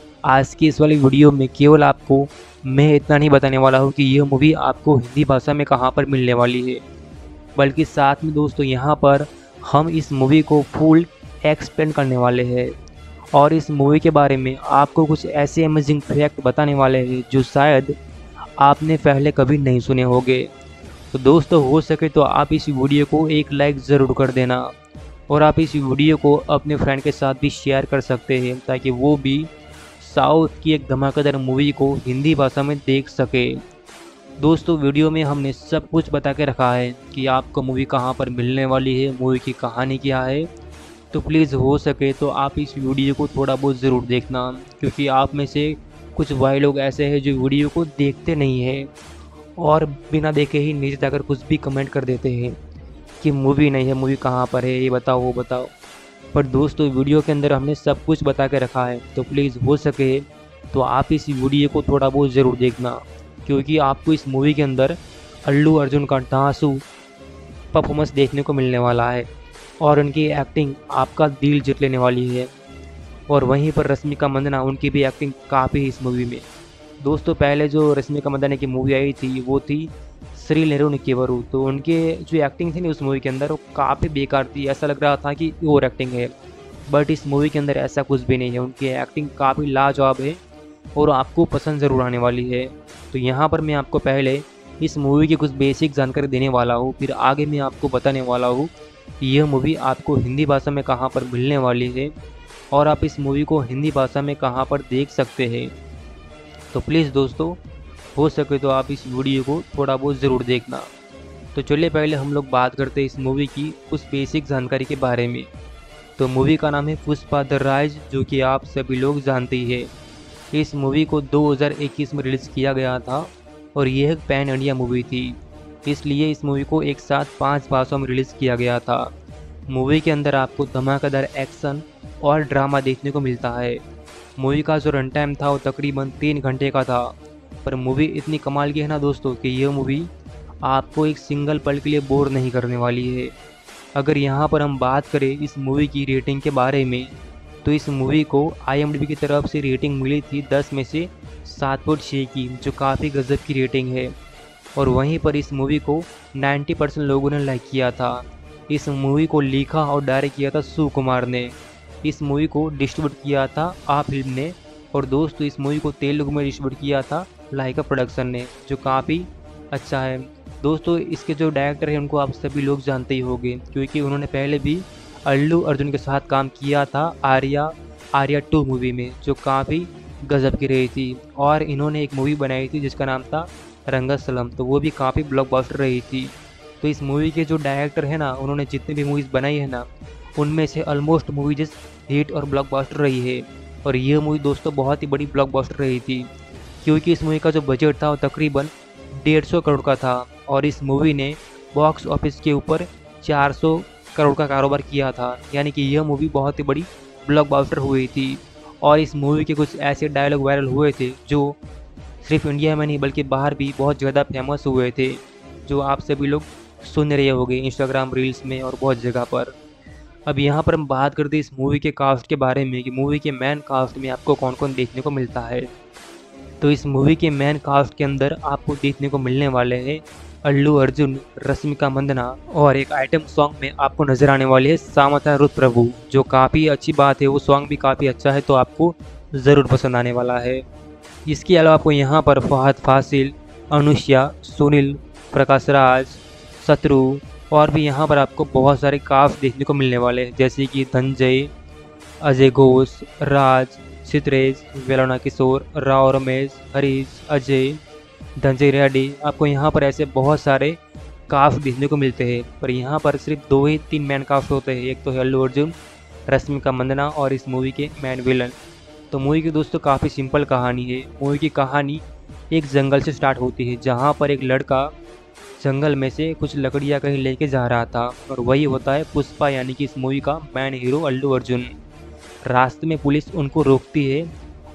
आज की इस वाली वीडियो में केवल आपको मैं इतना नहीं बताने वाला हूँ कि यह मूवी आपको हिंदी भाषा में कहाँ पर मिलने वाली है, बल्कि साथ में दोस्तों यहाँ पर हम इस मूवी को फुल एक्सप्लेन करने वाले हैं और इस मूवी के बारे में आपको कुछ ऐसे अमेजिंग फैक्ट बताने वाले हैं जो शायद आपने पहले कभी नहीं सुने होंगे। तो दोस्तों, हो सके तो आप इस वीडियो को एक लाइक ज़रूर कर देना और आप इस वीडियो को अपने फ्रेंड के साथ भी शेयर कर सकते हैं ताकि वो भी साउथ की एक धमाकेदार मूवी को हिंदी भाषा में देख सके। दोस्तों, वीडियो में हमने सब कुछ बता के रखा है कि आपको मूवी कहाँ पर मिलने वाली है, मूवी की कहानी क्या है। तो प्लीज़ हो सके तो आप इस वीडियो को थोड़ा बहुत ज़रूर देखना, क्योंकि आप में से कुछ भाई लोग ऐसे हैं जो वीडियो को देखते नहीं हैं और बिना देखे ही नीचे जाकर कुछ भी कमेंट कर देते हैं कि मूवी नहीं है, मूवी कहाँ पर है, ये बताओ वो बताओ। पर दोस्तों, वीडियो के अंदर हमने सब कुछ बता के रखा है, तो प्लीज़ हो सके तो आप इस वीडियो को थोड़ा बहुत ज़रूर देखना, क्योंकि आपको इस मूवी के अंदर अल्लू अर्जुन का धांसू परफॉर्मेंस देखने को मिलने वाला है और उनकी एक्टिंग आपका दिल जीत लेने वाली है। और वहीं पर रश्मिका मंदाना, उनकी भी एक्टिंग काफ़ी इस मूवी में। दोस्तों, पहले जो रश्मिका मंदाना की मूवी आई थी वो थी श्री नेहरू निकेवरू, तो उनके जो एक्टिंग थी ना उस मूवी के अंदर वो काफ़ी बेकार थी, ऐसा लग रहा था कि ओवर एक्टिंग है। बट इस मूवी के अंदर ऐसा कुछ भी नहीं है, उनकी एक्टिंग काफ़ी लाजवाब है और आपको पसंद ज़रूर आने वाली है। तो यहाँ पर मैं आपको पहले इस मूवी की कुछ बेसिक जानकारी देने वाला हूँ, फिर आगे मैं आपको बताने वाला हूँ कि यह मूवी आपको हिंदी भाषा में कहाँ पर मिलने वाली है और आप इस मूवी को हिंदी भाषा में कहाँ पर देख सकते हैं। तो प्लीज़ दोस्तों, हो सके तो आप इस वीडियो को थोड़ा बहुत ज़रूर देखना। तो चलिए पहले हम लोग बात करते हैं इस मूवी की कुछ बेसिक जानकारी के बारे में। तो मूवी का नाम है पुष्पा द राइज, जो कि आप सभी लोग जानते ही है। इस मूवी को दो हज़ार इक्कीस में रिलीज़ किया गया था और यह एक पैन इंडिया मूवी थी, इसलिए इस मूवी को एक साथ पांच भाषाओं में रिलीज़ किया गया था। मूवी के अंदर आपको धमाकेदार एक्शन और ड्रामा देखने को मिलता है। मूवी का जो रन टाइम था वो तकरीबन तीन घंटे का था, पर मूवी इतनी कमाल की है ना दोस्तों कि यह मूवी आपको एक सिंगल पल के लिए बोर नहीं करने वाली है। अगर यहाँ पर हम बात करें इस मूवी की रेटिंग के बारे में, तो इस मूवी को आई एम डी बी की तरफ से रेटिंग मिली थी दस में से सात पॉइंट छः की, जो काफ़ी गजब की रेटिंग है। और वहीं पर इस मूवी को नब्बे परसेंट लोगों ने लाइक किया था। इस मूवी को लिखा और डायरेक्ट किया था सुकुमार ने। इस मूवी को डिस्ट्रीब्यूट किया था आ फिल्म ने, और दोस्तों इस मूवी को तेलुगु में डिस्ट्रीब्यूट किया था लाइका प्रोडक्शन ने, जो काफ़ी अच्छा है। दोस्तों, इसके जो डायरेक्टर हैं उनको आप सभी लोग जानते ही होंगे, क्योंकि उन्होंने पहले भी अल्लू अर्जुन के साथ काम किया था आर्या आर्या टू मूवी में, जो काफ़ी गजब की रही थी। और इन्होंने एक मूवी बनाई थी जिसका नाम था रंगस्थलम, तो वो भी काफ़ी ब्लॉकबस्टर रही थी। तो इस मूवी के जो डायरेक्टर है ना, उन्होंने जितनी भी मूवीज़ बनाई है ना, उनमें से ऑलमोस्ट मूवी जिस हिट और ब्लॉकबस्टर रही है। और ये मूवी दोस्तों बहुत ही बड़ी ब्लॉकबस्टर रही थी, क्योंकि इस मूवी का जो बजट था वो तकरीबन डेढ़ सौ करोड़ का था और इस मूवी ने बॉक्स ऑफिस के ऊपर चार सौ करोड़ का कारोबार किया था, यानी कि यह मूवी बहुत ही बड़ी ब्लॉकबस्टर हुई थी। और इस मूवी के कुछ ऐसे डायलॉग वायरल हुए थे जो सिर्फ इंडिया में नहीं बल्कि बाहर भी बहुत ज़्यादा फेमस हुए थे, जो आप सभी लोग सुन रहे होंगे इंस्टाग्राम रील्स में और बहुत जगह पर। अब यहाँ पर हम बात करते हैं इस मूवी के कास्ट के बारे में कि मूवी के मेन कास्ट में आपको कौन कौन देखने को मिलता है। तो इस मूवी के मेन कास्ट के अंदर आपको देखने को मिलने वाले हैं अल्लू अर्जुन, रश्मिका मंदाना, और एक आइटम सॉन्ग में आपको नज़र आने वाली है सामंथा रुत प्रभु, जो काफ़ी अच्छी बात है। वो सॉन्ग भी काफ़ी अच्छा है, तो आपको ज़रूर पसंद आने वाला है। इसके अलावा आपको यहाँ पर फहद फासिल, अनुष्या, सुनील, प्रकाश राज, शत्रु और भी यहाँ पर आपको बहुत सारे कास्ट देखने को मिलने वाले हैं, जैसे कि धनंजय, अजय घोष, राज, सितरेज, वेलोना किशोर, राव रमेश, हरीश, अजय, धनंजय रेड्डी। आपको यहाँ पर ऐसे बहुत सारे कास्ट देखने को मिलते हैं, पर यहाँ पर सिर्फ दो ही तीन मैन कास्ट होते हैं, एक तो है अल्लू अर्जुन, रश्मिका मंदाना और इस मूवी के मैन विलन। तो मूवी की दोस्तों काफ़ी सिंपल कहानी है। मूवी की कहानी एक जंगल से स्टार्ट होती है, जहाँ पर एक लड़का जंगल में से कुछ लकड़ियाँ कहीं लेके जा रहा था, और वही होता है पुष्पा, यानी कि इस मूवी का मैन हीरो अल्लू अर्जुन। रास्ते में पुलिस उनको रोकती है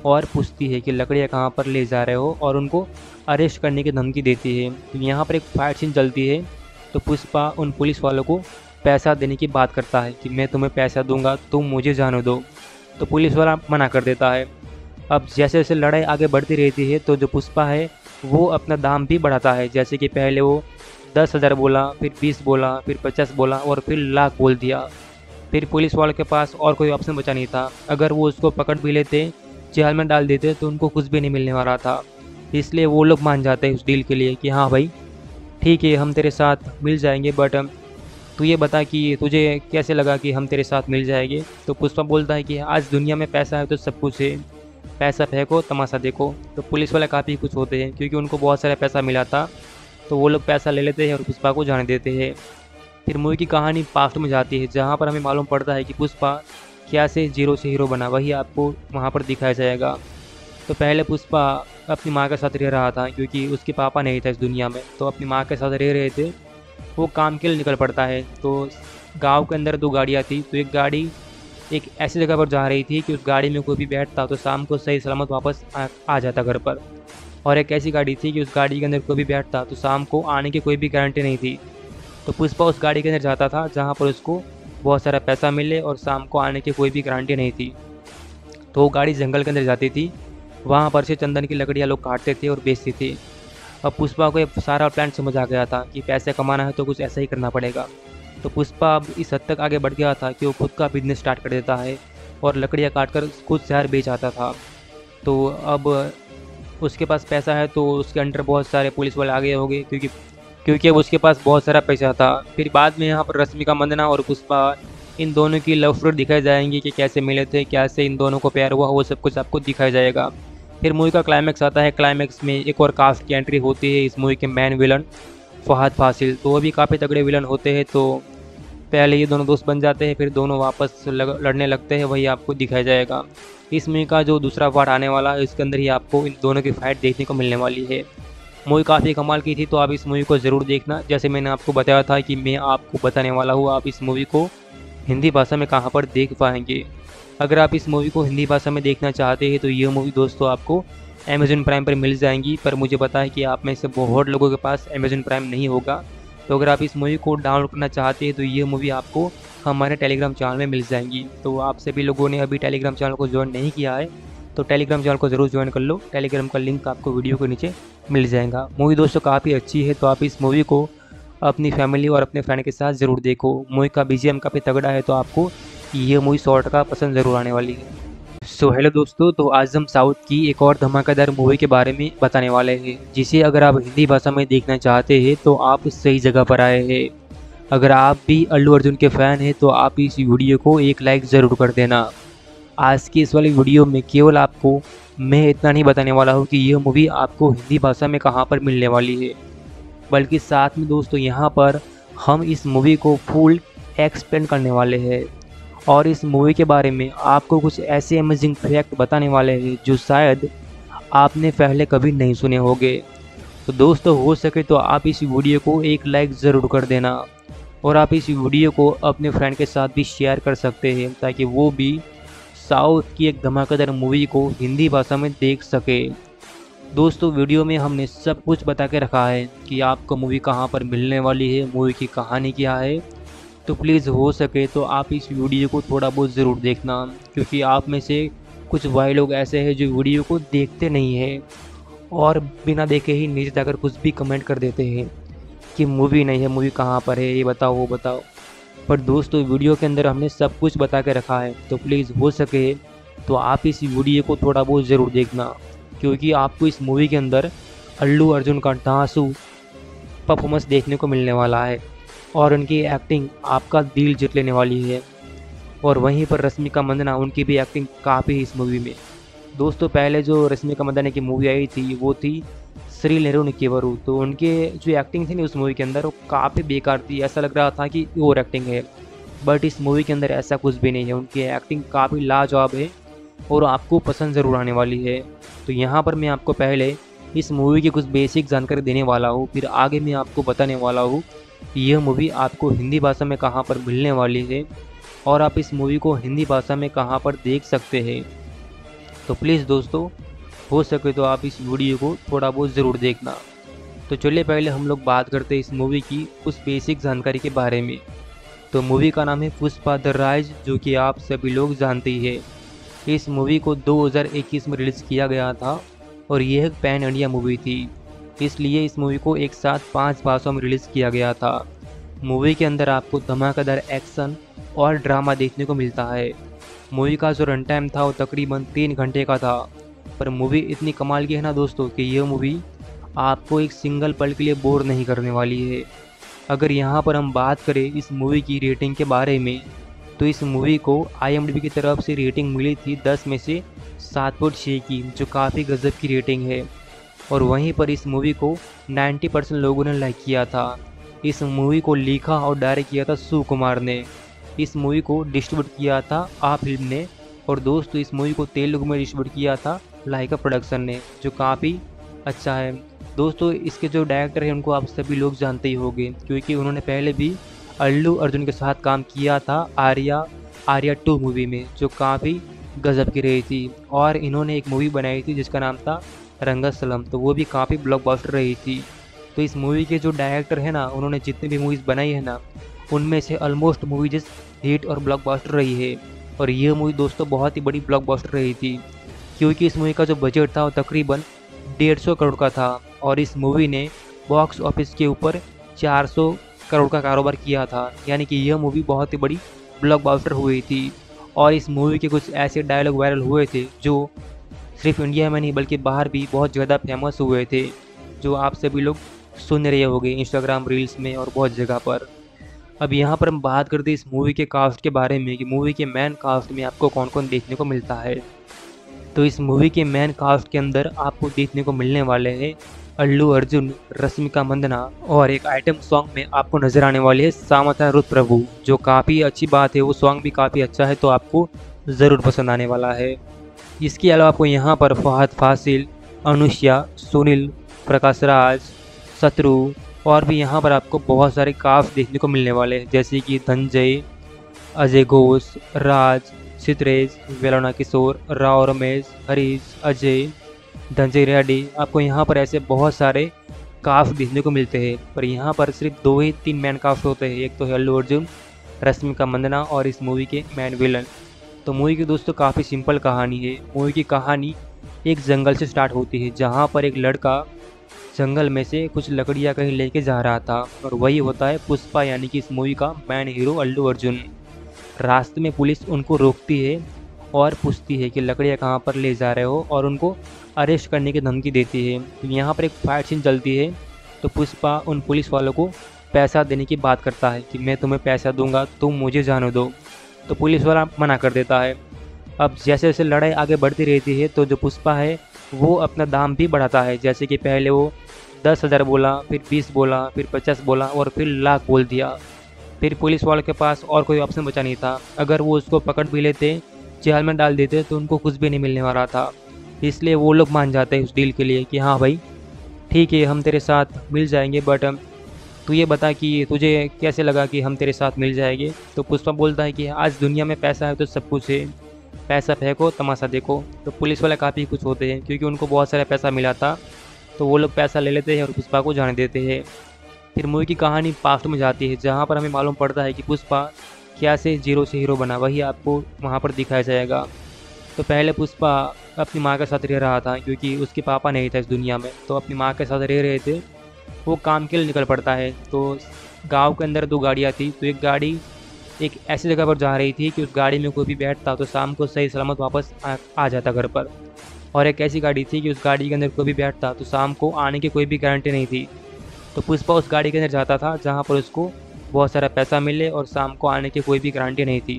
और पूछती है कि लकड़ियाँ कहाँ पर ले जा रहे हो, और उनको अरेस्ट करने की धमकी देती है। तो यहाँ पर एक फाइट सीन चलती है। तो पुष्पा उन पुलिस वालों को पैसा देने की बात करता है कि मैं तुम्हें पैसा दूंगा, तुम मुझे जाने दो। तो पुलिस वाला मना कर देता है। अब जैसे जैसे लड़ाई आगे बढ़ती रहती है तो जो पुष्पा है वो अपना दाम भी बढ़ाता है। जैसे कि पहले वो दस हज़ार बोला, फिर बीस बोला, फिर पचास बोला और फिर लाख बोल दिया। फिर पुलिस वालों के पास और कोई ऑप्शन बचा नहीं था। अगर वो उसको पकड़ भी लेते, जेल में डाल देते, तो उनको कुछ भी नहीं मिलने वाला था। इसलिए वो लोग मान जाते हैं उस डील के लिए कि हाँ भाई ठीक है, हम तेरे साथ मिल जाएंगे, बट तू ये बता कि तुझे कैसे लगा कि हम तेरे साथ मिल जाएंगे। तो पुष्पा बोलता है कि आज दुनिया में पैसा है तो सब कुछ है, पैसा फेंको तमाशा देखो। तो पुलिस वाले काफ़ी कुछ होते हैं क्योंकि उनको बहुत सारा पैसा मिला था, तो वो लोग पैसा ले लेते हैं और पुष्पा को जाने देते हैं। फिर मूवी की कहानी पास्ट में जाती है जहाँ पर हमें मालूम पड़ता है कि पुष्पा क्या से जीरो से हीरो बना, वही आपको वहाँ पर दिखाया जाएगा। तो पहले पुष्पा अपनी माँ के साथ रह रहा था क्योंकि उसके पापा नहीं था इस दुनिया में, तो अपनी माँ के साथ रह रहे थे। वो काम के लिए निकल पड़ता है। तो गांव के अंदर दो गाड़ियाँ थी, तो एक गाड़ी एक ऐसी जगह पर जा रही थी कि उस गाड़ी में कोई भी बैठता तो शाम को सही सलामत वापस आ, आ जाता घर पर, और एक ऐसी गाड़ी थी कि उस गाड़ी के अंदर कोई भी बैठता तो शाम को आने की कोई भी गारंटी नहीं थी। तो पुष्पा उस गाड़ी के अंदर जाता था जहाँ पर उसको बहुत सारा पैसा मिले और शाम को आने की कोई भी गारंटी नहीं थी। तो वो गाड़ी जंगल के अंदर जाती थी, वहाँ पर से चंदन की लकड़ियाँ लोग काटते थे और बेचते थे। अब पुष्पा को ये सारा प्लान समझ आ गया था कि पैसे कमाना है तो कुछ ऐसा ही करना पड़ेगा। तो पुष्पा अब इस हद तक आगे बढ़ गया था कि वो खुद का बिजनेस स्टार्ट कर देता है और लकड़ियाँ काट कर खुद शहर बेच आता था। तो अब उसके पास पैसा है तो उसके अंडर बहुत सारे पुलिस वाले आगे हो गए क्योंकि क्योंकि अब उसके पास बहुत सारा पैसा था। फिर बाद में यहाँ पर रश्मिका मंदाना और पुष्पा इन दोनों की लव स्टोरी दिखाई जाएंगी कि कैसे मिले थे, कैसे इन दोनों को प्यार हुआ, वो सब कुछ आपको दिखाया जाएगा। फिर मूवी का क्लाइमैक्स आता है। क्लाइमैक्स में एक और कास्ट की एंट्री होती है, इस मूवी के मेन विलन फहद फासिल। तो वो भी काफ़ी तगड़े विलन होते हैं। तो पहले ये दोनों दोस्त बन जाते हैं, फिर दोनों वापस लग, लड़ने लगते हैं, वही आपको दिखाया जाएगा। इस मूवी का जो दूसरा पार्ट आने वाला है इसके अंदर ही आपको इन दोनों की फाइट देखने को मिलने वाली है। मूवी काफ़ी कमाल की थी, तो आप इस मूवी को ज़रूर देखना। जैसे मैंने आपको बताया था कि मैं आपको बताने वाला हूँ, आप इस मूवी को हिंदी भाषा में कहाँ पर देख पाएंगे। अगर आप इस मूवी को हिंदी भाषा में देखना चाहते हैं तो ये मूवी दोस्तों आपको अमेज़न प्राइम पर मिल जाएंगी, पर मुझे पता है कि आप में से बहुत लोगों के पास अमेज़न प्राइम नहीं होगा। तो अगर आप इस मूवी को डाउनलोड करना चाहते हैं तो ये मूवी आपको हमारे टेलीग्राम चैनल में मिल जाएंगी। तो आप सभी लोगों ने अभी टेलीग्राम चैनल को ज्वाइन नहीं किया है तो टेलीग्राम चैनल को ज़रूर ज्वाइन कर लो। टेलीग्राम का लिंक आपको वीडियो के नीचे मिल जाएगा। मूवी दोस्तों काफ़ी अच्छी है, तो आप इस मूवी को अपनी फैमिली और अपने फ्रेंड के साथ ज़रूर देखो। मूवी का बीजीएम काफ़ी तगड़ा है, तो आपको ये मूवी शॉर्ट का पसंद ज़रूर आने वाली है। सो हेलो दोस्तों, तो आज हम साउथ की एक और धमाकेदार मूवी के बारे में बताने वाले हैं, जिसे अगर आप हिंदी भाषा में देखना चाहते हैं तो आप सही जगह पर आए हैं। अगर आप भी अल्लू अर्जुन के फ़ैन हैं तो आप इस वीडियो को एक लाइक ज़रूर कर देना। आज की इस वाली वीडियो में केवल आपको मैं इतना नहीं बताने वाला हूँ कि यह मूवी आपको हिंदी भाषा में कहाँ पर मिलने वाली है, बल्कि साथ में दोस्तों यहाँ पर हम इस मूवी को फुल एक्सप्लेन करने वाले हैं और इस मूवी के बारे में आपको कुछ ऐसे अमेजिंग फैक्ट बताने वाले हैं जो शायद आपने पहले कभी नहीं सुने होंगे। तो दोस्तों हो सके तो आप इस वीडियो को एक लाइक ज़रूर कर देना और आप इस वीडियो को अपने फ्रेंड के साथ भी शेयर कर सकते हैं ताकि वो भी साउथ की एक धमाकेदार मूवी को हिंदी भाषा में देख सके। दोस्तों वीडियो में हमने सब कुछ बता के रखा है कि आपको मूवी कहाँ पर मिलने वाली है, मूवी की कहानी क्या है। तो प्लीज़ हो सके तो आप इस वीडियो को थोड़ा बहुत ज़रूर देखना, क्योंकि आप में से कुछ भाई लोग ऐसे हैं जो वीडियो को देखते नहीं हैं और बिना देखे ही नीचे जाकर कुछ भी कमेंट कर देते हैं कि मूवी नहीं है, मूवी कहाँ पर है, ये बताओ वो बताओ। पर दोस्तों वीडियो के अंदर हमने सब कुछ बता के रखा है, तो प्लीज़ हो सके तो आप इस वीडियो को थोड़ा बहुत ज़रूर देखना, क्योंकि आपको इस मूवी के अंदर अल्लू अर्जुन का धांसू परफॉर्मेंस देखने को मिलने वाला है और उनकी एक्टिंग आपका दिल जीत लेने वाली है। और वहीं पर रश्मिका मंदाना, उनकी भी एक्टिंग काफ़ी इस मूवी में। दोस्तों पहले जो रश्मिका मंदाना की मूवी आई थी वो थी श्री नेहरू निकेवरू, तो उनके जो एक्टिंग थी ना उस मूवी के अंदर वो काफ़ी बेकार थी, ऐसा लग रहा था कि ओवर एक्टिंग है। बट इस मूवी के अंदर ऐसा कुछ भी नहीं है, उनकी एक्टिंग काफ़ी लाजवाब है और आपको पसंद ज़रूर आने वाली है। तो यहाँ पर मैं आपको पहले इस मूवी की कुछ बेसिक जानकारी देने वाला हूँ, फिर आगे मैं आपको बताने वाला हूँ यह मूवी आपको हिंदी भाषा में कहाँ पर मिलने वाली है और आप इस मूवी को हिंदी भाषा में कहाँ पर देख सकते हैं। तो प्लीज़ दोस्तों, हो सके तो आप इस वीडियो को थोड़ा बहुत ज़रूर देखना। तो चलिए पहले हम लोग बात करते हैं इस मूवी की कुछ बेसिक जानकारी के बारे में। तो मूवी का नाम है पुष्पा द राइज, जो कि आप सभी लोग जानते ही है। इस मूवी को दो हज़ार इक्कीस में रिलीज़ किया गया था और यह एक पैन इंडिया मूवी थी, इसलिए इस मूवी को एक साथ पाँच भाषाओं में रिलीज़ किया गया था। मूवी के अंदर आपको धमाकेदार एक्शन और ड्रामा देखने को मिलता है। मूवी का जो रन टाइम था वो तकरीबन तीन घंटे का था, पर मूवी इतनी कमाल की है ना दोस्तों कि यह मूवी आपको एक सिंगल पल के लिए बोर नहीं करने वाली है। अगर यहाँ पर हम बात करें इस मूवी की रेटिंग के बारे में, तो इस मूवी को आई एम डी बी की तरफ से रेटिंग मिली थी दस में से सात पॉइंट छः की, जो काफ़ी गजब की रेटिंग है। और वहीं पर इस मूवी को नब्बे परसेंट लोगों ने लाइक किया था। इस मूवी को लिखा और डायरेक्ट किया था सुकुमार ने। इस मूवी को डिस्ट्रीब्यूट किया था आ फिल्म ने। और दोस्तों इस मूवी को तेलुगु में डिस्ट्रीब्यूट किया था लाइका प्रोडक्शन ने, जो काफ़ी अच्छा है। दोस्तों इसके जो डायरेक्टर हैं उनको आप सभी लोग जानते ही होंगे, क्योंकि उन्होंने पहले भी अल्लू अर्जुन के साथ काम किया था आर्या आर्या टू मूवी में, जो काफ़ी गजब की रही थी। और इन्होंने एक मूवी बनाई थी जिसका नाम था रंगस्थलम, तो वो भी काफ़ी ब्लॉकबस्टर रही थी। तो इस मूवी के जो डायरेक्टर है ना, उन्होंने जितनी भी मूवीज़ बनाई है ना, उनमें से ऑलमोस्ट मूवीज हिट और ब्लॉकबस्टर रही है। और ये मूवी दोस्तों बहुत ही बड़ी ब्लॉकबस्टर रही थी, क्योंकि इस मूवी का जो बजट था वो तकरीबन डेढ़ सौ करोड़ का था। और इस मूवी ने बॉक्स ऑफिस के ऊपर चार सौ करोड़ का कारोबार किया था, यानी कि यह मूवी बहुत ही बड़ी ब्लॉकबस्टर हुई थी। और इस मूवी के कुछ ऐसे डायलॉग वायरल हुए थे जो सिर्फ इंडिया में नहीं बल्कि बाहर भी बहुत ज़्यादा फेमस हुए थे, जो आप सभी लोग सुन रहे होंगे इंस्टाग्राम रील्स में और बहुत जगह पर। अब यहाँ पर हम बात करते हैं इस मूवी के कास्ट के बारे में कि मूवी के मेन कास्ट में आपको कौन कौन देखने को मिलता है। तो इस मूवी के मेन कास्ट के अंदर आपको देखने को मिलने वाले हैं अल्लू अर्जुन, रश्मिका मंदाना, और एक आइटम सॉन्ग में आपको नजर आने वाली है सामंथा रुथ प्रभु, जो काफ़ी अच्छी बात है। वो सॉन्ग भी काफ़ी अच्छा है, तो आपको ज़रूर पसंद आने वाला है। इसके अलावा आपको यहाँ पर फहद फासिल, अनुष्या, सुनील, प्रकाश राज, शत्रु और भी यहाँ पर आपको बहुत सारे कास्ट देखने को मिलने वाले हैं, जैसे कि धनंजय, अजय घोष, राज, सितरेज, वेलोना किशोर, राव रमेश, हरीश, अजय, धनंजय रेड्डी। आपको यहाँ पर ऐसे बहुत सारे कास्ट देखने को मिलते हैं, पर यहाँ पर सिर्फ दो ही तीन मैन कास्ट होते हैं। एक तो है अल्लू अर्जुन, रश्मिका मंदाना और इस मूवी के मैन विलन। तो मूवी की दोस्तों काफ़ी सिंपल कहानी है। मूवी की कहानी एक जंगल से स्टार्ट होती है, जहाँ पर एक लड़का जंगल में से कुछ लकड़ियाँ कहीं लेके जा रहा था, और वही होता है पुष्पा, यानी कि इस मूवी का मैन हीरो अल्लू अर्जुन। रास्ते में पुलिस उनको रोकती है और पूछती है कि लकड़ियाँ कहाँ पर ले जा रहे हो, और उनको अरेस्ट करने की धमकी देती है। यहाँ पर एक फाइट सीन चलती है, तो पुष्पा उन पुलिस वालों को पैसा देने की बात करता है कि मैं तुम्हें पैसा दूंगा, तुम मुझे जाने दो। तो पुलिस वाला मना कर देता है। अब जैसे जैसे लड़ाई आगे बढ़ती रहती है, तो जो पुष्पा है वो अपना दाम भी बढ़ाता है। जैसे कि पहले वो दस हज़ार बोला, फिर बीस बोला, फिर पचास बोला और फिर लाख बोल दिया। फिर पुलिस वालों के पास और कोई ऑप्शन बचा नहीं था। अगर वो उसको पकड़ भी लेते, जेल में डाल देते, तो उनको कुछ भी नहीं मिलने वाला था। इसलिए वो लोग मान जाते हैं उस डील के लिए कि हाँ भाई ठीक है, हम तेरे साथ मिल जाएंगे, बट तू ये बता कि तुझे कैसे लगा कि हम तेरे साथ मिल जाएंगे। तो पुष्पा बोलता है कि आज दुनिया में पैसा है तो सब कुछ है, पैसा फेंको तमाशा देखो। तो पुलिस वाले काफ़ी कुछ होते हैं, क्योंकि उनको बहुत सारा पैसा मिला था, तो वो लोग पैसा ले लेते हैं और पुष्पा को जाने देते हैं। फिर मूवी की कहानी पास्ट में जाती है, जहाँ पर हमें मालूम पड़ता है कि पुष्पा क्या से जीरो से हीरो बना, वही आपको वहाँ पर दिखाया जाएगा। तो पहले पुष्पा अपनी माँ के साथ रह रहा था, क्योंकि उसके पापा नहीं था इस दुनिया में, तो अपनी माँ के साथ रह रहे थे। वो काम के लिए निकल पड़ता है। तो गांव के अंदर दो गाड़ियाँ थी, तो एक गाड़ी एक ऐसी जगह पर जा रही थी कि उस गाड़ी में कोई भी बैठता तो शाम को सही सलामत वापस आ, आ जाता घर पर। और एक ऐसी गाड़ी थी कि उस गाड़ी के अंदर कोई भी बैठता तो शाम को आने की कोई भी गारंटी नहीं थी। तो पुष्पा उस गाड़ी के अंदर जाता था जहाँ पर उसको बहुत सारा पैसा मिले और शाम को आने की कोई भी गारंटी नहीं थी।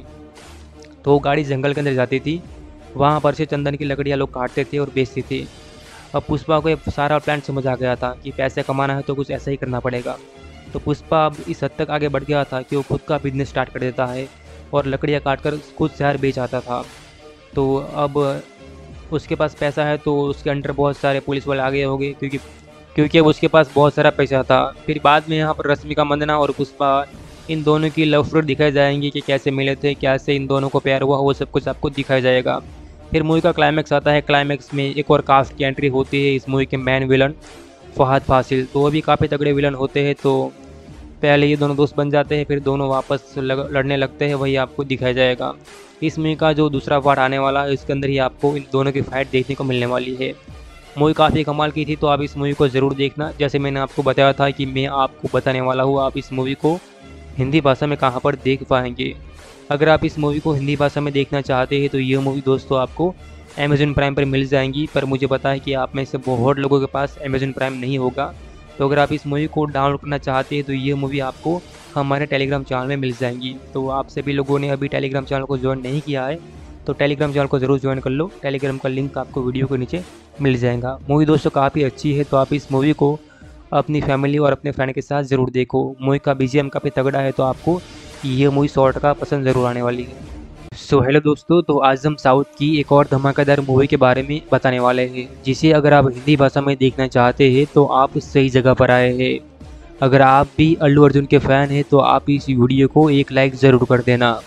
तो वो गाड़ी जंगल के अंदर जाती थी, वहाँ पर से चंदन की लकड़ियाँ लोग काटते थे और बेचते थे। अब पुष्पा को ये सारा प्लान समझ आ गया था कि पैसे कमाना है तो कुछ ऐसा ही करना पड़ेगा। तो पुष्पा अब इस हद तक आगे बढ़ गया था कि वो खुद का बिजनेस स्टार्ट कर देता है और लकड़ियाँ काट कर खुद शहर बेच आता था। तो अब उसके पास पैसा है, तो उसके अंडर बहुत सारे पुलिस वाले आगे हो गए, क्योंकि क्योंकि अब उसके पास बहुत सारा पैसा था। फिर बाद में यहाँ पर रश्मिका मंदाना और पुष्पा इन दोनों की लव स्टोरी दिखाई जाएंगी कि कैसे मिले थे, कैसे इन दोनों को प्यार हुआ, वो सब कुछ आपको दिखाया जाएगा। फिर मूवी का क्लाइमैक्स आता है। क्लाइमैक्स में एक और कास्ट की एंट्री होती है, इस मूवी के मेन विलन फहद फासिल। तो वो भी काफ़ी तगड़े विलन होते हैं। तो पहले ये दोनों दोस्त बन जाते हैं, फिर दोनों वापस लग, लड़ने लगते हैं, वही आपको दिखाया जाएगा। इस मूवी का जो दूसरा पार्ट आने वाला है इसके अंदर ही आपको इन दोनों की फाइट देखने को मिलने वाली है। मूवी काफ़ी कमाल की थी, तो आप इस मूवी को ज़रूर देखना। जैसे मैंने आपको बताया था कि मैं आपको बताने वाला हूँ, आप इस मूवी को हिंदी भाषा में कहाँ पर देख पाएंगे। अगर आप इस मूवी को हिंदी भाषा में देखना चाहते हैं तो ये मूवी दोस्तों आपको अमेज़न प्राइम पर मिल जाएंगी। पर मुझे पता है कि आप में से बहुत लोगों के पास अमेज़न प्राइम नहीं होगा, तो अगर आप इस मूवी को डाउनलोड करना चाहते हैं तो ये मूवी आपको हमारे टेलीग्राम चैनल में मिल जाएंगी। तो आप सभी लोगों ने अभी टेलीग्राम चैनल को ज्वाइन नहीं किया है तो टेलीग्राम चैनल को ज़रूर ज्वाइन कर लो। टेलीग्राम का लिंक आपको वीडियो के नीचे मिल जाएगा। मूवी दोस्तों काफ़ी अच्छी है, तो आप इस मूवी को अपनी फैमिली और अपने फ्रेंड के साथ ज़रूर देखो। मूवी का बीजीएम काफ़ी तगड़ा है, तो आपको ये मूवी सौ टका पसंद ज़रूर आने वाली है। सो हेलो दोस्तों, तो आज हम साउथ की एक और धमाकेदार मूवी के बारे में बताने वाले हैं, जिसे अगर आप हिंदी भाषा में देखना चाहते हैं तो आप सही जगह पर आए हैं। अगर आप भी अल्लू अर्जुन के फ़ैन हैं तो आप इस वीडियो को एक लाइक ज़रूर कर देना।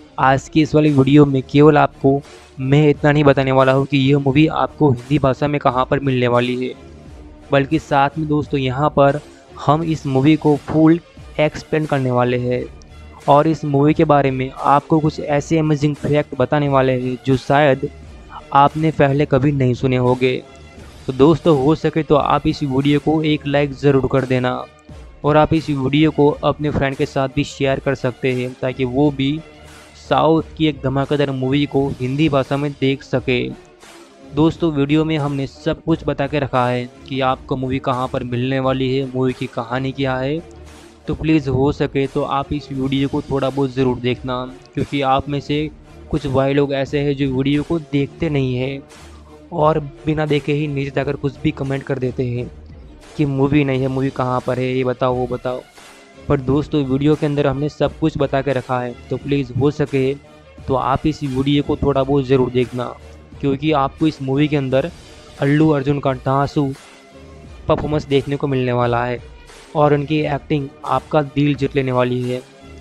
आज की इस वाली वीडियो में केवल आपको मैं इतना नहीं बताने वाला हूँ कि यह मूवी आपको हिंदी भाषा में कहाँ पर मिलने वाली है, बल्कि साथ में दोस्तों यहाँ पर हम इस मूवी को फुल एक्सप्लेन करने वाले हैं और इस मूवी के बारे में आपको कुछ ऐसे अमेजिंग फैक्ट बताने वाले हैं जो शायद आपने पहले कभी नहीं सुने होंगे। तो दोस्तों हो सके तो आप इस वीडियो को एक लाइक ज़रूर कर देना और आप इस वीडियो को अपने फ्रेंड के साथ भी शेयर कर सकते हैं ताकि वो भी साउथ की एक धमाकेदार मूवी को हिंदी भाषा में देख सके। दोस्तों वीडियो में हमने सब कुछ बता के रखा है कि आपको मूवी कहाँ पर मिलने वाली है, मूवी की कहानी क्या है। तो प्लीज़ हो सके तो आप इस वीडियो को थोड़ा बहुत ज़रूर देखना, क्योंकि आप में से कुछ भाई लोग ऐसे हैं जो वीडियो को देखते नहीं हैं और बिना देखे ही नीचे जाकर कुछ भी कमेंट कर देते हैं कि मूवी नहीं है, मूवी कहाँ पर है, ये बताओ वो बताओ। पर दोस्तों वीडियो के अंदर हमने सब कुछ बता के रखा है, तो प्लीज़ हो सके तो आप इस वीडियो को थोड़ा बहुत ज़रूर देखना, क्योंकि आपको इस मूवी के अंदर अल्लू अर्जुन का धांसू परफॉर्मेंस देखने को मिलने वाला है और उनकी एक्टिंग आपका दिल जीत लेने वाली है।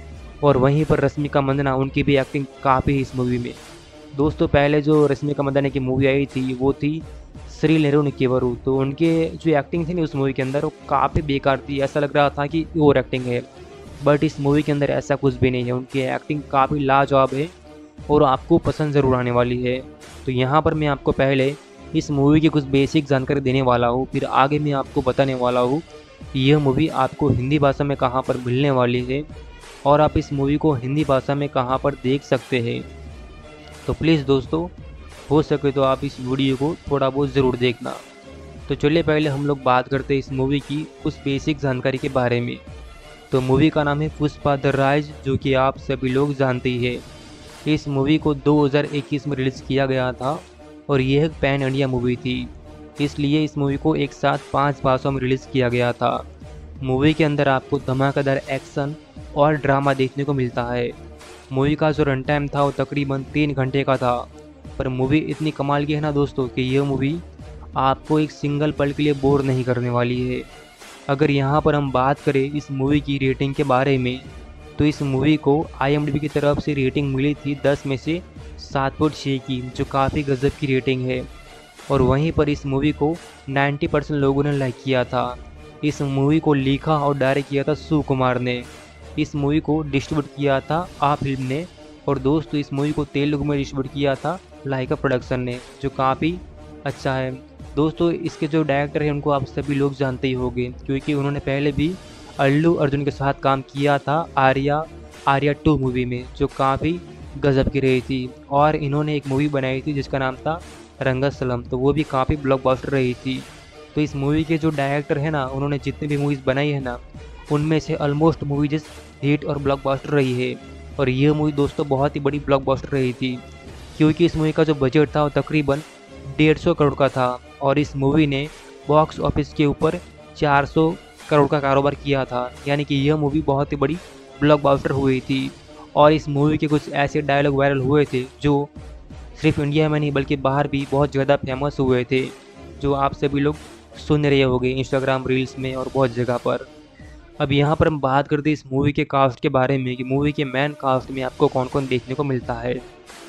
और वहीं पर रश्मिका मंदाना, उनकी भी एक्टिंग काफ़ी है इस मूवी में। दोस्तों पहले जो रश्मिका मंदाना की मूवी आई थी वो थी श्री नेहरू निकेवरू, तो उनके जो एक्टिंग थी ना उस मूवी के अंदर वो काफ़ी बेकार थी, ऐसा लग रहा था कि ओवर एक्टिंग है। बट इस मूवी के अंदर ऐसा कुछ भी नहीं है, उनकी एक्टिंग काफ़ी लाजवाब है और आपको पसंद ज़रूर आने वाली है। तो यहाँ पर मैं आपको पहले इस मूवी की कुछ बेसिक जानकारी देने वाला हूँ, फिर आगे मैं आपको बताने वाला हूँ यह मूवी आपको हिंदी भाषा में कहाँ पर मिलने वाली है और आप इस मूवी को हिंदी भाषा में कहाँ पर देख सकते हैं। तो प्लीज़ दोस्तों हो सके तो आप इस वीडियो को थोड़ा बहुत ज़रूर देखना। तो चलिए पहले हम लोग बात करते हैं इस मूवी की कुछ बेसिक जानकारी के बारे में। तो मूवी का नाम है पुष्पा द राइज, जो कि आप सभी लोग जानते ही है। इस मूवी को दो हज़ार इक्कीस में रिलीज़ किया गया था और यह एक पैन इंडिया मूवी थी, इसलिए इस मूवी को एक साथ पांच भाषाओं में रिलीज़ किया गया था। मूवी के अंदर आपको धमाकेदार एक्शन और ड्रामा देखने को मिलता है। मूवी का जो रन टाइम था वो तकरीबन तीन घंटे का था, पर मूवी इतनी कमाल की है ना दोस्तों कि यह मूवी आपको एक सिंगल पल के लिए बोर नहीं करने वाली है। अगर यहाँ पर हम बात करें इस मूवी की रेटिंग के बारे में, तो इस मूवी को आई एम डी बी की तरफ से रेटिंग मिली थी दस में से सात पॉइंट छः की, जो काफ़ी गजब की रेटिंग है। और वहीं पर इस मूवी को नब्बे परसेंट लोगों ने लाइक किया था। इस मूवी को लिखा और डायरेक्ट किया था सुकुमार ने। इस मूवी को डिस्ट्रीब्यूट किया था आ फिल्म ने, और दोस्तों इस मूवी को तेलुगु में डिस्ट्रीब्यूट किया था लाइका प्रोडक्शन ने, जो काफ़ी अच्छा है। दोस्तों इसके जो डायरेक्टर हैं उनको आप सभी लोग जानते ही होंगे, क्योंकि उन्होंने पहले भी अल्लू अर्जुन के साथ काम किया था आर्या आर्या टू मूवी में, जो काफ़ी गजब की रही थी। और इन्होंने एक मूवी बनाई थी जिसका नाम था रंगस्थलम, तो वो भी काफ़ी ब्लॉकबस्टर रही थी। तो इस मूवी के जो डायरेक्टर है ना, उन्होंने जितनी भी मूवीज़ बनाई है ना, उनमें से ऑलमोस्ट मूवीज हिट और ब्लॉकबस्टर रही है। और ये मूवी दोस्तों बहुत ही बड़ी ब्लॉकबस्टर रही थी, क्योंकि इस मूवी का जो बजट था वो तकरीबन डेढ़ सौ करोड़ का था और इस मूवी ने बॉक्स ऑफिस के ऊपर चार सौ करोड़ का कारोबार किया था, यानी कि यह मूवी बहुत ही बड़ी ब्लॉकबस्टर हुई थी। और इस मूवी के कुछ ऐसे डायलॉग वायरल हुए थे जो सिर्फ इंडिया में नहीं बल्कि बाहर भी बहुत ज़्यादा फेमस हुए थे, जो आप सभी लोग सुन रहे होंगे इंस्टाग्राम रील्स में और बहुत जगह पर। अब यहाँ पर हम बात करते हैं इस मूवी के कास्ट के बारे में कि मूवी के मेन कास्ट में आपको कौन कौन देखने को मिलता है।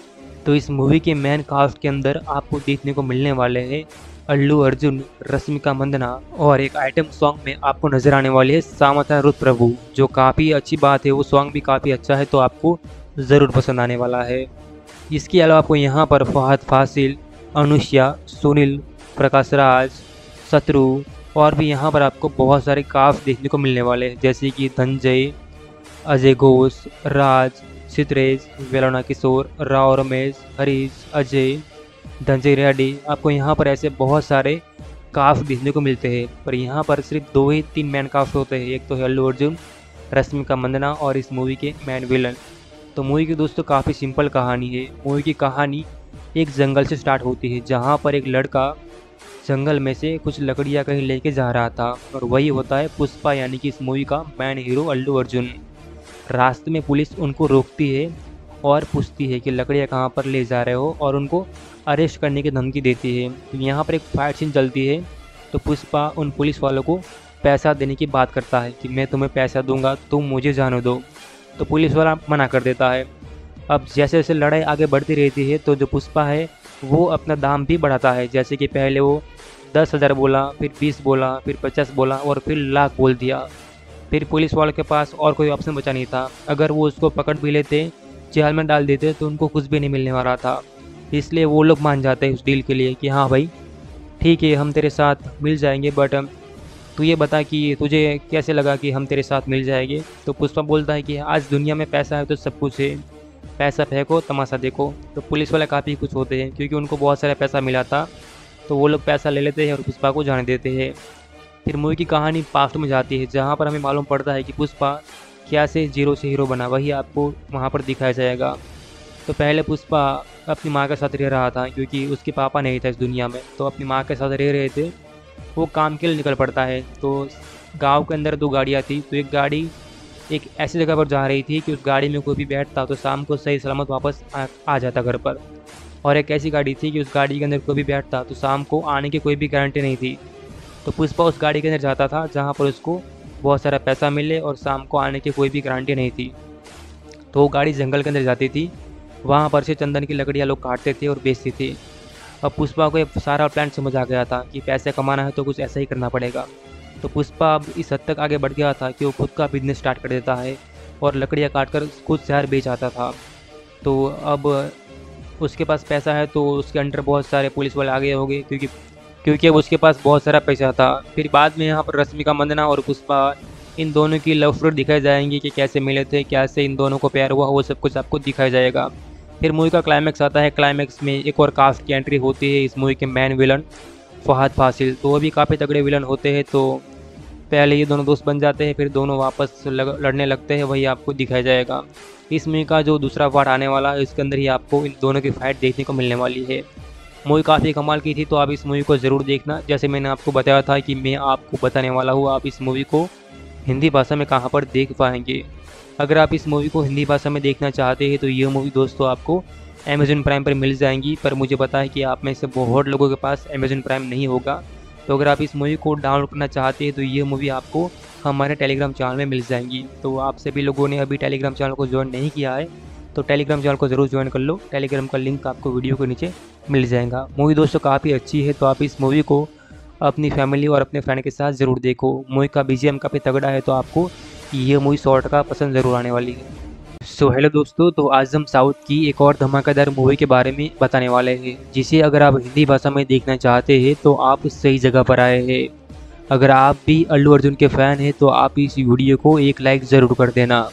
तो इस मूवी के मेन कास्ट के अंदर आपको देखने को मिलने वाले हैं अल्लू अर्जुन, रश्मिका मंदना और एक आइटम सॉन्ग में आपको नजर आने वाली है सामंथा रुत प्रभु, जो काफ़ी अच्छी बात है। वो सॉन्ग भी काफ़ी अच्छा है, तो आपको ज़रूर पसंद आने वाला है। इसके अलावा आपको यहाँ पर फहद फासिल, अनुष्या, सुनील, प्रकाश राज, शत्रु और भी यहाँ पर आपको बहुत सारे कास्ट देखने को मिलने वाले हैं, जैसे कि धनंजय, अजय घोष, राज, सिद्धरेश, वेलोना किशोर, राव रमेश, हरीश, अजय, धनंजय रेड्डी। आपको यहाँ पर ऐसे बहुत सारे कास्ट देखने को मिलते हैं, पर यहाँ पर सिर्फ दो ही तीन मैन कास्ट होते हैं। एक तो है अल्लू अर्जुन, रश्मिका मंदना और इस मूवी के मैन विलन। तो मूवी की दोस्तों काफ़ी सिंपल कहानी है। मूवी की कहानी एक जंगल से स्टार्ट होती है, जहाँ पर एक लड़का जंगल में से कुछ लकड़ियाँ कहीं लेके जा रहा था, और वही होता है पुष्पा, यानी कि इस मूवी का मैन हीरो अल्लू अर्जुन। रास्ते में पुलिस उनको रोकती है और पूछती है कि लकड़ियाँ कहाँ पर ले जा रहे हो, और उनको अरेस्ट करने की धमकी देती है। यहाँ पर एक फाइट सीन चलती है, तो पुष्पा उन पुलिस वालों को पैसा देने की बात करता है कि मैं तुम्हें पैसा दूंगा, तुम मुझे जाने दो। तो पुलिस वाला मना कर देता है। अब जैसे जैसे लड़ाई आगे बढ़ती रहती है, तो जो पुष्पा है वो अपना दाम भी बढ़ाता है। जैसे कि पहले वो दस हज़ार बोला, फिर बीस बोला, फिर पचास बोला और फिर लाख बोल दिया। फिर पुलिस वालों के पास और कोई ऑप्शन बचा नहीं था। अगर वो उसको पकड़ भी लेते, जेल में डाल देते, तो उनको कुछ भी नहीं मिलने वाला था। इसलिए वो लोग मान जाते हैं उस डील के लिए कि हाँ भाई ठीक है, हम तेरे साथ मिल जाएंगे, बट तू ये बता कि तुझे कैसे लगा कि हम तेरे साथ मिल जाएंगे। तो पुष्पा बोलता है कि आज दुनिया में पैसा है तो सब कुछ है, पैसा फेंको तमाशा देखो। तो पुलिस वाले काफ़ी कुछ होते हैं, क्योंकि उनको बहुत सारा पैसा मिला था, तो वो लोग पैसा ले लेते हैं और पुष्पा को जाने देते हैं। फिर मूवी की कहानी पास्ट में जाती है, जहाँ पर हमें मालूम पड़ता है कि पुष्पा क्या से जीरो से हीरो बना, वही आपको वहाँ पर दिखाया जाएगा। तो पहले पुष्पा अपनी माँ के साथ रह रहा था, क्योंकि उसके पापा नहीं था इस दुनिया में, तो अपनी माँ के साथ रह रहे थे। वो काम के लिए निकल पड़ता है। तो गांव के अंदर दो गाड़ियाँ थी, तो एक गाड़ी एक ऐसी जगह पर जा रही थी कि उस गाड़ी में कोई भी बैठता तो शाम को सही सलामत वापस आ, आ जाता घर पर, और एक ऐसी गाड़ी थी कि उस गाड़ी के अंदर कोई भी बैठता तो शाम को आने की कोई भी गारंटी नहीं थी। तो पुष्पा उस गाड़ी के अंदर जाता था जहाँ पर उसको बहुत सारा पैसा मिले और शाम को आने की कोई भी गारंटी नहीं थी। तो वो गाड़ी जंगल के अंदर जाती थी, वहाँ पर से चंदन की लकड़ियाँ लोग काटते थे और बेचती थी। अब पुष्पा को ये सारा प्लान समझ आ गया था कि पैसे कमाना है तो कुछ ऐसा ही करना पड़ेगा। तो पुष्पा अब इस हद तक आगे बढ़ गया था कि वो खुद का बिजनेस स्टार्ट कर देता है और लकड़ियाँ काट कर खुद शहर बेच आता था। तो अब उसके पास पैसा है, तो उसके अंडर बहुत सारे पुलिस वाले आगे हो गए, क्योंकि क्योंकि अब उसके पास बहुत सारा पैसा था। फिर बाद में यहाँ पर रश्मिका मंदना और पुष्पा, इन दोनों की लव स्टोरी दिखाई जाएंगी कि कैसे मिले थे, कैसे इन दोनों को प्यार हुआ, वो सब कुछ आपको दिखाया जाएगा। फिर मूवी का क्लाइमैक्स आता है। क्लाइमैक्स में एक और कास्ट की एंट्री होती है, इस मूवी के मेन विलन फहद फासिल। तो वो भी काफ़ी तगड़े विलन होते हैं। तो पहले ये दोनों दोस्त बन जाते हैं, फिर दोनों वापस लग, लड़ने लगते हैं, वही आपको दिखाया जाएगा। इस मूवी का जो दूसरा पार्ट आने वाला है, इसके अंदर ही आपको इन दोनों की फाइट देखने को मिलने वाली है। मूवी काफ़ी कमाल की थी, तो आप इस मूवी को ज़रूर देखना। जैसे मैंने आपको बताया था कि मैं आपको बताने वाला हूँ, आप इस मूवी को हिंदी भाषा में कहाँ पर देख पाएंगे। अगर आप इस मूवी को हिंदी भाषा में देखना चाहते हैं तो ये मूवी दोस्तों आपको अमेज़न प्राइम पर मिल जाएंगी, पर मुझे पता है कि आप में से बहुत लोगों के पास अमेज़न प्राइम नहीं होगा। तो अगर आप इस मूवी को डाउनलोड करना चाहते हैं तो ये मूवी आपको हमारे टेलीग्राम चैनल में मिल जाएंगी। तो आप सभी लोगों ने अभी टेलीग्राम चैनल को ज्वाइन नहीं किया है तो टेलीग्राम चैनल को ज़रूर ज्वाइन कर लो। टेलीग्राम का लिंक आपको वीडियो के नीचे मिल जाएगा। मूवी दोस्तों काफ़ी अच्छी है, तो आप इस मूवी को अपनी फैमिली और अपने फ्रेंड के साथ ज़रूर देखो। मूवी का बीजीएम काफ़ी तगड़ा है, तो आपको ये मूवी सौ टका पसंद ज़रूर आने वाली है। सो हेलो दोस्तों, तो आज हम साउथ की एक और धमाकेदार मूवी के बारे में बताने वाले हैं, जिसे अगर आप हिंदी भाषा में देखना चाहते हैं तो आप सही जगह पर आए हैं। अगर आप भी अल्लू अर्जुन के फ़ैन हैं तो आप इस वीडियो को एक लाइक ज़रूर कर देना।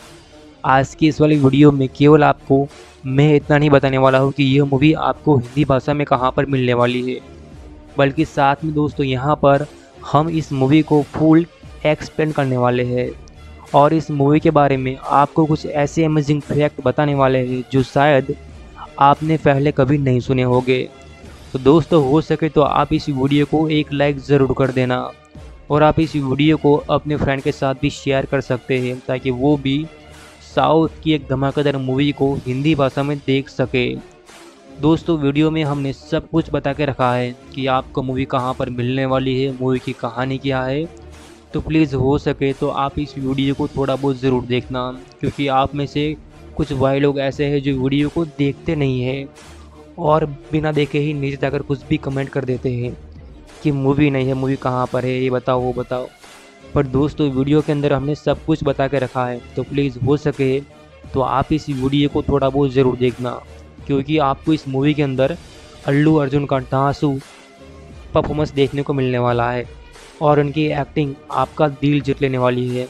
आज की इस वाली वीडियो में केवल आपको मैं इतना नहीं बताने वाला हूँ कि यह मूवी आपको हिंदी भाषा में कहाँ पर मिलने वाली है, बल्कि साथ में दोस्तों यहाँ पर हम इस मूवी को फुल एक्सप्लेन करने वाले हैं और इस मूवी के बारे में आपको कुछ ऐसे अमेजिंग फैक्ट बताने वाले हैं जो शायद आपने पहले कभी नहीं सुने होंगे। तो दोस्तों हो सके तो आप इस वीडियो को एक लाइक ज़रूर कर देना और आप इस वीडियो को अपने फ्रेंड के साथ भी शेयर कर सकते हैं, ताकि वो भी साउथ की एक धमाकेदार मूवी को हिंदी भाषा में देख सके। दोस्तों वीडियो में हमने सब कुछ बता के रखा है कि आपको मूवी कहाँ पर मिलने वाली है, मूवी की कहानी क्या है। तो प्लीज़ हो सके तो आप इस वीडियो को थोड़ा बहुत ज़रूर देखना, क्योंकि आप में से कुछ भाई लोग ऐसे हैं जो वीडियो को देखते नहीं हैं और बिना देखे ही नीचे जाकर कुछ भी कमेंट कर देते हैं कि मूवी नहीं है, मूवी कहाँ पर है, ये बताओ वो बताओ। पर दोस्तों वीडियो के अंदर हमने सब कुछ बता के रखा है, तो प्लीज़ हो सके तो आप इस वीडियो को थोड़ा बहुत ज़रूर देखना, क्योंकि आपको इस मूवी के अंदर अल्लू अर्जुन का धांसू परफॉर्मेंस देखने को मिलने वाला है और उनकी एक्टिंग आपका दिल जीत लेने वाली है।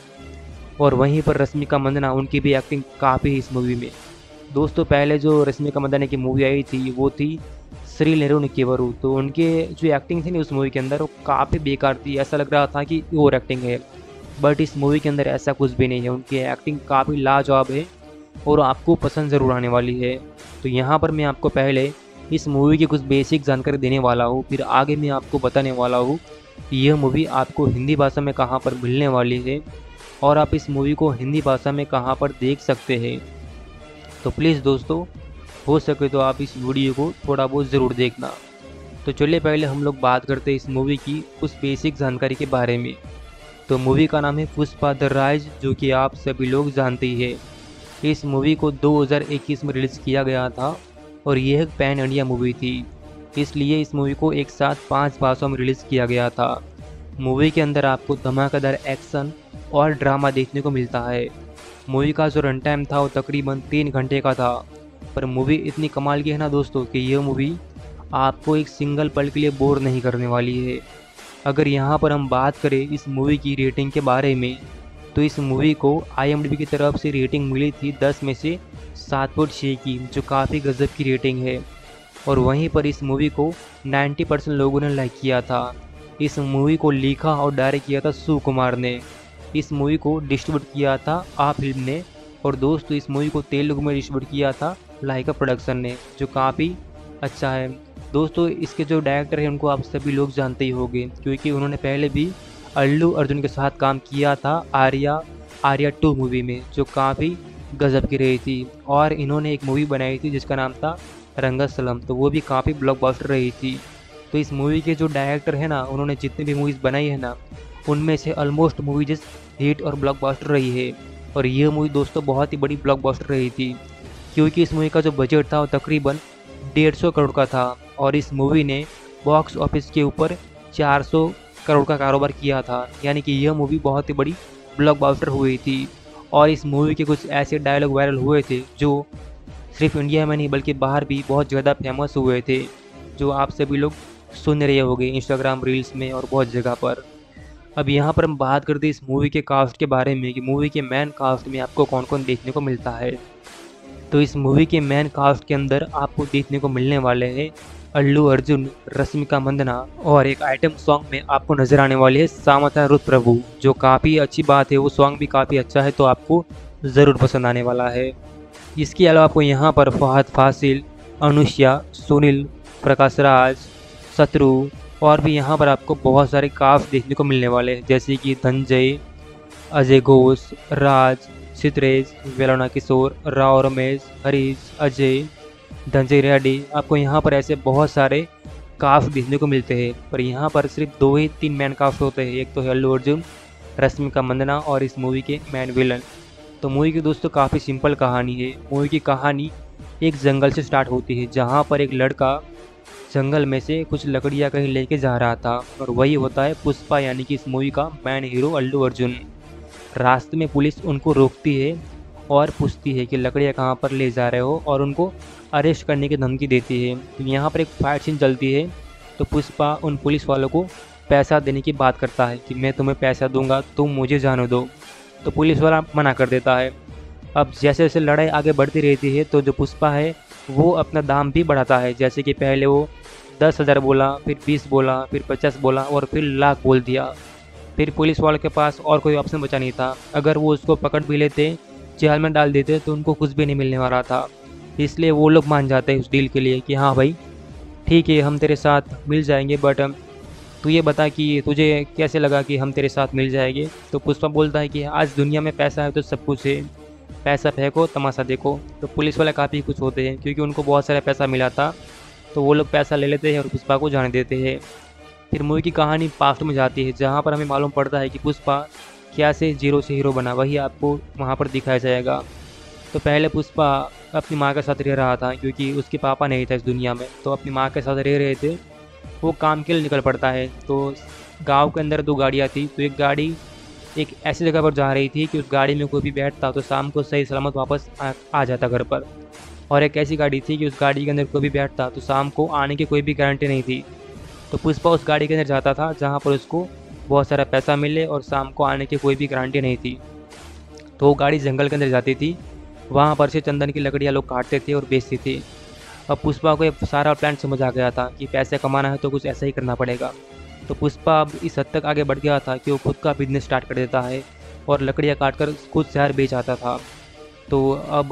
और वहीं पर रश्मिका मंदाना, उनकी भी एक्टिंग काफ़ी है इस मूवी में। दोस्तों पहले जो रश्मिका मंदाना की मूवी आई थी वो थी श्री नेहरू निकेवरू, तो उनके जो एक्टिंग थी ना उस मूवी के अंदर वो काफ़ी बेकार थी, ऐसा लग रहा था कि ओवर एक्टिंग है। बट इस मूवी के अंदर ऐसा कुछ भी नहीं है, उनकी एक्टिंग काफ़ी लाजवाब है और आपको पसंद ज़रूर आने वाली है। तो यहाँ पर मैं आपको पहले इस मूवी की कुछ बेसिक जानकारी देने वाला हूँ, फिर आगे मैं आपको बताने वाला हूँ कि यह मूवी आपको हिंदी भाषा में कहाँ पर मिलने वाली है और आप इस मूवी को हिंदी भाषा में कहाँ पर देख सकते हैं। तो प्लीज़ दोस्तों हो सके तो आप इस वीडियो को थोड़ा बहुत ज़रूर देखना। तो चलिए पहले हम लोग बात करते हैं इस मूवी की कुछ बेसिक जानकारी के बारे में। तो मूवी का नाम है पुष्पा द राइज, जो कि आप सभी लोग जानते ही है। इस मूवी को दो हज़ार इक्कीस में रिलीज़ किया गया था और यह एक पैन इंडिया मूवी थी, इसलिए इस मूवी को एक साथ पाँच भाषाओं में रिलीज़ किया गया था। मूवी के अंदर आपको धमाकेदार एक्शन और ड्रामा देखने को मिलता है। मूवी का जो रन टाइम था वो तकरीबन तीन घंटे का था, पर मूवी इतनी कमाल की है ना दोस्तों कि यह मूवी आपको एक सिंगल पल के लिए बोर नहीं करने वाली है। अगर यहाँ पर हम बात करें इस मूवी की रेटिंग के बारे में, तो इस मूवी को आई एम डी बी की तरफ से रेटिंग मिली थी दस में से सात पॉइंट छः की, जो काफ़ी गजब की रेटिंग है। और वहीं पर इस मूवी को नब्बे परसेंट लोगों ने लाइक किया था। इस मूवी को लिखा और डायरेक्ट किया था सुकुमार ने। इस मूवी को डिस्ट्रीब्यूट किया था आ फिल्म ने, और दोस्तों इस मूवी को तेलुगु में डिस्ट्रीब्यूट किया था लाइका प्रोडक्शन ने, जो काफ़ी अच्छा है। दोस्तों इसके जो डायरेक्टर हैं उनको आप सभी लोग जानते ही होंगे, क्योंकि उन्होंने पहले भी अल्लू अर्जुन के साथ काम किया था आर्या आर्या टू मूवी में, जो काफ़ी गजब की रही थी। और इन्होंने एक मूवी बनाई थी जिसका नाम था रंगस्थलम, तो वो भी काफ़ी ब्लॉकबस्टर रही थी। तो इस मूवी के जो डायरेक्टर है ना, उन्होंने जितनी भी मूवीज़ बनाई है ना, उनमें से ऑलमोस्ट मूवी जिस हिट और ब्लॉकबस्टर रही है। और ये मूवी दोस्तों बहुत ही बड़ी ब्लॉकबस्टर रही थी, क्योंकि इस मूवी का जो बजट था वो तकरीबन डेढ़ सौ करोड़ का था और इस मूवी ने बॉक्स ऑफिस के ऊपर चार सौ करोड़ का कारोबार किया था, यानी कि यह मूवी बहुत ही बड़ी ब्लॉकबस्टर हुई थी। और इस मूवी के कुछ ऐसे डायलॉग वायरल हुए थे जो सिर्फ इंडिया में नहीं बल्कि बाहर भी बहुत ज़्यादा फेमस हुए थे, जो आप सभी लोग सुन रहे होंगे इंस्टाग्राम रील्स में और बहुत जगह पर। अब यहाँ पर हम बात करते हैं इस मूवी के कास्ट के बारे में कि मूवी के मेन कास्ट में आपको कौन कौन देखने को मिलता है। तो इस मूवी के मेन कास्ट के अंदर आपको देखने को मिलने वाले हैं अल्लू अर्जुन, रश्मिका मंदाना, और एक आइटम सॉन्ग में आपको नजर आने वाली है सामंथा रुथ प्रभु, जो काफ़ी अच्छी बात है। वो सॉन्ग भी काफ़ी अच्छा है, तो आपको ज़रूर पसंद आने वाला है। इसके अलावा आपको यहाँ पर फहद फासिल, अनुष्या, सुनील, प्रकाश राज, शत्रु और भी यहाँ पर आपको बहुत सारे कास्ट देखने को मिलने वाले हैं, जैसे कि धनंजय, अजय घोष, राज, सितरेज, वेलोना किशोर, राव रमेश, हरीश, अजय, धनंजय रेड्डी। आपको यहाँ पर ऐसे बहुत सारे कास्ट देखने को मिलते हैं, पर यहाँ पर सिर्फ दो ही तीन मैन कास्ट होते हैं, एक तो है अल्लू अर्जुन, रश्मिका मंदाना और इस मूवी के मैन विलन। तो मूवी की दोस्तों काफ़ी सिंपल कहानी है। मूवी की कहानी एक जंगल से स्टार्ट होती है, जहाँ पर एक लड़का जंगल में से कुछ लकड़ियाँ कहीं लेके जा रहा था, और वही होता है पुष्पा, यानी कि इस मूवी का मैन हीरो अल्लू अर्जुन। रास्ते में पुलिस उनको रोकती है और पूछती है कि लकड़ियाँ कहाँ पर ले जा रहे हो, और उनको अरेस्ट करने की धमकी देती है। तो यहाँ पर एक फाइट सीन चलती है, तो पुष्पा उन पुलिस वालों को पैसा देने की बात करता है कि मैं तुम्हें पैसा दूंगा, तुम मुझे जाने दो। तो पुलिस वाला मना कर देता है। अब जैसे जैसे लड़ाई आगे बढ़ती रहती है, तो जो पुष्पा है वो अपना दाम भी बढ़ाता है, जैसे कि पहले वो दस हज़ार बोला, फिर बीस बोला, फिर पचास बोला और फिर लाख बोल दिया। फिर पुलिस वालों के पास और कोई ऑप्शन बचा नहीं था, अगर वो उसको पकड़ भी लेते, जेल में डाल देते, तो उनको कुछ भी नहीं मिलने वाला था। इसलिए वो लोग मान जाते हैं उस डील के लिए कि हाँ भाई ठीक है, हम तेरे साथ मिल जाएंगे, बट तू ये बता कि तुझे कैसे लगा कि हम तेरे साथ मिल जाएंगे। तो पुष्पा बोलता है कि आज दुनिया में पैसा है तो सब कुछ है, पैसा फेंको तमाशा देखो। तो पुलिस वाले काफ़ी कुछ होते हैं, क्योंकि उनको बहुत सारा पैसा मिला था, तो वो लोग पैसा ले लेते हैं और पुष्पा को जाने देते हैं। फिर मूवी की कहानी पास्ट में जाती है, जहाँ पर हमें मालूम पड़ता है कि पुष्पा क्या से जीरो से हीरो बना, वही आपको वहाँ पर दिखाया जाएगा। तो पहले पुष्पा अपनी माँ के साथ रह रहा था क्योंकि उसके पापा नहीं था इस दुनिया में, तो अपनी माँ के साथ रह रहे थे। वो काम के लिए निकल पड़ता है। तो गांव के अंदर दो गाड़ियाँ थी, तो एक गाड़ी एक ऐसी जगह पर जा रही थी कि उस गाड़ी में कोई भी बैठता तो शाम को सही सलामत वापस आ, आ जाता घर पर। और एक ऐसी गाड़ी थी कि उस गाड़ी के अंदर कोई भी बैठता तो शाम को आने की कोई भी गारंटी नहीं थी। तो पुष्पा उस गाड़ी के अंदर जाता था जहाँ पर उसको बहुत सारा पैसा मिले और शाम को आने की कोई भी गारंटी नहीं थी। तो वो गाड़ी जंगल के अंदर जाती थी, वहाँ पर से चंदन की लकड़ियाँ लोग काटते थे और बेचती थी। अब पुष्पा को ये सारा प्लान समझ आ गया था कि पैसे कमाना है तो कुछ ऐसा ही करना पड़ेगा। तो पुष्पा अब इस हद तक आगे बढ़ गया था कि वो खुद का बिजनेस स्टार्ट कर देता है और लकड़ियाँ काट कर खुद शहर बेच आता था। तो अब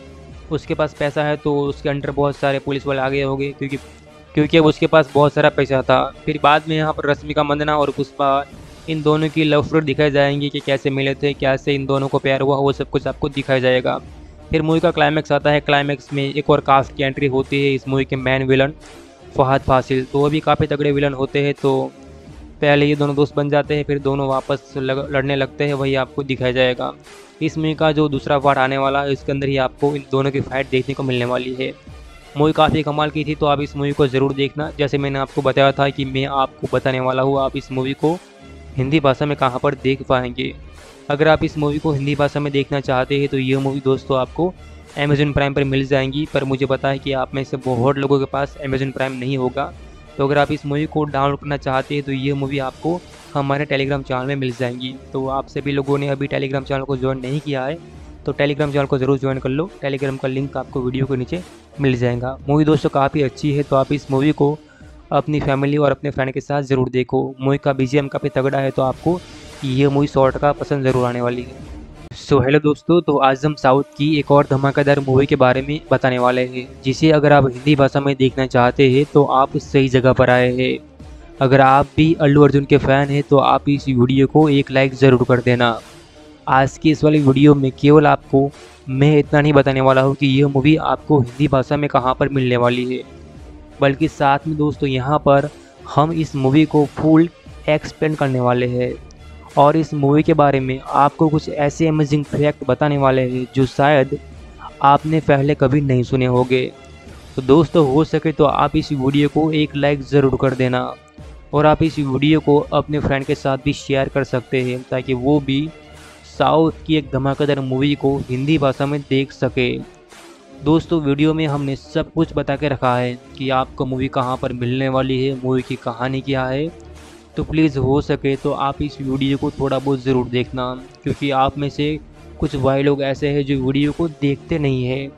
उसके पास पैसा है तो उसके अंडर बहुत सारे पुलिस वाले आ गए होंगे क्योंकि क्योंकि अब उसके पास बहुत सारा पैसा था। फिर बाद में यहाँ पर रश्मिका मंदाना और पुष्पा इन दोनों की लव स्टोरी दिखाई जाएंगी कि कैसे मिले थे, कैसे इन दोनों को प्यार हुआ, वो सब कुछ आपको दिखाया जाएगा। फिर मूवी का क्लाइमैक्स आता है। क्लाइमैक्स में एक और कास्ट की एंट्री होती है, इस मूवी के मेन विलन फहद फासिल। तो वो भी काफ़ी तगड़े विलन होते हैं। तो पहले ये दोनों दोस्त बन जाते हैं, फिर दोनों वापस लग, लड़ने लगते हैं, वही आपको दिखाया जाएगा। इस मूवी का जो दूसरा पार्ट आने वाला है इसके अंदर ही आपको इन दोनों की फाइट देखने को मिलने वाली है। मूवी काफ़ी कमाल की थी, तो आप इस मूवी को ज़रूर देखना। जैसे मैंने आपको बताया था कि मैं आपको बताने वाला हूँ, आप इस मूवी को हिंदी भाषा में कहाँ पर देख पाएंगे। अगर आप इस मूवी को हिंदी भाषा में देखना चाहते हैं तो ये मूवी दोस्तों आपको अमेज़न प्राइम पर मिल जाएंगी। पर मुझे पता है कि आप में से बहुत लोगों के पास अमेज़न प्राइम नहीं होगा, तो अगर आप इस मूवी को डाउनलोड करना चाहते हैं तो ये मूवी आपको हमारे टेलीग्राम चैनल में मिल जाएंगी। तो आप सभी लोगों ने अभी टेलीग्राम चैनल को ज्वाइन नहीं किया है तो टेलीग्राम चैनल को ज़रूर ज्वाइन कर लो। टेलीग्राम का लिंक आपको वीडियो के नीचे मिल जाएगा। मूवी दोस्तों काफ़ी अच्छी है, तो आप इस मूवी को अपनी फैमिली और अपने फ्रेंड के साथ ज़रूर देखो। मूवी का बीजीएम काफ़ी तगड़ा है, तो आपको ये मूवी सौ टका पसंद ज़रूर आने वाली है। सो हेलो दोस्तों, तो आज हम साउथ की एक और धमाकेदार मूवी के बारे में बताने वाले हैं, जिसे अगर आप हिंदी भाषा में देखना चाहते हैं तो आप सही जगह पर आए हैं। अगर आप भी अल्लू अर्जुन के फ़ैन हैं तो आप इस वीडियो को एक लाइक ज़रूर कर देना। आज की इस वाली वीडियो में केवल आपको मैं इतना नहीं बताने वाला हूँ कि यह मूवी आपको हिंदी भाषा में कहाँ पर मिलने वाली है, बल्कि साथ में दोस्तों यहाँ पर हम इस मूवी को फुल एक्सप्लेन करने वाले हैं और इस मूवी के बारे में आपको कुछ ऐसे अमेजिंग फैक्ट बताने वाले हैं जो शायद आपने पहले कभी नहीं सुने होंगे। तो दोस्तों हो सके तो आप इस वीडियो को एक लाइक ज़रूर कर देना और आप इस वीडियो को अपने फ्रेंड के साथ भी शेयर कर सकते हैं ताकि वो भी साउथ की एक धमाकेदार मूवी को हिंदी भाषा में देख सके। दोस्तों वीडियो में हमने सब कुछ बता के रखा है कि आपको मूवी कहाँ पर मिलने वाली है, मूवी की कहानी क्या है। तो प्लीज़ हो सके तो आप इस वीडियो को थोड़ा बहुत ज़रूर देखना, क्योंकि आप में से कुछ भाई लोग ऐसे हैं जो वीडियो को देखते नहीं हैं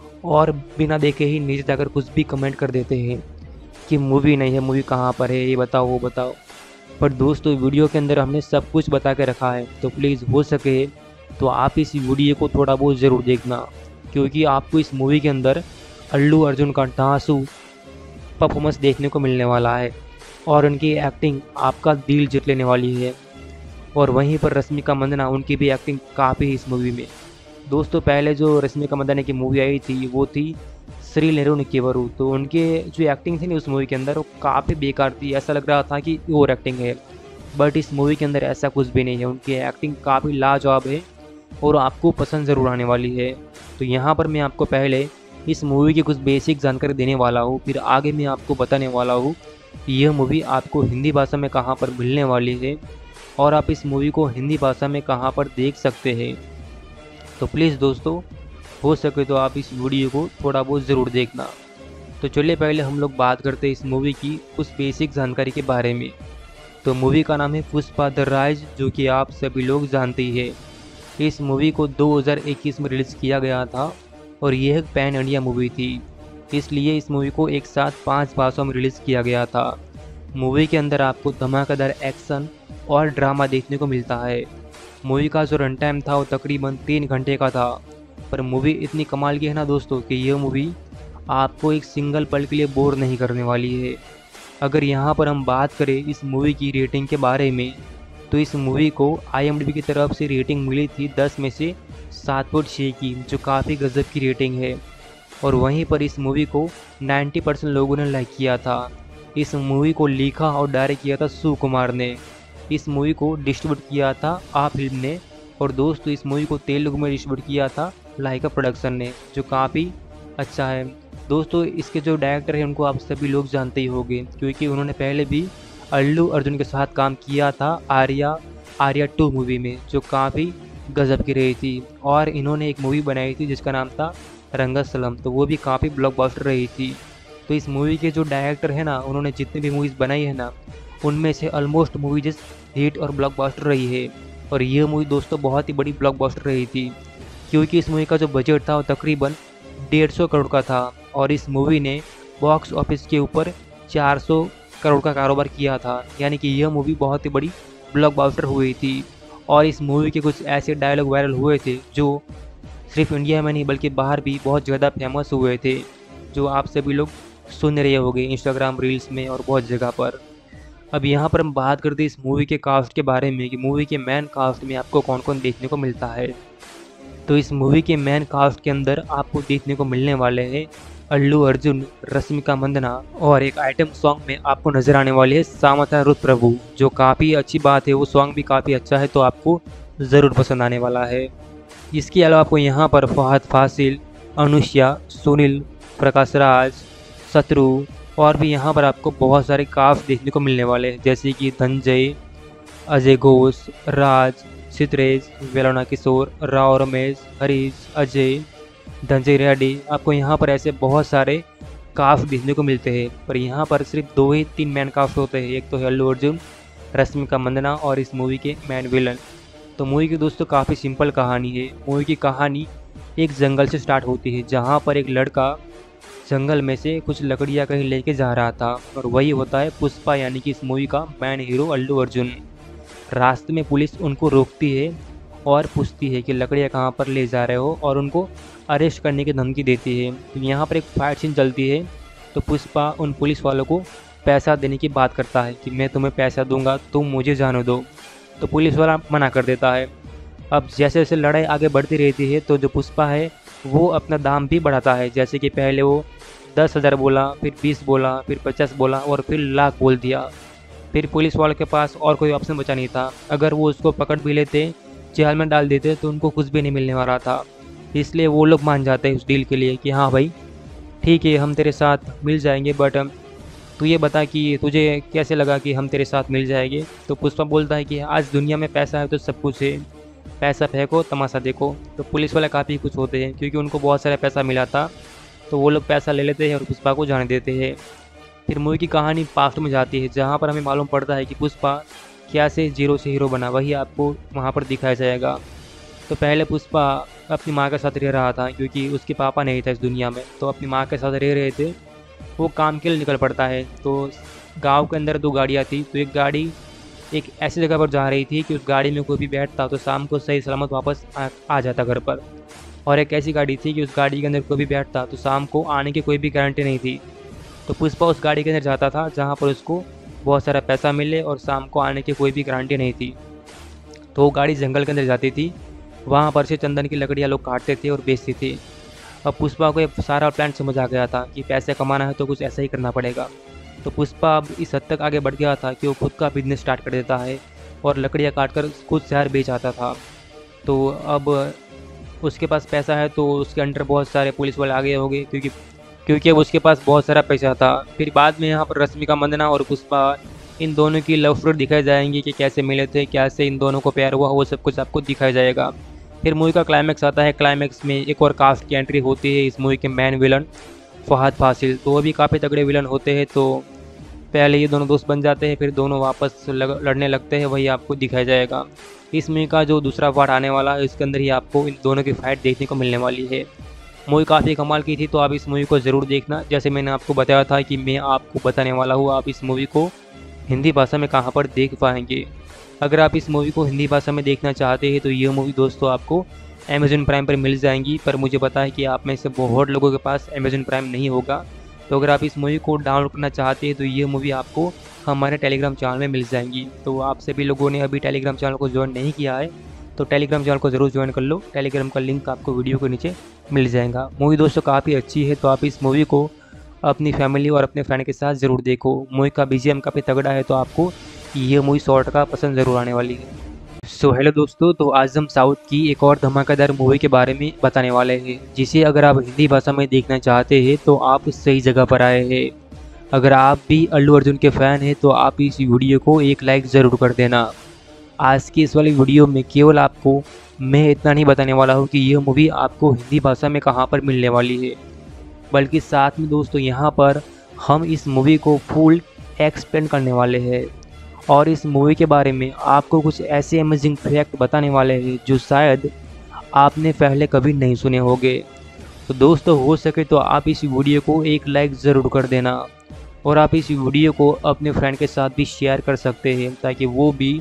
और बिना देखे ही नीचे जाकर कुछ भी कमेंट कर देते हैं कि मूवी नहीं है, मूवी कहाँ पर है, ये बताओ वो बताओ। पर दोस्तों वीडियो के अंदर हमने सब कुछ बता के रखा है, तो प्लीज़ हो सके तो आप इस वीडियो को थोड़ा बहुत ज़रूर देखना, क्योंकि आपको इस मूवी के अंदर अल्लू अर्जुन का धांसू परफॉर्मेंस देखने को मिलने वाला है और उनकी एक्टिंग आपका दिल जीत लेने वाली है। और वहीं पर रश्मिका मंदाना, उनकी भी एक्टिंग काफ़ी है इस मूवी में। दोस्तों पहले जो रश्मिका मंदाना की मूवी आई थी वो थी श्री नेहरू निकेवरू, तो उनके जो एक्टिंग थी ना उस मूवी के अंदर वो काफ़ी बेकार थी, ऐसा लग रहा था कि ओवर एक्टिंग है। बट इस मूवी के अंदर ऐसा कुछ भी नहीं है, उनकी एक्टिंग काफ़ी लाजवाब है और आपको पसंद ज़रूर आने वाली है। तो यहाँ पर मैं आपको पहले इस मूवी की कुछ बेसिक जानकारी देने वाला हूँ, फिर आगे मैं आपको बताने वाला हूँ कि यह मूवी आपको हिंदी भाषा में कहाँ पर मिलने वाली है और आप इस मूवी को हिंदी भाषा में कहाँ पर देख सकते हैं। तो प्लीज़ दोस्तों हो सके तो आप इस वीडियो को थोड़ा बहुत ज़रूर देखना। तो चलिए पहले हम लोग बात करते हैं इस मूवी की कुछ बेसिक जानकारी के बारे में। तो मूवी का नाम है पुष्पा द राइज, जो कि आप सभी लोग जानते ही है। इस मूवी को दो हज़ार इक्कीस में रिलीज़ किया गया था और यह एक पैन इंडिया मूवी थी, इसलिए इस मूवी को एक साथ पाँच भाषाओं में रिलीज़ किया गया था। मूवी के अंदर आपको धमाकेदार एक्शन और ड्रामा देखने को मिलता है। मूवी का जो रन टाइम था वो तकरीबन तीन घंटे का था, पर मूवी इतनी कमाल की है ना दोस्तों कि यह मूवी आपको एक सिंगल पल के लिए बोर नहीं करने वाली है। अगर यहाँ पर हम बात करें इस मूवी की रेटिंग के बारे में, तो इस मूवी को आई एम डी बी की तरफ से रेटिंग मिली थी दस में से सात पॉइंट छः की, जो काफ़ी गजब की रेटिंग है। और वहीं पर इस मूवी को नब्बे परसेंट लोगों ने लाइक किया था। इस मूवी को लिखा और डायरेक्ट किया था सुकुमार ने। इस मूवी को डिस्ट्रीब्यूट किया था आ फिल्म ने। और दोस्तों इस मूवी को तेलुगु में डिस्ट्रीब्यूट किया था लाइका प्रोडक्शन ने, जो काफ़ी अच्छा है। दोस्तों इसके जो डायरेक्टर हैं उनको आप सभी लोग जानते ही होंगे, क्योंकि उन्होंने पहले भी अल्लू अर्जुन के साथ काम किया था आर्या आर्या टू मूवी में, जो काफ़ी गजब की रही थी। और इन्होंने एक मूवी बनाई थी जिसका नाम था रंगस्थलम, तो वो भी काफ़ी ब्लॉकबस्टर रही थी। तो इस मूवी के जो डायरेक्टर है ना, उन्होंने जितनी भी मूवीज़ बनाई है ना, उनमें से ऑलमोस्ट मूवी जिस हिट और ब्लॉकबस्टर रही है। और ये मूवी दोस्तों बहुत ही बड़ी ब्लॉकबस्टर रही थी, क्योंकि इस मूवी का जो बजट था वो तकरीबन डेढ़ सौ करोड़ का था, और इस मूवी ने बॉक्स ऑफिस के ऊपर चार सौ करोड़ का कारोबार किया था। यानी कि यह मूवी बहुत ही बड़ी ब्लॉकबस्टर हुई थी। और इस मूवी के कुछ ऐसे डायलॉग वायरल हुए थे जो सिर्फ इंडिया में नहीं बल्कि बाहर भी बहुत ज़्यादा फेमस हुए थे, जो आप सभी लोग सुन रहे होंगे इंस्टाग्राम रील्स में और बहुत जगह पर। अब यहाँ पर हम बात करते हैं इस मूवी के कास्ट के बारे में कि मूवी के मेन कास्ट में आपको कौन कौन देखने को मिलता है। तो इस मूवी के मेन कास्ट के अंदर आपको देखने को मिलने वाले हैं अल्लू अर्जुन, रश्मिका मंदाना, और एक आइटम सॉन्ग में आपको नजर आने वाली है सामंथा रुत प्रभु, जो काफ़ी अच्छी बात है। वो सॉन्ग भी काफ़ी अच्छा है, तो आपको ज़रूर पसंद आने वाला है। इसके अलावा आपको यहाँ पर फहद फासिल, अनुष्या, सुनील, प्रकाश राज, शत्रु और भी यहाँ पर आपको बहुत सारे कास्ट देखने को मिलने वाले हैं, जैसे कि धनंजय, अजय घोष, राज, सितरेज, वेलोना किशोर, राव रमेश, हरीश, अजय, धनंजय रेड्डी। आपको यहाँ पर ऐसे बहुत सारे कास्ट देखने को मिलते हैं, पर यहाँ पर सिर्फ दो ही तीन मैन कास्ट होते हैं। एक तो है अल्लू अर्जुन, रश्मिका मंदाना और इस मूवी के मैन विलन। तो मूवी की दोस्तों काफ़ी सिंपल कहानी है। मूवी की कहानी एक जंगल से स्टार्ट होती है, जहाँ पर एक लड़का जंगल में से कुछ लकड़ियाँ कहीं लेके जा रहा था, और वही होता है पुष्पा, यानी कि इस मूवी का मैन हीरो अल्लू अर्जुन। रास्ते में पुलिस उनको रोकती है और पूछती है कि लकड़ियाँ कहाँ पर ले जा रहे हो, और उनको अरेस्ट करने की धमकी देती है। तो यहाँ पर एक फाइट सीन चलती है, तो पुष्पा उन पुलिस वालों को पैसा देने की बात करता है कि मैं तुम्हें पैसा दूंगा, तुम मुझे जाने दो। तो पुलिस वाला मना कर देता है। अब जैसे जैसे लड़ाई आगे बढ़ती रहती है, तो जो पुष्पा है वो अपना दाम भी बढ़ाता है। जैसे कि पहले वो दस हज़ार बोला, फिर बीस बोला, फिर पचास बोला और फिर लाख बोल दिया। फिर पुलिस वालों के पास और कोई ऑप्शन बचा नहीं था। अगर वो उसको पकड़ भी लेते, जेल में डाल देते, तो उनको कुछ भी नहीं मिलने वाला था। इसलिए वो लोग मान जाते हैं उस डील के लिए कि हाँ भाई ठीक है, हम तेरे साथ मिल जाएंगे, बट तू ये बता कि तुझे कैसे लगा कि हम तेरे साथ मिल जाएंगे। तो पुष्पा बोलता है कि आज दुनिया में पैसा है तो सब कुछ है, पैसा फेंको तमाशा देखो। तो पुलिस वाले काफ़ी कुछ होते हैं, क्योंकि उनको बहुत सारा पैसा मिला था, तो वो लोग पैसा ले लेते हैं और पुष्पा को जाने देते हैं। फिर मूवी की कहानी पास्ट में जाती है, जहाँ पर हमें मालूम पड़ता है कि पुष्पा क्या से जीरो से हीरो बना, वही आपको वहाँ पर दिखाया जाएगा। तो पहले पुष्पा अपनी माँ के साथ रह रहा था, क्योंकि उसके पापा नहीं था इस दुनिया में, तो अपनी माँ के साथ रह रहे थे। वो काम के लिए निकल पड़ता है। तो गांव के अंदर दो गाड़ियाँ थी, तो एक गाड़ी एक ऐसी जगह पर जा रही थी कि उस गाड़ी में कोई भी बैठता तो शाम को सही सलामत वापस आ, आ जाता घर पर, और एक ऐसी गाड़ी थी कि उस गाड़ी के अंदर कोई भी बैठता तो शाम को आने की कोई भी गारंटी नहीं थी। तो पुष्पा उस गाड़ी के अंदर जाता था जहाँ पर उसको बहुत सारा पैसा मिले और शाम को आने की कोई भी गारंटी नहीं थी। तो वो गाड़ी जंगल के अंदर जाती थी, वहाँ पर से चंदन की लकड़ियाँ लोग काटते थे और बेचते थे। अब पुष्पा को ये सारा प्लान समझ आ गया था कि पैसे कमाना है तो कुछ ऐसा ही करना पड़ेगा। तो पुष्पा अब इस हद तक आगे बढ़ गया था कि वो खुद का बिजनेस स्टार्ट कर देता है और लकड़ियाँ काट कर खुद शहर बेच आता था। तो अब उसके पास पैसा है, तो उसके अंडर बहुत सारे पुलिस वाले आ गए होंगे, क्योंकि क्योंकि अब उसके पास बहुत सारा पैसा था। फिर बाद में यहाँ पर रश्मिका मंदाना और पुष्पा इन दोनों की लव स्टोरी दिखाई जाएंगी कि कैसे मिले थे, कैसे इन दोनों को प्यार हुआ, वो सब कुछ आपको दिखाया जाएगा। फिर मूवी का क्लाइमैक्स आता है। क्लाइमैक्स में एक और कास्ट की एंट्री होती है, इस मूवी के मेन विलन फहद फासिल। तो वो भी काफ़ी तगड़े विलन होते हैं। तो पहले ये दोनों दोस्त बन जाते हैं, फिर दोनों वापस लग, लड़ने लगते हैं, वही आपको दिखाया जाएगा। इस मूवी का जो दूसरा पार्ट आने वाला है, इसके अंदर ही आपको इन दोनों की फाइट देखने को मिलने वाली है। मूवी काफ़ी कमाल की थी, तो आप इस मूवी को ज़रूर देखना। जैसे मैंने आपको बताया था कि मैं आपको बताने वाला हूँ, आप इस मूवी को हिंदी भाषा में कहाँ पर देख पाएंगे। अगर आप इस मूवी को हिंदी भाषा में देखना चाहते हैं तो ये मूवी दोस्तों आपको अमेज़न प्राइम पर मिल जाएंगी, पर मुझे पता है कि आप में से बहुत लोगों के पास अमेज़न प्राइम नहीं होगा। तो अगर आप इस मूवी को डाउनलोड करना चाहते हैं तो ये मूवी आपको हमारे टेलीग्राम चैनल में मिल जाएंगी। तो आप सभी लोगों ने अभी टेलीग्राम चैनल को ज्वाइन नहीं किया है तो टेलीग्राम चैनल को ज़रूर ज्वाइन कर लो। टेलीग्राम का लिंक आपको वीडियो के नीचे मिल जाएगा। मूवी दोस्तों काफ़ी अच्छी है, तो आप इस मूवी को अपनी फैमिली और अपने फ्रेंड के साथ ज़रूर देखो। मूवी का बीजीएम काफ़ी तगड़ा है, तो आपको ये मूवी सौ टका पसंद ज़रूर आने वाली है। सो हेलो दोस्तों, तो आज हम साउथ की एक और धमाकेदार मूवी के बारे में बताने वाले हैं, जिसे अगर आप हिंदी भाषा में देखना चाहते हैं तो आप सही जगह पर आए हैं। अगर आप भी अल्लू अर्जुन के फ़ैन हैं तो आप इस वीडियो को एक लाइक ज़रूर कर देना। आज की इस वाली वीडियो में केवल आपको मैं इतना नहीं बताने वाला हूँ कि यह मूवी आपको हिंदी भाषा में कहाँ पर मिलने वाली है, बल्कि साथ में दोस्तों यहाँ पर हम इस मूवी को फुल एक्सप्लेन करने वाले हैं और इस मूवी के बारे में आपको कुछ ऐसे अमेजिंग फैक्ट बताने वाले हैं जो शायद आपने पहले कभी नहीं सुने होंगे। तो दोस्तों, हो सके तो आप इस वीडियो को एक लाइक ज़रूर कर देना और आप इस वीडियो को अपने फ्रेंड के साथ भी शेयर कर सकते हैं ताकि वो भी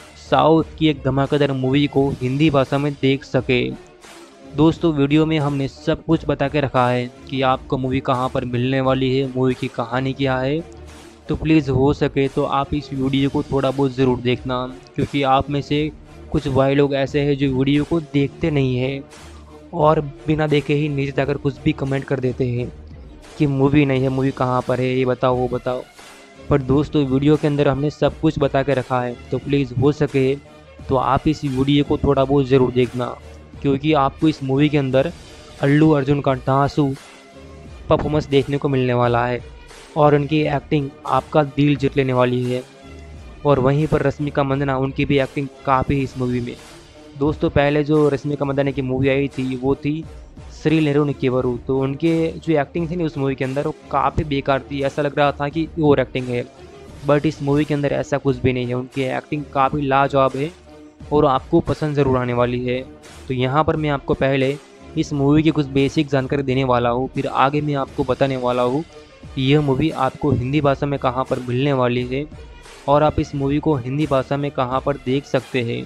साउथ की एक धमाकेदार मूवी को हिंदी भाषा में देख सके। दोस्तों, वीडियो में हमने सब कुछ बता के रखा है कि आपको मूवी कहाँ पर मिलने वाली है, मूवी की कहानी क्या है। तो प्लीज़ हो सके तो आप इस वीडियो को थोड़ा बहुत ज़रूर देखना, क्योंकि आप में से कुछ भाई लोग ऐसे हैं जो वीडियो को देखते नहीं हैं और बिना देखे ही नीचे जाकर कुछ भी कमेंट कर देते हैं कि मूवी नहीं है, मूवी कहाँ पर है, ये बताओ वो बताओ। पर दोस्तों, वीडियो के अंदर हमने सब कुछ बता के रखा है, तो प्लीज़ हो सके तो आप इस वीडियो को थोड़ा बहुत ज़रूर देखना, क्योंकि आपको इस मूवी के अंदर अल्लू अर्जुन का धांसू परफॉर्मेंस देखने को मिलने वाला है और उनकी एक्टिंग आपका दिल जीत लेने वाली है। और वहीं पर रश्मिका मंदाना, उनकी भी एक्टिंग काफ़ी है इस मूवी में। दोस्तों, पहले जो रश्मिका मंदाना की मूवी आई थी वो थी श्री नेहरू निकेवरू, तो उनके जो एक्टिंग थी ना उस मूवी के अंदर वो काफ़ी बेकार थी, ऐसा लग रहा था कि ओवर एक्टिंग है। बट इस मूवी के अंदर ऐसा कुछ भी नहीं है, उनकी एक्टिंग काफ़ी लाजवाब है और आपको पसंद ज़रूर आने वाली है। तो यहाँ पर मैं आपको पहले इस मूवी की कुछ बेसिक जानकारी देने वाला हूँ, फिर आगे मैं आपको बताने वाला हूँ यह मूवी आपको हिंदी भाषा में कहाँ पर मिलने वाली है और आप इस मूवी को हिंदी भाषा में कहाँ पर देख सकते हैं।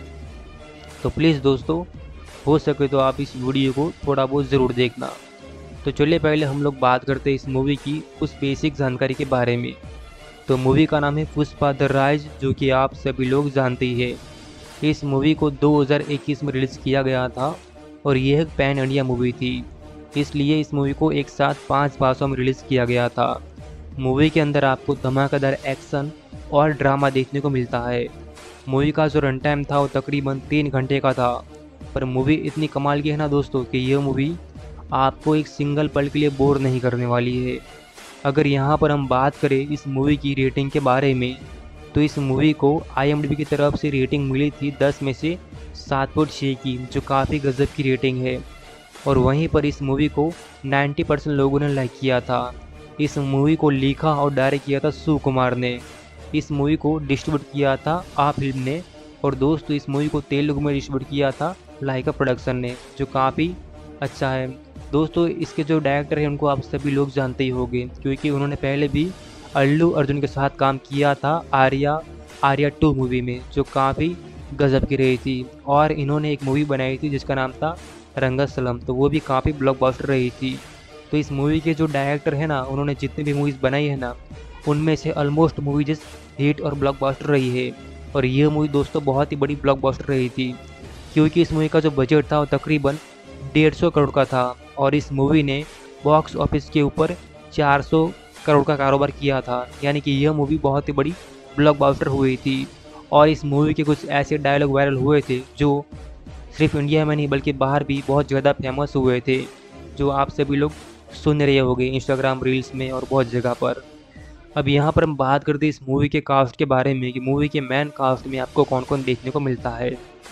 तो प्लीज़ दोस्तों, हो सके तो आप इस वीडियो को थोड़ा बहुत ज़रूर देखना। तो चलिए पहले हम लोग बात करते हैं इस मूवी की कुछ बेसिक जानकारी के बारे में। तो मूवी का नाम है पुष्पा द राइज, जो कि आप सभी लोग जानते ही है। इस मूवी को दो हज़ार इक्कीस में रिलीज़ किया गया था और यह एक पैन इंडिया मूवी थी, इसलिए इस मूवी को एक साथ पांच भाषाओं में रिलीज़ किया गया था। मूवी के अंदर आपको धमाकेदार एक्शन और ड्रामा देखने को मिलता है। मूवी का जो रन टाइम था वो तकरीबन तीन घंटे का था, पर मूवी इतनी कमाल की है ना दोस्तों कि यह मूवी आपको एक सिंगल पल के लिए बोर नहीं करने वाली है। अगर यहाँ पर हम बात करें इस मूवी की रेटिंग के बारे में, तो इस मूवी को आई एम डी बी की तरफ से रेटिंग मिली थी दस में से सात पॉइंट छः की, जो काफ़ी गजब की रेटिंग है। और वहीं पर इस मूवी को नब्बे परसेंट लोगों ने लाइक किया था। इस मूवी को लिखा और डायरेक्ट किया था सुकुमार ने। इस मूवी को डिस्ट्रीब्यूट किया था आ फिल्म ने, और दोस्तों इस मूवी को तेलुगु में डिस्ट्रीब्यूट किया था लाइका प्रोडक्शन ने, जो काफ़ी अच्छा है। दोस्तों, इसके जो डायरेक्टर हैं उनको आप सभी लोग जानते ही होंगे, क्योंकि उन्होंने पहले भी अल्लू अर्जुन के साथ काम किया था आर्या आर्या टू मूवी में, जो काफ़ी गजब की रही थी। और इन्होंने एक मूवी बनाई थी जिसका नाम था रंगस्थलम, तो वो भी काफ़ी ब्लॉकबस्टर रही थी। तो इस मूवी के जो डायरेक्टर है ना, उन्होंने जितनी भी मूवीज़ बनाई है ना, उनमें से ऑलमोस्ट मूवी जिस हिट और ब्लॉकबस्टर रही है। और ये मूवी दोस्तों बहुत ही बड़ी ब्लॉकबस्टर रही थी, क्योंकि इस मूवी का जो बजट था वो तकरीबन डेढ़ सौ करोड़ का था और इस मूवी ने बॉक्स ऑफिस के ऊपर चार सौ करोड़ का कारोबार किया था, यानी कि यह मूवी बहुत ही बड़ी ब्लॉकबस्टर हुई थी। और इस मूवी के कुछ ऐसे डायलॉग वायरल हुए थे जो सिर्फ इंडिया में नहीं बल्कि बाहर भी बहुत ज़्यादा फेमस हुए थे, जो आप सभी लोग सुन रहे होंगे इंस्टाग्राम रील्स में और बहुत जगह पर। अब यहाँ पर हम बात करते हैं इस मूवी के कास्ट के बारे में कि मूवी के मेन कास्ट में आपको कौन कौन देखने को मिलता है।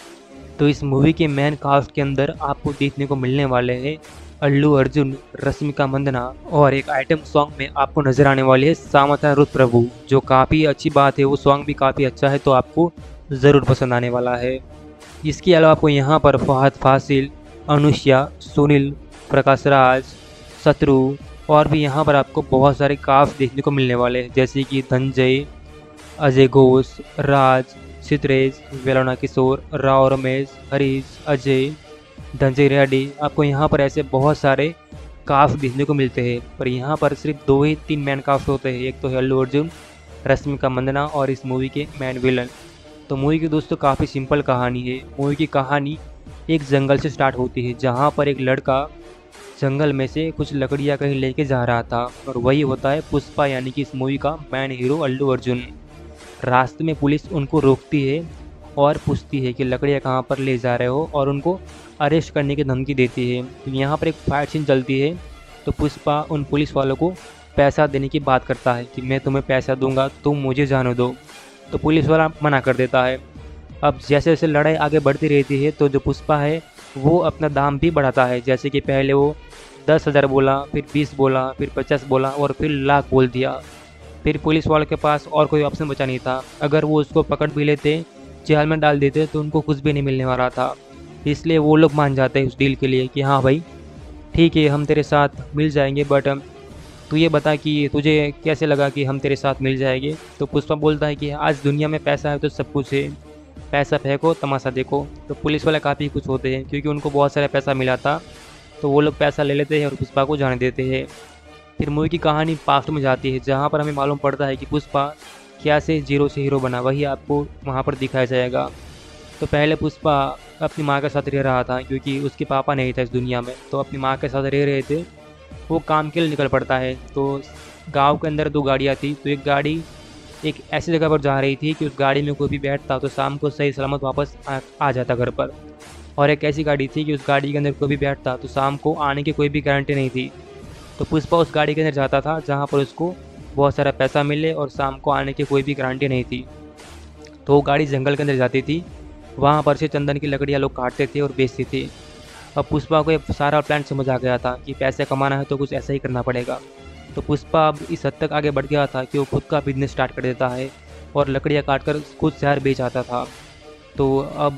तो इस मूवी के मेन कास्ट के अंदर आपको देखने को मिलने वाले हैं अल्लू अर्जुन, रश्मिका मंदाना, और एक आइटम सॉन्ग में आपको नज़र आने वाली है सामंथा रुत प्रभु, जो काफ़ी अच्छी बात है। वो सॉन्ग भी काफ़ी अच्छा है, तो आपको ज़रूर पसंद आने वाला है। इसके अलावा आपको यहाँ पर फहद फासिल, अनुष्या, सुनील, प्रकाश राज, शत्रु और भी यहाँ पर आपको बहुत सारे कास्ट देखने को मिलने वाले हैं, जैसे कि धनंजय, अजय घोष, राज, सितरेज, वेलोना किशोर, राव रमेश, हरीश, अजय, धनंजय रेड्डी। आपको यहाँ पर ऐसे बहुत सारे कास्ट देखने को मिलते हैं, पर यहाँ पर सिर्फ दो ही तीन मैन कास्ट होते हैं, एक तो है अल्लू अर्जुन, रश्मिका मंदाना और इस मूवी के मैन विलन। तो मूवी की दोस्तों काफ़ी सिंपल कहानी है। मूवी की कहानी एक जंगल से स्टार्ट होती है, जहाँ पर एक लड़का जंगल में से कुछ लकड़ियाँ कहीं लेके जा रहा था, और वही होता है पुष्पा, यानी कि इस मूवी का मैन हीरो अल्लू अर्जुन। रास्ते में पुलिस उनको रोकती है और पूछती है कि लकड़ियाँ कहाँ पर ले जा रहे हो, और उनको अरेस्ट करने की धमकी देती है। तो यहाँ पर एक फाइट सीन चलती है। तो पुष्पा उन पुलिस वालों को पैसा देने की बात करता है कि मैं तुम्हें पैसा दूंगा, तुम मुझे जाने दो। तो पुलिस वाला मना कर देता है। अब जैसे जैसे लड़ाई आगे बढ़ती रहती है तो जो पुष्पा है वो अपना दाम भी बढ़ाता है। जैसे कि पहले वो दस हज़ार बोला, फिर बीस बोला, फिर पचास बोला और फिर लाख बोल दिया। फिर पुलिस वालों के पास और कोई ऑप्शन बचा नहीं था। अगर वो उसको पकड़ भी लेते, जेल में डाल देते, तो उनको कुछ भी नहीं मिलने वाला था। इसलिए वो लोग मान जाते हैं उस डील के लिए कि हाँ भाई ठीक है, हम तेरे साथ मिल जाएंगे, बट तू ये बता कि तुझे कैसे लगा कि हम तेरे साथ मिल जाएंगे। तो पुष्पा बोलता है कि आज दुनिया में पैसा है तो सब कुछ है, पैसा फेंको तमाशा देखो। तो पुलिस वाले काफ़ी कुछ होते हैं क्योंकि उनको बहुत सारा पैसा मिला था, तो वो लोग पैसा ले लेते हैं और पुष्पा को जाने देते हैं। फिर मूवी की कहानी पास्ट में जाती है जहाँ पर हमें मालूम पड़ता है कि पुष्पा क्या से जीरो से हीरो बना, वही आपको वहाँ पर दिखाया जाएगा। तो पहले पुष्पा अपनी माँ के साथ रह रहा था क्योंकि उसके पापा नहीं था इस दुनिया में, तो अपनी माँ के साथ रह रहे थे। वो काम के लिए निकल पड़ता है। तो गांव के अंदर दो गाड़ियाँ थी, तो एक गाड़ी एक ऐसी जगह पर जा रही थी कि उस गाड़ी में कोई भी बैठता तो शाम को सही सलामत वापस आ, आ जाता घर पर, और एक ऐसी गाड़ी थी कि उस गाड़ी के अंदर कोई भी बैठता तो शाम को आने की कोई भी गारंटी नहीं थी। तो पुष्पा उस गाड़ी के अंदर जाता था जहाँ पर उसको बहुत सारा पैसा मिले और शाम को आने की कोई भी गारंटी नहीं थी। तो वो गाड़ी जंगल के अंदर जाती थी, वहाँ पर से चंदन की लकड़ियाँ लोग काटते थे और बेचते थे। अब पुष्पा को ये सारा प्लान समझ आ गया था कि पैसे कमाना है तो कुछ ऐसा ही करना पड़ेगा। तो पुष्पा अब इस हद तक आगे बढ़ गया था कि वो खुद का बिजनेस स्टार्ट कर देता है और लकड़ियाँ काट कर खुद शहर बेच आता था। तो अब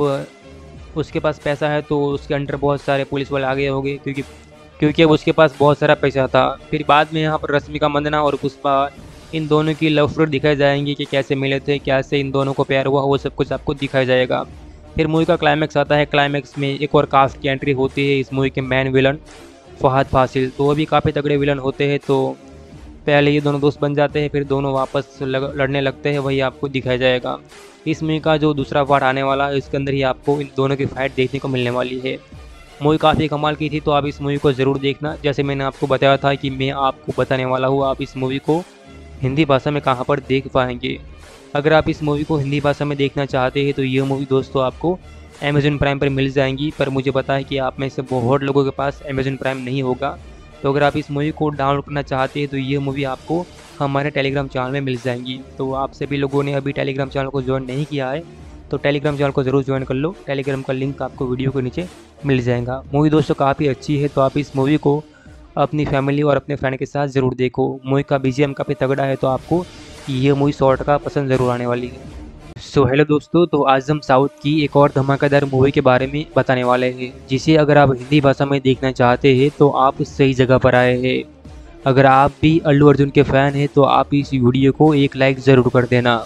उसके पास पैसा है तो उसके अंडर बहुत सारे पुलिस वाले आ गए होंगे क्योंकि क्योंकि अब उसके पास बहुत सारा पैसा था। फिर बाद में यहाँ पर रश्मिका मंदाना और पुष्पा इन दोनों की लव स्टोरी दिखाई जाएंगी कि कैसे मिले थे, कैसे इन दोनों को प्यार हुआ, वो सब कुछ आपको दिखाया जाएगा। फिर मूवी का क्लाइमैक्स आता है। क्लाइमैक्स में एक और कास्ट की एंट्री होती है, इस मूवी के मेन विलन फहद फासिल। तो वो भी काफ़ी तगड़े विलन होते हैं। तो पहले ये दोनों दोस्त बन जाते हैं, फिर दोनों वापस लग, लड़ने लगते हैं, वही आपको दिखाया जाएगा। इस मूवी का जो दूसरा पार्ट आने वाला है इसके अंदर ही आपको इन दोनों की फाइट देखने को मिलने वाली है। मूवी काफ़ी कमाल की थी, तो आप इस मूवी को ज़रूर देखना। जैसे मैंने आपको बताया था कि मैं आपको बताने वाला हूँ आप इस मूवी को हिंदी भाषा में कहाँ पर देख पाएंगे। अगर आप इस मूवी को हिंदी भाषा में देखना चाहते हैं तो ये मूवी दोस्तों आपको अमेज़न प्राइम पर मिल जाएंगी, पर मुझे पता है कि आप में से बहुत लोगों के पास अमेज़न प्राइम नहीं होगा। तो अगर आप इस मूवी को डाउनलोड करना चाहते हैं तो ये मूवी आपको हमारे टेलीग्राम चैनल में मिल जाएंगी। तो आप सभी लोगों ने अभी टेलीग्राम चैनल को ज्वाइन नहीं किया है तो टेलीग्राम चैनल को ज़रूर ज्वाइन कर लो। टेलीग्राम का लिंक आपको वीडियो के नीचे मिल जाएगा। मूवी दोस्तों काफ़ी अच्छी है, तो आप इस मूवी को अपनी फैमिली और अपने फ्रेंड के साथ ज़रूर देखो। मूवी का बीजीएम काफ़ी तगड़ा है, तो आपको ये मूवी सौ टका पसंद ज़रूर आने वाली है। सो हेलो दोस्तों, तो आज हम साउथ की एक और धमाकेदार मूवी के बारे में बताने वाले हैं, जिसे अगर आप हिंदी भाषा में देखना चाहते हैं तो आप सही जगह पर आए हैं। अगर आप भी अल्लू अर्जुन के फ़ैन हैं तो आप इस वीडियो को एक लाइक ज़रूर कर देना।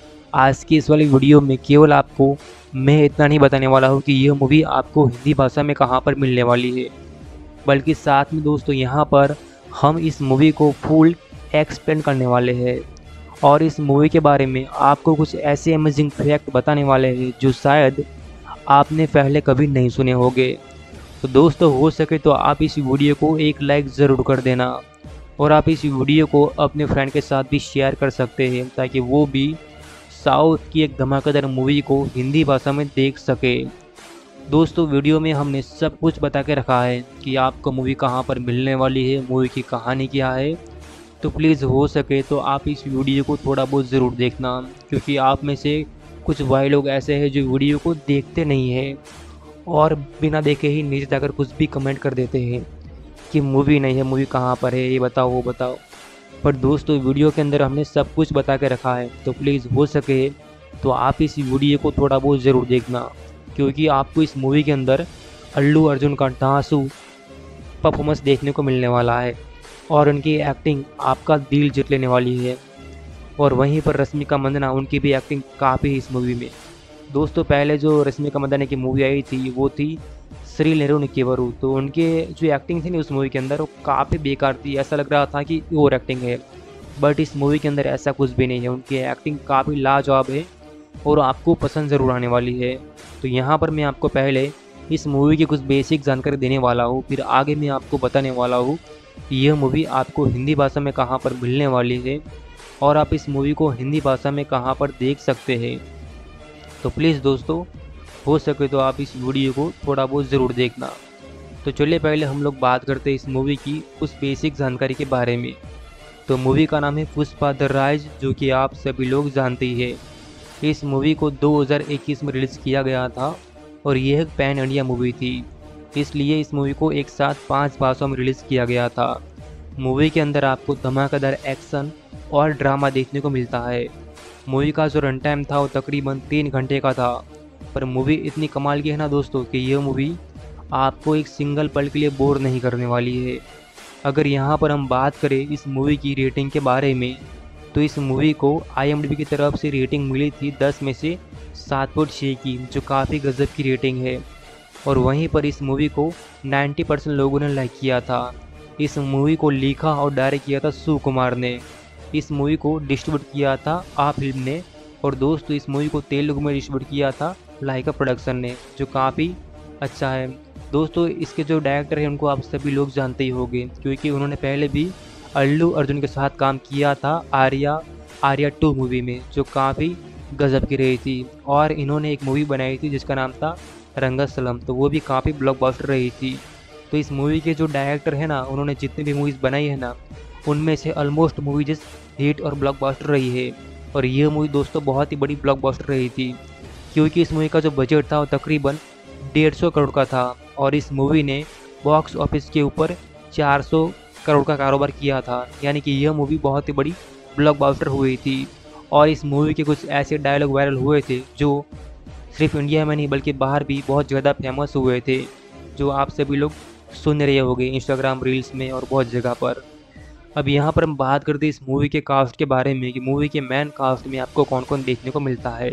आज की इस वाली वीडियो में केवल आपको मैं इतना नहीं बताने वाला हूँ कि यह मूवी आपको हिंदी भाषा में कहाँ पर मिलने वाली है, बल्कि साथ में दोस्तों यहाँ पर हम इस मूवी को फुल एक्सप्लेन करने वाले हैं और इस मूवी के बारे में आपको कुछ ऐसे अमेजिंग फैक्ट बताने वाले हैं जो शायद आपने पहले कभी नहीं सुने होंगे। तो दोस्तों हो सके तो आप इस वीडियो को एक लाइक ज़रूर कर देना और आप इस वीडियो को अपने फ्रेंड के साथ भी शेयर कर सकते हैं ताकि वो भी साउथ की एक धमाकेदार मूवी को हिंदी भाषा में देख सके। दोस्तों वीडियो में हमने सब कुछ बता के रखा है कि आपको मूवी कहाँ पर मिलने वाली है, मूवी की कहानी क्या है। तो प्लीज़ हो सके तो आप इस वीडियो को थोड़ा बहुत ज़रूर देखना, क्योंकि आप में से कुछ भाई लोग ऐसे हैं जो वीडियो को देखते नहीं हैं और बिना देखे ही नीचे जाकर कुछ भी कमेंट कर देते हैं कि मूवी नहीं है, मूवी कहाँ पर है, ये बताओ वो बताओ। पर दोस्तों वीडियो के अंदर हमने सब कुछ बता के रखा है, तो प्लीज़ हो सके तो आप इस वीडियो को थोड़ा बहुत ज़रूर देखना, क्योंकि आपको इस मूवी के अंदर अल्लू अर्जुन का धांसू परफॉर्मेंस देखने को मिलने वाला है और उनकी एक्टिंग आपका दिल जीत लेने वाली है। और वहीं पर रश्मिका मंदाना, उनकी भी एक्टिंग काफ़ी है इस मूवी में। दोस्तों पहले जो रश्मिका मंदाना की मूवी आई थी वो थी श्री नेहरू निकेवरू, तो उनके जो एक्टिंग थी ना उस मूवी के अंदर वो काफ़ी बेकार थी, ऐसा लग रहा था कि ओवर एक्टिंग है। बट इस मूवी के अंदर ऐसा कुछ भी नहीं है, उनकी एक्टिंग काफ़ी लाजवाब है और आपको पसंद ज़रूर आने वाली है। तो यहाँ पर मैं आपको पहले इस मूवी की कुछ बेसिक जानकारी देने वाला हूँ, फिर आगे मैं आपको बताने वाला हूँ कि यह मूवी आपको हिंदी भाषा में कहाँ पर मिलने वाली है और आप इस मूवी को हिंदी भाषा में कहाँ पर देख सकते हैं। तो प्लीज़ दोस्तों, हो सके तो आप इस वीडियो को थोड़ा बहुत ज़रूर देखना। तो चलिए पहले हम लोग बात करते हैं इस मूवी की कुछ बेसिक जानकारी के बारे में। तो मूवी का नाम है पुष्पा द राइज, जो कि आप सभी लोग जानते ही है। इस मूवी को दो हज़ार इक्कीस में रिलीज़ किया गया था और यह एक पैन इंडिया मूवी थी, इसलिए इस मूवी को एक साथ पाँच भाषाओं में रिलीज़ किया गया था। मूवी के अंदर आपको धमाकेदार एक्शन और ड्रामा देखने को मिलता है। मूवी का जो रन टाइम था वो तकरीबन तीन घंटे का था, पर मूवी इतनी कमाल की है ना दोस्तों कि यह मूवी आपको एक सिंगल पल के लिए बोर नहीं करने वाली है। अगर यहाँ पर हम बात करें इस मूवी की रेटिंग के बारे में, तो इस मूवी को आई एम डी बी की तरफ से रेटिंग मिली थी दस में से सात पॉइंट छः की, जो काफ़ी गजब की रेटिंग है। और वहीं पर इस मूवी को नब्बे परसेंट लोगों ने लाइक किया था। इस मूवी को लिखा और डायरेक्ट किया था सुकुमार ने। इस मूवी को डिस्ट्रीब्यूट किया था आ फिल्म ने, और दोस्तों इस मूवी को तेलुगु में डिस्ट्रीब्यूट किया था लाइका प्रोडक्शन ने, जो काफ़ी अच्छा है। दोस्तों इसके जो डायरेक्टर हैं उनको आप सभी लोग जानते ही होंगे, क्योंकि उन्होंने पहले भी अल्लू अर्जुन के साथ काम किया था आर्या आर्या टू मूवी में, जो काफ़ी गजब की रही थी। और इन्होंने एक मूवी बनाई थी जिसका नाम था रंगस्थलम, तो वो भी काफ़ी ब्लॉकबस्टर रही थी। तो इस मूवी के जो डायरेक्टर है ना, उन्होंने जितनी भी मूवीज़ बनाई है ना, उनमें से ऑलमोस्ट मूवी जिस हिट और ब्लॉकबस्टर रही है। और ये मूवी दोस्तों बहुत ही बड़ी ब्लॉकबस्टर रही थी, क्योंकि इस मूवी का जो बजट था वो तकरीबन डेढ़ सौ करोड़ का था, और इस मूवी ने बॉक्स ऑफिस के ऊपर चार सौ करोड़ का कारोबार किया था। यानी कि यह मूवी बहुत ही बड़ी ब्लॉकबस्टर हुई थी। और इस मूवी के कुछ ऐसे डायलॉग वायरल हुए थे जो सिर्फ इंडिया में नहीं बल्कि बाहर भी बहुत ज़्यादा फेमस हुए थे, जो आप सभी लोग सुन रहे होंगे इंस्टाग्राम रील्स में और बहुत जगह पर। अब यहाँ पर हम बात करते हैं इस मूवी के कास्ट के बारे में कि मूवी के मेन कास्ट में आपको कौन कौन देखने को मिलता है।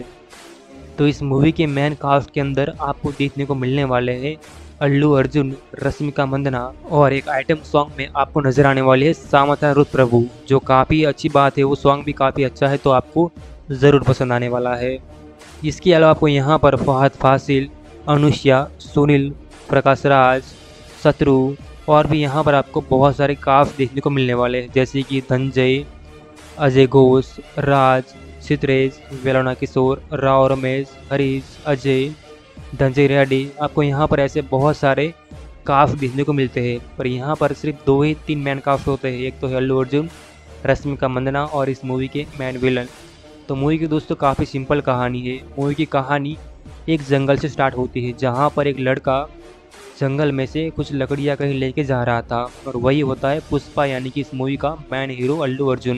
तो इस मूवी के मेन कास्ट के अंदर आपको देखने को मिलने वाले हैं अल्लू अर्जुन, रश्मिका मंदना, और एक आइटम सॉन्ग में आपको नजर आने वाली है सामता रुत प्रभु, जो काफ़ी अच्छी बात है। वो सॉन्ग भी काफ़ी अच्छा है, तो आपको ज़रूर पसंद आने वाला है। इसके अलावा आपको यहाँ पर फहद फासिल, अनुष्या, सुनील, प्रकाश राज, शत्रु, और भी यहाँ पर आपको बहुत सारे कास्ट देखने को मिलने वाले हैं, जैसे कि धनंजय, अजय घोष, राज, सितरेज, वेलोना किशोर, राव रमेश, हरीश, अजय, धनंजय रेड्डी। आपको यहाँ पर ऐसे बहुत सारे कास्ट देखने को मिलते हैं, पर यहाँ पर सिर्फ दो ही तीन मैन कास्ट होते हैं। एक तो है अल्लू अर्जुन, रश्मिका मंदना, और इस मूवी के मैन विलन। तो मूवी की दोस्तों काफ़ी सिंपल कहानी है। मूवी की कहानी एक जंगल से स्टार्ट होती है, जहाँ पर एक लड़का जंगल में से कुछ लकड़ियाँ कहीं लेके जा रहा था, और वही होता है पुष्पा, यानी कि इस मूवी का मैन हीरो अल्लू अर्जुन।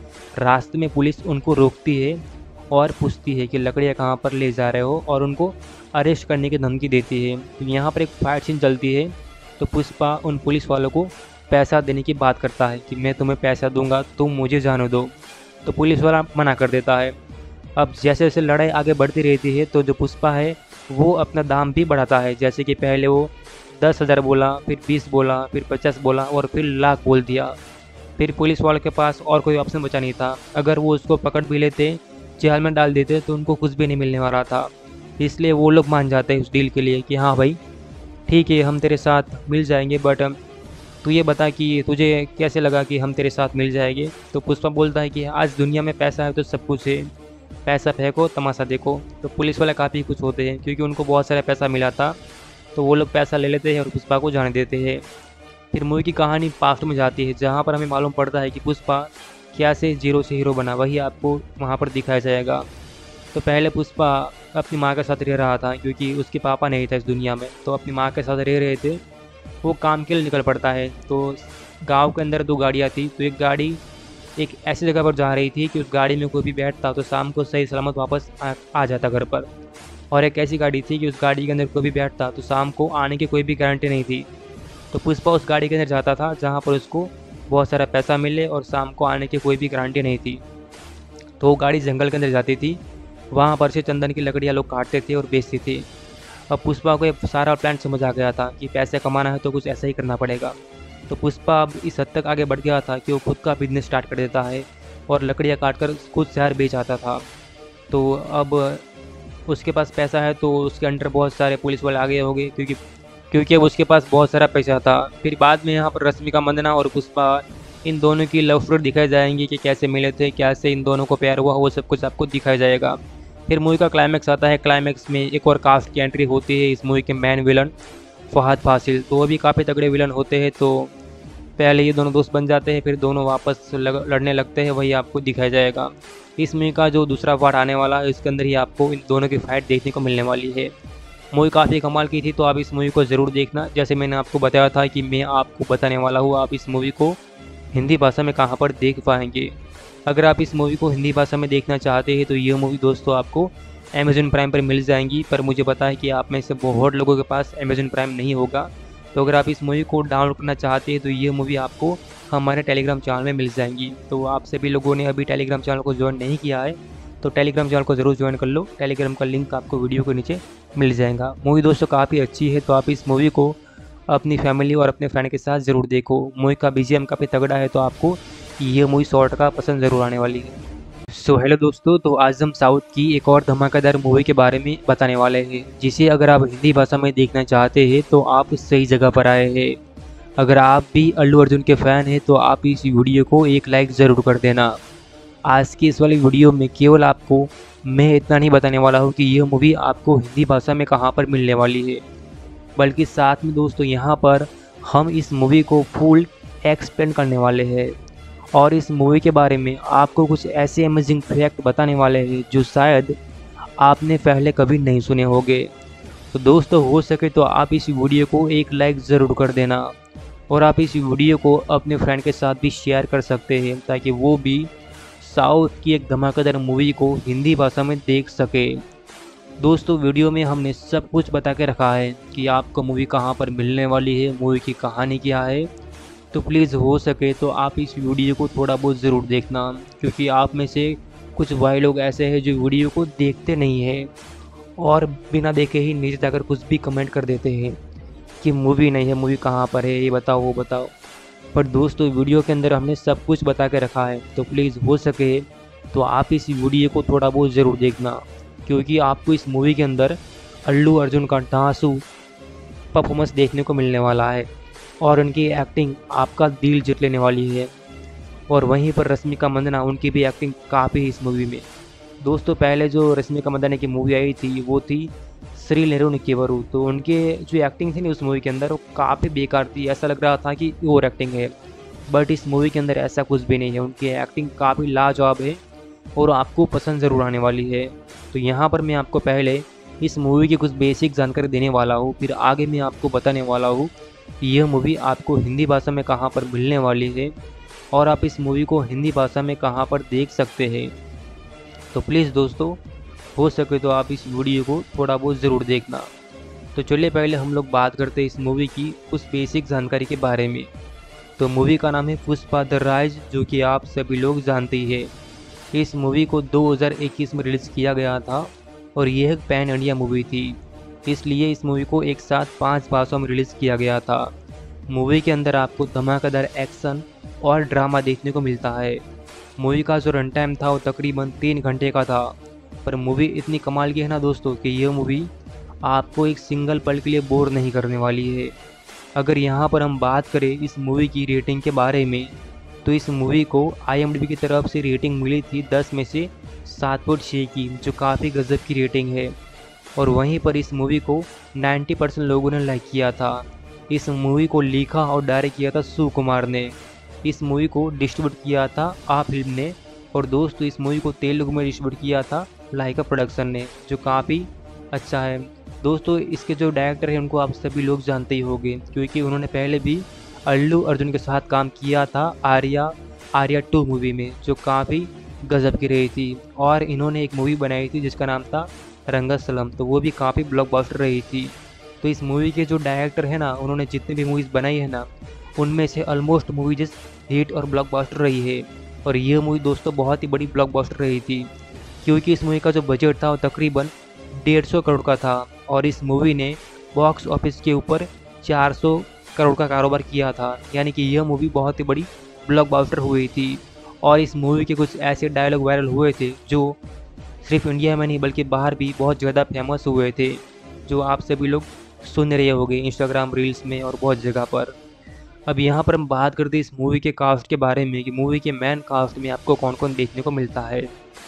रास्ते में पुलिस उनको रोकती है और पूछती है कि लकड़ियाँ कहाँ पर ले जा रहे हो, और उनको अरेस्ट करने की धमकी देती है। तो यहाँ पर एक फाइट सीन चलती है, तो पुष्पा उन पुलिस वालों को पैसा देने की बात करता है कि मैं तुम्हें पैसा दूंगा, तुम मुझे जाने दो। तो पुलिस वाला मना कर देता है। अब जैसे जैसे लड़ाई आगे बढ़ती रहती है, तो जो पुष्पा है वो अपना दाम भी बढ़ाता है। जैसे कि पहले वो दस हज़ार बोला, फिर बीस बोला, फिर पचास बोला, और फिर लाख बोल दिया। फिर पुलिस वालों के पास और कोई ऑप्शन बचा नहीं था। अगर वो उसको पकड़ भी लेते, जेल में डाल देते, तो उनको कुछ भी नहीं मिलने वाला था। इसलिए वो लोग मान जाते हैं उस डील के लिए कि हाँ भाई ठीक है, हम तेरे साथ मिल जाएंगे, बट तू ये बता कि तुझे कैसे लगा कि हम तेरे साथ मिल जाएंगे। तो पुष्पा बोलता है कि आज दुनिया में पैसा है तो सब कुछ है, पैसा फेंको तमाशा देखो। तो पुलिस वाले काफ़ी कुछ होते हैं, क्योंकि उनको बहुत सारा पैसा मिला था, तो वो लोग पैसा ले लेते हैं और पुष्पा को जाने देते हैं। फिर मूवी की कहानी पास्ट में जाती है, जहाँ पर हमें मालूम पड़ता है कि पुष्पा कैसे जीरो से हीरो बना, वही आपको वहाँ पर दिखाया जाएगा। तो पहले पुष्पा अपनी माँ के साथ रह रहा था, क्योंकि उसके पापा नहीं था इस दुनिया में, तो अपनी माँ के साथ रह रहे थे। वो काम के लिए निकल पड़ता है। तो गांव के अंदर दो गाड़ियाँ थी, तो एक गाड़ी एक ऐसी जगह पर जा रही थी कि उस गाड़ी में कोई भी बैठता तो शाम को सही सलामत वापस आ, आ जाता घर पर, और एक ऐसी गाड़ी थी कि उस गाड़ी के अंदर कोई भी बैठता तो शाम को आने की कोई भी गारंटी नहीं थी। तो पुष्पा उस गाड़ी के अंदर जाता था जहाँ पर उसको बहुत सारा पैसा मिले और शाम को आने की कोई भी गारंटी नहीं थी। तो वो गाड़ी जंगल के अंदर जाती थी, वहाँ पर से चंदन की लकड़ियाँ लोग काटते थे और बेचते थे। अब पुष्पा को ये सारा प्लान समझ आ गया था कि पैसे कमाना है तो कुछ ऐसा ही करना पड़ेगा। तो पुष्पा अब इस हद तक आगे बढ़ गया था कि वो खुद का बिजनेस स्टार्ट कर देता है और लकड़ियाँ काट कर खुद शहर बेच आता था। तो अब उसके पास पैसा है, तो उसके अंडर बहुत सारे पुलिस वाले आ गए होंगे, क्योंकि क्योंकि अब उसके पास बहुत सारा पैसा था। फिर बाद में यहाँ पर रश्मिका मंदना और पुष्पा इन दोनों की लव स्टोरी दिखाई जाएंगी कि कैसे मिले थे, कैसे इन दोनों को प्यार हुआ, वो सब कुछ आपको दिखाया जाएगा। फिर मूवी का क्लाइमैक्स आता है। क्लाइमैक्स में एक और कास्ट की एंट्री होती है, इस मूवी के मेन विलन फहद फासिल। तो वो भी काफ़ी तगड़े विलन होते हैं। तो पहले ये दोनों दोस्त बन जाते हैं, फिर दोनों वापस लग, लड़ने लगते हैं, वही आपको दिखाया जाएगा। इस मूवी का जो दूसरा पार्ट आने वाला है इसके अंदर ही आपको इन दोनों की फाइट देखने को मिलने वाली है। मूवी काफ़ी कमाल की थी, तो आप इस मूवी को ज़रूर देखना। जैसे मैंने आपको बताया था कि मैं आपको बताने वाला हूँ, आप इस मूवी को हिंदी भाषा में कहाँ पर देख पाएंगे। अगर आप इस मूवी को हिंदी भाषा में देखना चाहते हैं तो ये मूवी दोस्तों आपको अमेज़न प्राइम पर मिल जाएंगी। पर मुझे पता है कि आप में से बहुत लोगों के पास अमेज़न प्राइम नहीं होगा। तो अगर आप इस मूवी को डाउनलोड करना चाहते हैं तो ये मूवी आपको हमारे टेलीग्राम चैनल में मिल जाएंगी। तो आप सभी लोगों ने अभी टेलीग्राम चैनल को ज्वाइन नहीं किया है तो टेलीग्राम चैनल को ज़रूर ज्वाइन कर लो। टेलीग्राम का लिंक आपको वीडियो के नीचे मिल जाएगा। मूवी दोस्तों काफ़ी अच्छी है, तो आप इस मूवी को अपनी फैमिली और अपने फ्रेंड के साथ ज़रूर देखो। मूवी का बीजीएम काफ़ी तगड़ा है, तो आपको ये मूवी सौ टका पसंद ज़रूर आने वाली है। सो हेलो दोस्तों, तो आज हम साउथ की एक और धमाकेदार मूवी के बारे में बताने वाले हैं, जिसे अगर आप हिंदी भाषा में देखना चाहते हैं तो आप सही जगह पर आए हैं। अगर आप भी अल्लू अर्जुन के फ़ैन हैं तो आप इस वीडियो को एक लाइक ज़रूर कर देना। आज की इस वाली वीडियो में केवल आपको मैं इतना नहीं बताने वाला हूँ कि यह मूवी आपको हिंदी भाषा में कहाँ पर मिलने वाली है, बल्कि साथ में दोस्तों यहाँ पर हम इस मूवी को फुल एक्सप्लेन करने वाले हैं और इस मूवी के बारे में आपको कुछ ऐसे अमेजिंग फैक्ट बताने वाले हैं जो शायद आपने पहले कभी नहीं सुने होंगे। तो दोस्तों हो सके तो आप इस वीडियो को एक लाइक ज़रूर कर देना और आप इस वीडियो को अपने फ्रेंड के साथ भी शेयर कर सकते हैं ताकि वो भी साउथ की एक धमाकेदार मूवी को हिंदी भाषा में देख सके। दोस्तों वीडियो में हमने सब कुछ बता के रखा है कि आपको मूवी कहाँ पर मिलने वाली है, मूवी की कहानी क्या है। तो प्लीज़ हो सके तो आप इस वीडियो को थोड़ा बहुत ज़रूर देखना, क्योंकि आप में से कुछ भाई लोग ऐसे हैं जो वीडियो को देखते नहीं हैं और बिना देखे ही नीचे जाकर कुछ भी कमेंट कर देते हैं कि मूवी नहीं है, मूवी कहाँ पर है, ये बताओ वो बताओ। पर दोस्तों वीडियो के अंदर हमने सब कुछ बता के रखा है, तो प्लीज़ हो सके तो आप इस वीडियो को थोड़ा बहुत ज़रूर देखना, क्योंकि आपको इस मूवी के अंदर अल्लू अर्जुन का धांसू परफॉर्मेंस देखने को मिलने वाला है और उनकी एक्टिंग आपका दिल जीत लेने वाली है। और वहीं पर रश्मिका मंदाना, उनकी भी एक्टिंग काफ़ी है इस मूवी में। दोस्तों पहले जो रश्मिका मंदाना की मूवी आई थी वो थी श्री लेरू निकेवरू, तो उनके जो एक्टिंग थी ना उस मूवी के अंदर वो काफ़ी बेकार थी, ऐसा लग रहा था कि ओवर एक्टिंग है। बट इस मूवी के अंदर ऐसा कुछ भी नहीं है, उनकी एक्टिंग काफ़ी लाजवाब है और आपको पसंद ज़रूर आने वाली है। तो यहाँ पर मैं आपको पहले इस मूवी की कुछ बेसिक जानकारी देने वाला हूँ, फिर आगे मैं आपको बताने वाला हूँ यह मूवी आपको हिंदी भाषा में कहाँ पर मिलने वाली है और आप इस मूवी को हिंदी भाषा में कहाँ पर देख सकते हैं। तो प्लीज़ दोस्तों हो सके तो आप इस वीडियो को थोड़ा बहुत ज़रूर देखना। तो चलिए पहले हम लोग बात करते हैं इस मूवी की कुछ बेसिक जानकारी के बारे में। तो मूवी का नाम है पुष्पा द राइज, जो कि आप सभी लोग जानते ही है। इस मूवी को दो हज़ार इक्कीस में रिलीज़ किया गया था और यह एक पैन इंडिया मूवी थी, इसलिए इस मूवी को एक साथ पांच भाषाओं में रिलीज़ किया गया था। मूवी के अंदर आपको धमाकेदार एक्शन और ड्रामा देखने को मिलता है। मूवी का जो रन टाइम था वो तकरीबन तीन घंटे का था, पर मूवी इतनी कमाल की है ना दोस्तों कि यह मूवी आपको एक सिंगल पल के लिए बोर नहीं करने वाली है। अगर यहाँ पर हम बात करें इस मूवी की रेटिंग के बारे में, तो इस मूवी को आई एम डी बी की तरफ से रेटिंग मिली थी दस में से सात पॉइंट छः की, जो काफ़ी गजब की रेटिंग है। और वहीं पर इस मूवी को नब्बे परसेंट लोगों ने लाइक किया था। इस मूवी को लिखा और डायरेक्ट किया था सुकुमार ने। इस मूवी को डिस्ट्रीब्यूट किया था आ फिल्म ने, और दोस्तों इस मूवी को तेलुगु में डिस्ट्रीब्यूट किया था लाइका प्रोडक्शन ने, जो काफ़ी अच्छा है। दोस्तों इसके जो डायरेक्टर हैं उनको आप सभी लोग जानते ही होंगे, क्योंकि उन्होंने पहले भी अल्लू अर्जुन के साथ काम किया था आर्या आर्या टू मूवी में, जो काफ़ी गजब की रही थी। और इन्होंने एक मूवी बनाई थी जिसका नाम था रंगस्थलम, तो वो भी काफ़ी ब्लॉकबस्टर रही थी। तो इस मूवी के जो डायरेक्टर है ना, उन्होंने जितनी भी मूवीज़ बनाई है ना, उनमें से ऑलमोस्ट मूवी जिस हिट और ब्लॉकबस्टर रही है। और ये मूवी दोस्तों बहुत ही बड़ी ब्लॉकबस्टर रही थी, क्योंकि इस मूवी का जो बजट था वो तकरीबन डेढ़ सौ करोड़ का था और इस मूवी ने बॉक्स ऑफिस के ऊपर चार सौ करोड़ का कारोबार किया था, यानी कि यह मूवी बहुत ही बड़ी ब्लॉकबस्टर हुई थी। और इस मूवी के कुछ ऐसे डायलॉग वायरल हुए थे जो सिर्फ इंडिया में नहीं बल्कि बाहर भी बहुत ज़्यादा फेमस हुए थे, जो आप सभी लोग सुन रहे होंगे इंस्टाग्राम रील्स में और बहुत जगह पर। अब यहाँ पर हम बात करते हैं इस मूवी के कास्ट के बारे में कि मूवी के मेन कास्ट में आपको कौन कौन देखने को मिलता है।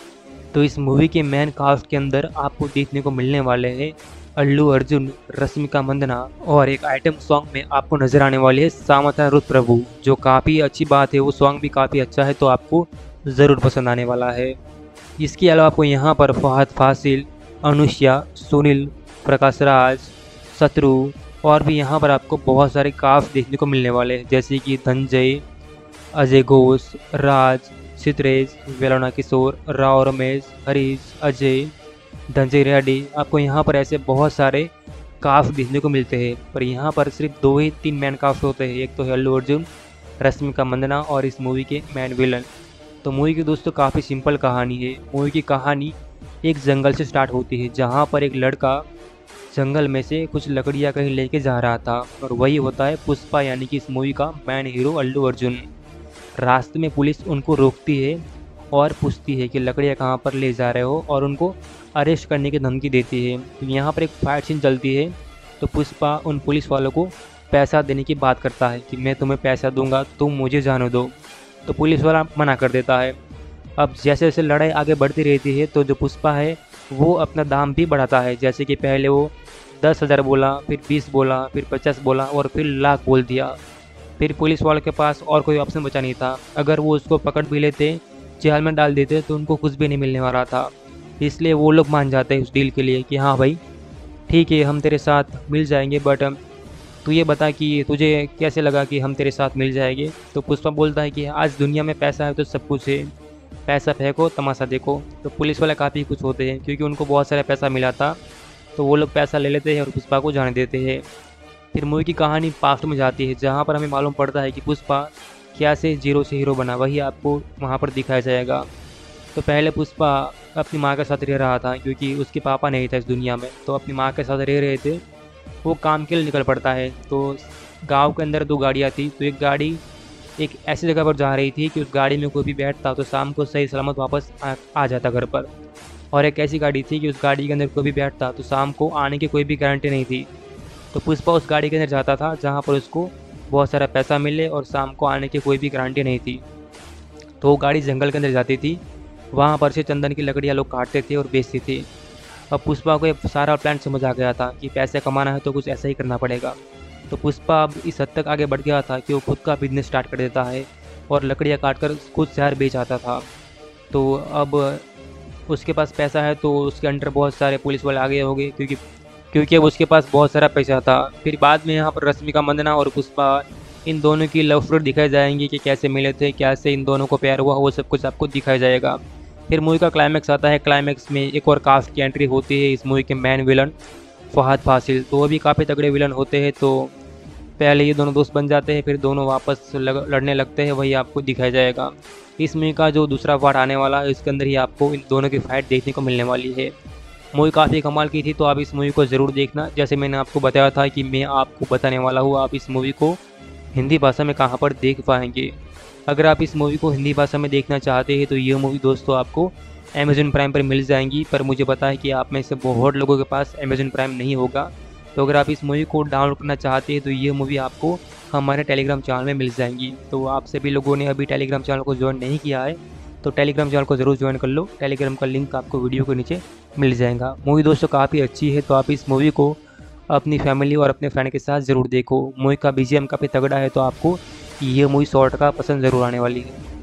तो इस मूवी के मेन कास्ट के अंदर आपको देखने को मिलने वाले हैं अल्लू अर्जुन, रश्मिका मंदना और एक आइटम सॉन्ग में आपको नजर आने वाली है सामंथा रुत प्रभु, जो काफ़ी अच्छी बात है। वो सॉन्ग भी काफ़ी अच्छा है, तो आपको ज़रूर पसंद आने वाला है। इसके अलावा आपको यहाँ पर फहद फासिल, अनुष्या, सुनील, प्रकाश राज, शत्रु और भी यहाँ पर आपको बहुत सारे कास्ट देखने को मिलने वाले हैं, जैसे कि धनंजय, अजय घोष, राज, सितरेज, वेलोना किशोर, राव रमेश, हरीश, अजय, धनंजय रेड्डी। आपको यहाँ पर ऐसे बहुत सारे कास्ट देखने को मिलते हैं, पर यहाँ पर सिर्फ दो ही तीन मैन कास्ट होते हैं। एक तो है अल्लू अर्जुन, रश्मिका मंदना और इस मूवी के मैन विलन। तो मूवी की दोस्तों काफ़ी सिंपल कहानी है। मूवी की कहानी एक जंगल से स्टार्ट होती है, जहाँ पर एक लड़का जंगल में से कुछ लकड़ियाँ कहीं लेके जा रहा था, और वही होता है पुष्पा, यानी कि इस मूवी का मैन हीरो अल्लू अर्जुन। रास्ते में पुलिस उनको रोकती है और पूछती है कि लकड़ियाँ कहाँ पर ले जा रहे हो, और उनको अरेस्ट करने की धमकी देती है। यहाँ पर एक फाइट सीन चलती है, तो पुष्पा उन पुलिस वालों को पैसा देने की बात करता है कि मैं तुम्हें पैसा दूंगा, तुम मुझे जाने दो। तो पुलिस वाला मना कर देता है। अब जैसे जैसे लड़ाई आगे बढ़ती रहती है, तो जो पुष्पा है वो अपना दाम भी बढ़ाता है। जैसे कि पहले वो दस हज़ार बोला, फिर बीस बोला, फिर पचास बोला और फिर लाख बोल दिया। फिर पुलिस वालों के पास और कोई ऑप्शन बचा नहीं था। अगर वो उसको पकड़ भी लेते, जेल में डाल देते, तो उनको कुछ भी नहीं मिलने वाला था। इसलिए वो लोग मान जाते हैं उस डील के लिए कि हाँ भाई ठीक है, हम तेरे साथ मिल जाएंगे, बट तू ये बता कि तुझे कैसे लगा कि हम तेरे साथ मिल जाएंगे। तो पुष्पा बोलता है कि आज दुनिया में पैसा है तो सब कुछ है, पैसा फेंको तमाशा देखो। तो पुलिस वाले काफ़ी कुछ होते हैं, क्योंकि उनको बहुत सारा पैसा मिला था, तो वो लोग पैसा ले लेते हैं और पुष्पा को जाने देते हैं। फिर मूवी की कहानी पास्ट में जाती है, जहाँ पर हमें मालूम पड़ता है कि पुष्पा कैसे जीरो से हीरो बना, वही आपको वहाँ पर दिखाया जाएगा। तो पहले पुष्पा अपनी माँ के साथ रह रहा था, क्योंकि उसके पापा नहीं था इस दुनिया में, तो अपनी माँ के साथ रह रहे थे। वो काम के लिए निकल पड़ता है। तो गांव के अंदर दो गाड़ियाँ थी, तो एक गाड़ी एक ऐसी जगह पर जा रही थी कि उस गाड़ी में कोई भी बैठता तो शाम को सही सलामत वापस आ, आ जाता घर पर, और एक ऐसी गाड़ी थी कि उस गाड़ी के अंदर कोई भी बैठता तो शाम को आने की कोई भी गारंटी नहीं थी। तो पुष्पा उस गाड़ी के अंदर जाता था जहाँ पर उसको बहुत सारा पैसा मिले और शाम को आने की कोई भी गारंटी नहीं थी। तो वो गाड़ी जंगल के अंदर जाती थी, वहाँ पर से चंदन की लकड़ियाँ लोग काटते थे और बेचते थे। अब पुष्पा को ये सारा प्लान समझ आ गया था कि पैसे कमाना है तो कुछ ऐसा ही करना पड़ेगा। तो पुष्पा अब इस हद तक आगे बढ़ गया था कि वो खुद का बिजनेस स्टार्ट कर देता है और लकड़ियाँ काट कर खुद शहर बेच आता था। तो अब उसके पास पैसा है, तो उसके अंडर बहुत सारे पुलिस वाले आगे हो गए, क्योंकि क्योंकि अब उसके पास बहुत सारा पैसा था। फिर बाद में यहाँ पर रश्मिका मंदना और पुष्पा, इन दोनों की लव स्टोरी दिखाई जाएंगी कि कैसे मिले थे, कैसे इन दोनों को प्यार हुआ, वो सब कुछ आपको दिखाया जाएगा। फिर मूवी का क्लाइमैक्स आता है। क्लाइमैक्स में एक और कास्ट की एंट्री होती है, इस मूवी के मेन विलन फहद फासिल। तो वो भी काफ़ी तगड़े विलन होते हैं। तो पहले ये दोनों दोस्त बन जाते हैं, फिर दोनों वापस लग, लड़ने लगते हैं, वही आपको दिखाया जाएगा। इस मूवी का जो दूसरा पार्ट आने वाला है, इसके अंदर ही आपको इन दोनों की फाइट देखने को मिलने वाली है। मूवी काफ़ी कमाल की थी, तो आप इस मूवी को ज़रूर देखना। जैसे मैंने आपको बताया था कि मैं आपको बताने वाला हूँ, आप इस मूवी को हिंदी भाषा में कहाँ पर देख पाएंगे। अगर आप इस मूवी को हिंदी भाषा में देखना चाहते हैं तो ये मूवी दोस्तों आपको अमेज़न प्राइम पर मिल जाएंगी, पर मुझे पता है कि आप में से बहुत लोगों के पास अमेज़न प्राइम नहीं होगा। तो अगर आप इस मूवी को डाउनलोड करना चाहते हैं तो ये मूवी आपको हमारे टेलीग्राम चैनल में मिल जाएंगी। तो आप सभी लोगों ने अभी टेलीग्राम चैनल को ज्वाइन नहीं किया है तो टेलीग्राम चैनल को ज़रूर ज्वाइन कर लो। टेलीग्राम का लिंक आपको वीडियो के नीचे मिल जाएगा। मूवी दोस्तों काफ़ी अच्छी है, तो आप इस मूवी को अपनी फैमिली और अपने फ्रेंड के साथ ज़रूर देखो। मूवी का बीजीएम काफ़ी तगड़ा है, तो आपको ये मूवी सौ टका पसंद ज़रूर आने वाली है।